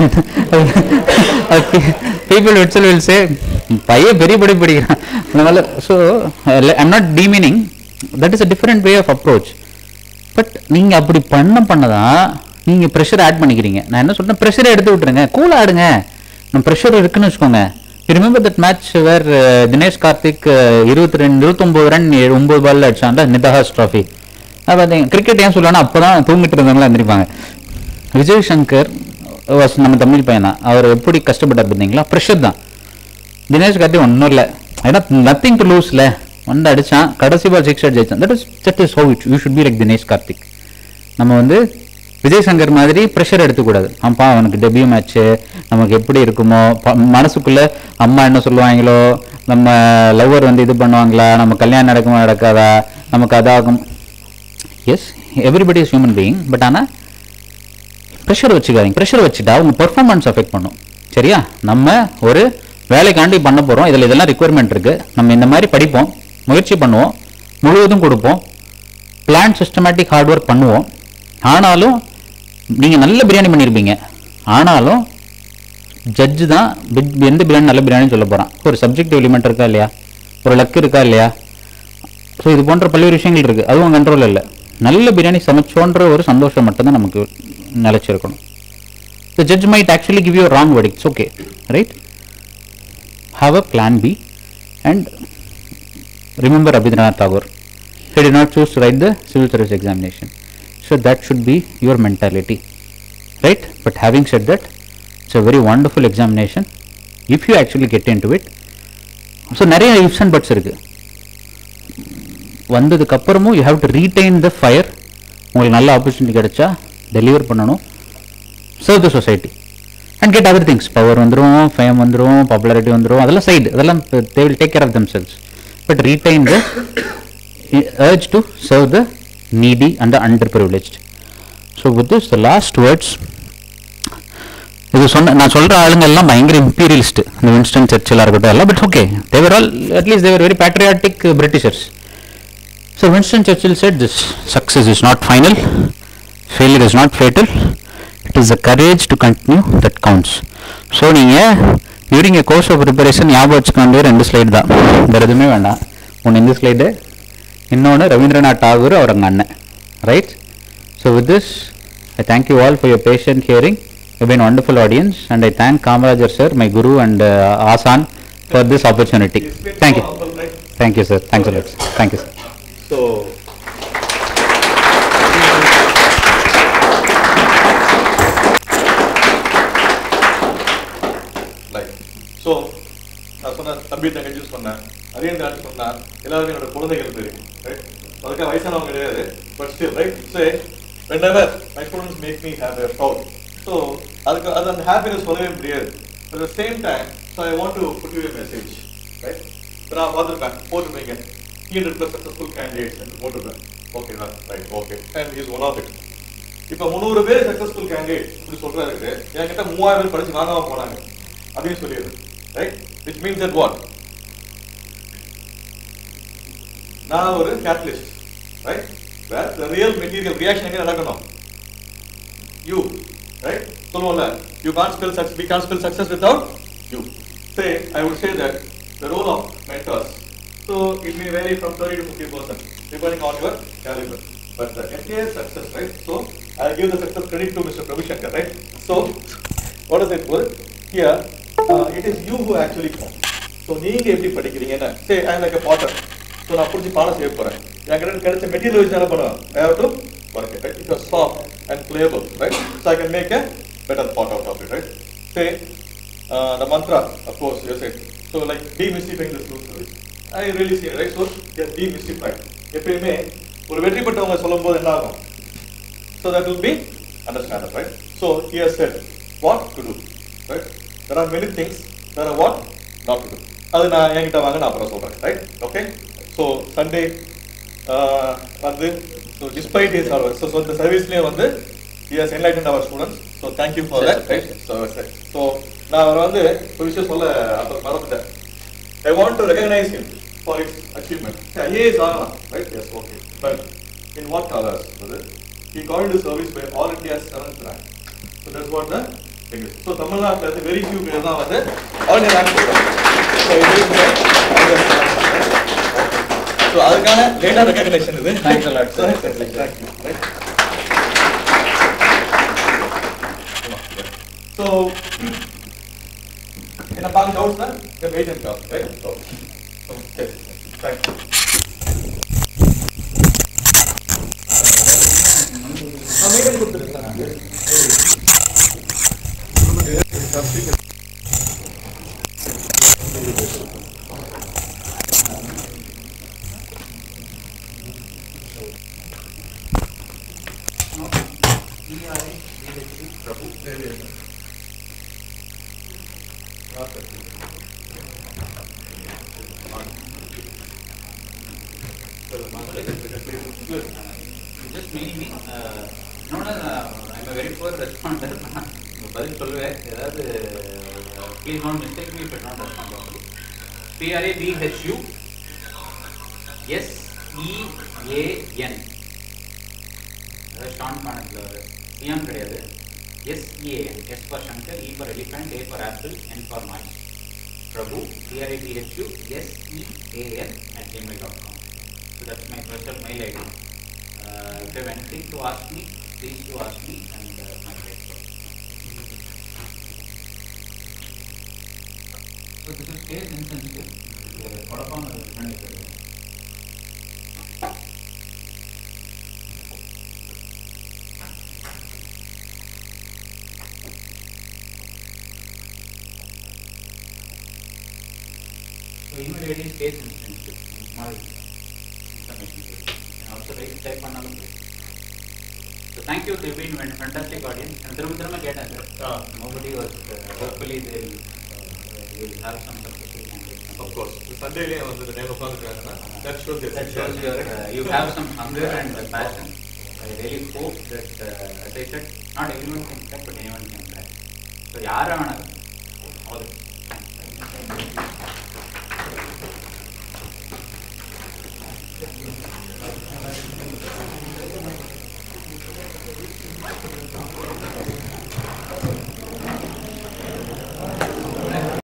பீப்புள் இட்ஸ் வில் சே பையன் பெரிய படி படிக்கிறான் அந்த மாதிரி. So I am not demeaning, that is a different way of approach. பட் நீங்கள் அப்படி பண்ண பண்ணதான் நீங்கள் ப்ரெஷர் ஆட் பண்ணிக்கிறீங்க. நான் என்ன சொல்கிறேன், ப்ரெஷரை எடுத்து விட்டுருங்க, கூல் ஆடுங்க. நம்ம ப்ரெஷர் இருக்குன்னு வச்சுக்கோங்க. You remember that match where Dinesh Karthik இருபத்தி ரெண்டு இருபத்தொம்போது ரன் ஒம்பது பாலில் அடிச்சான்ல நிதாஸ் ட்ராஃபி. அது பார்த்தீங்க. கிரிக்கெட் ஏன் சொல்லலாம்னா அப்போ தான் தூங்கிட்டு இருந்தவங்களாம் எந்திரிப்பாங்க. விஜய் சங்கர் வாஸ் நம்ம தமிழ் பையன் தான், அவர் எப்படி கஷ்டப்பட்டார் பார்த்தீங்களா? ப்ரெஷர் தான். தினேஷ் கார்த்திக் ஒன்றும் இல்லை, ஏன்னா நத்திங் டு லூஸ்ல வந்து அடித்தான், கடைசி பால் சிக்ஸ் அடிச்சு ஜெயிச்சான். That is that is how it you should be like Dinesh Karthik. நம்ம வந்து விஜய் சங்கர் மாதிரி ப்ரெஷர் எடுத்துக்கூடாது. ஆப்பா அவனுக்கு டெபியூ மேட்ச்சு, நமக்கு எப்படி இருக்குமோ, மனசுக்குள்ளே அம்மா என்ன சொல்லுவாங்களோ, நம்ம லவ்வர் வந்து இது பண்ணுவாங்களா, நம்ம கல்யாணம் நடக்குமா நடக்காதா, நமக்கு அதாகும். Yes, everybody is human being. But ஆனால் ப்ரெஷர் வச்சுக்காதீங்க. ப்ரெஷர் வச்சுட்டா உங்கள் பெர்ஃபார்மன்ஸ் அஃபெக்ட் பண்ணும். சரியா? நம்ம ஒரு வேலைக்காண்டி பண்ண போகிறோம், இதில் இதெல்லாம் ரிக்வயர்மெண்ட் இருக்குது, நம்ம இந்த மாதிரி படிப்போம், முயற்சி பண்ணுவோம், முழுவதும் கொடுப்போம், பிளான் சிஸ்டமேட்டிக் ஹார்ட் ஒர்க் பண்ணுவோம். ஆனாலும் நீங்கள் நல்ல பிரியாணி பண்ணியிருப்பீங்க, ஆனாலும் ஜட்ஜு தான் எந்த பிரியாணி நல்ல பிரியாணின்னு சொல்ல போகிறான். ஒரு சப்ஜெக்டிவ் எலிமெண்ட் இருக்கா இல்லையா, ஒரு லக் இருக்கா இல்லையா? ஸோ இது போன்ற பல்வேறு விஷயங்கள் இருக்குது, அதுவும் கண்ட்ரோல் இல்லை. நல்ல பிரியாணி சமைச்சோன்ற ஒரு சந்தோஷம் மட்டும்தான் நமக்கு நிலச்சிருக்கணும். The judge might actually give you wrong verdict. It's okay, right? Have a plan B and remember Rabindranath Tagore. He did not choose to write the civil service examination. So that should be your mentality, right? But having said that, it's a very wonderful examination if you actually get into it. So நிறைய ifs and buts இருக்கு. வந்ததுக்கு அப்புறமும் you have to retain the fire. உங்களுக்கு நல்ல opportunity கிடைச்சா deliver பண்ணணும், serve the society and get other things. Power வந்துரும், fame வந்துரும், popularity வந்துரும், அதெல்லாம் சைடு, அதெல்லாம் they will take care of themselves. But retain the urge to serve the needy and the underprivileged. So with this, the last words, இது சொன்ன நான் சொல்கிற ஆளுங்க எல்லாம் பயங்கர இம்பீரியலிஸ்ட், இந்த வின்ஸ்டன் சர்ச்சிலாக இருக்கட்டும் எல்லாம். But okay, they were all at least they were very patriotic Britishers. So Winston Churchill said this: success is not final, failure is not fatal, it is the courage to continue that counts. So நீங்கள் during a course of preparation ஞாபகம் வச்சுக்க வேண்டிய ரெண்டு slide தான், வேறு எதுவுமே வேண்டாம். ஒன்று இந்த ஸ்லைடு, இன்னொன்று ரவீந்திரநாத் டாகூர் அவர் அங்கே அண்ணன், right? So with this I thank you all for your patient hearing. You've been a wonderful audience, and I thank Kamarajar sir, my guru and uh, Asan, for this opportunity. Thank you. Thank you, sir. Thanks a lot. Thank you, sir. So, so நான் சொன்ன தம்பி தங்கச்சி use பண்ணேன், அதையும் தாண்டி சொன்னா எல்லாருமே என்னோட குழந்தைகள் பேரு, ரைட்? அதுக்காக வயசானவங்க கிடையாது, but still right. So whenever my students make me have a proud, so அதுக்கு அது அந்த ஹாப்பினஸ் சொல்லவே முடியாது. At the same time, so I want to put you a message, right? இப்போ நான் பார்த்துருப்பேன் போட்டுருப்பீங்க three hundred plus successful candidates and போட்டுருப்பேன். ஓகே தான், right, okay, and is one of it. இப்போ முந்நூறு பேர் சக்சஸ்ஃபுல் கேண்டிடேட் இப்படி சொல்றாரு, என்கிட்ட மூவாயிரம் பேர் படிச்சு வாங்காம போனாங்க அப்படின்னு சொல்லிடுது, right? Which means that what? நான் ஒரு catalyst, right? Where the real material reaction எங்க நடக்கணும்? You, right? சொல்லுவோம்ல, you can't spell success, we can't spell success without you. Say, I would say that the role of mentors, so it may vary from thirty to fifty percent depending on your caliber. But the entire success, right? So I give the success credit to Mister Prabhu Shankar, right? So what does it work? Here, uh, it is you who actually come. So நீங்க எப்படி படிக்கிறீங்கன்னா, say I am like a potter. So நான் புடிச்சு பானை செய்ய போறேன். என்கிட்ட கிடைச்ச material வச்சு என்ன பண்ணுவேன்? I have to work it, right? It was soft and pliable, right? So I can make a better pot out of it, right? Say uh, the mantra, of course, you said. So like demystifying the truth service. I really see it, right? So yes, demystify. எப்பயுமே ஒரு வெற்றி பெற்றவங்க சொல்லும்போது என்ன ஆகும்? So that will be understandable, right? So he has said what to do, right? There are many things, there are what not to do. அது நான் என்கிட்ட வாங்க நான் அப்புறம் சொல்றேன், right? Okay? So Sunday uh, வந்து so despite his hard work, so, so the service-லயே வந்து he has enlightened our students. So thank you for that, right? So so நான் அவர் வந்து ஒரு விஷயம் சொல்ல அப்புறம் மறந்துட்டேன். I want to recognize him for his achievement. I A S ஆகலாம், right? Yes, okay. But in what colors? He got into service by all India's seventh rank. So that's what the thing is. So Tamil Nadu has a very few players now வந்து all India rank போடுறாங்க. So it is the so அதுக்கான later recognition இது. Thanks a lot, sir. Thank you. Right? So in a part doubts, sir, the wait and come, right? So, so yes, thank you. I'm making good business. Just meaning me, uh, no, no, no, I'm a very poor responder. பதில் சொல்லுவேன் ஏதாவது please not mistake me if it not respond properly. P R A B H U S E A N அதாவது ஷான் கானத்தில் ஒரு சியான் கிடையாது. S E A N, S for Shankar, E for elephant, A for apple, N for Mike. Prabhu, P R A B H U S E A N at gmail dot com. So that's my personal mail I D. Uh, if you have anything to ask me, please do ask me and uh, my great work. So this is case insensitive. Kodapam is different. So immediately case insensitive, small information. Also raise type பண்ணாலும் போதும். So thank you, they've been a fantastic audience. And திரும்ப திரும்ப கேட்டேன் sir. Nobody was uh, hopefully they will uh, will have some successful candidates. Of course. Sunday day வந்து the name of the that shows that shows your uh, you have some hunger and uh, passion. I really hope that uh, as I said, not everyone can crack, but anyone can crack. So யாரா வேணாலும் all the Thank you.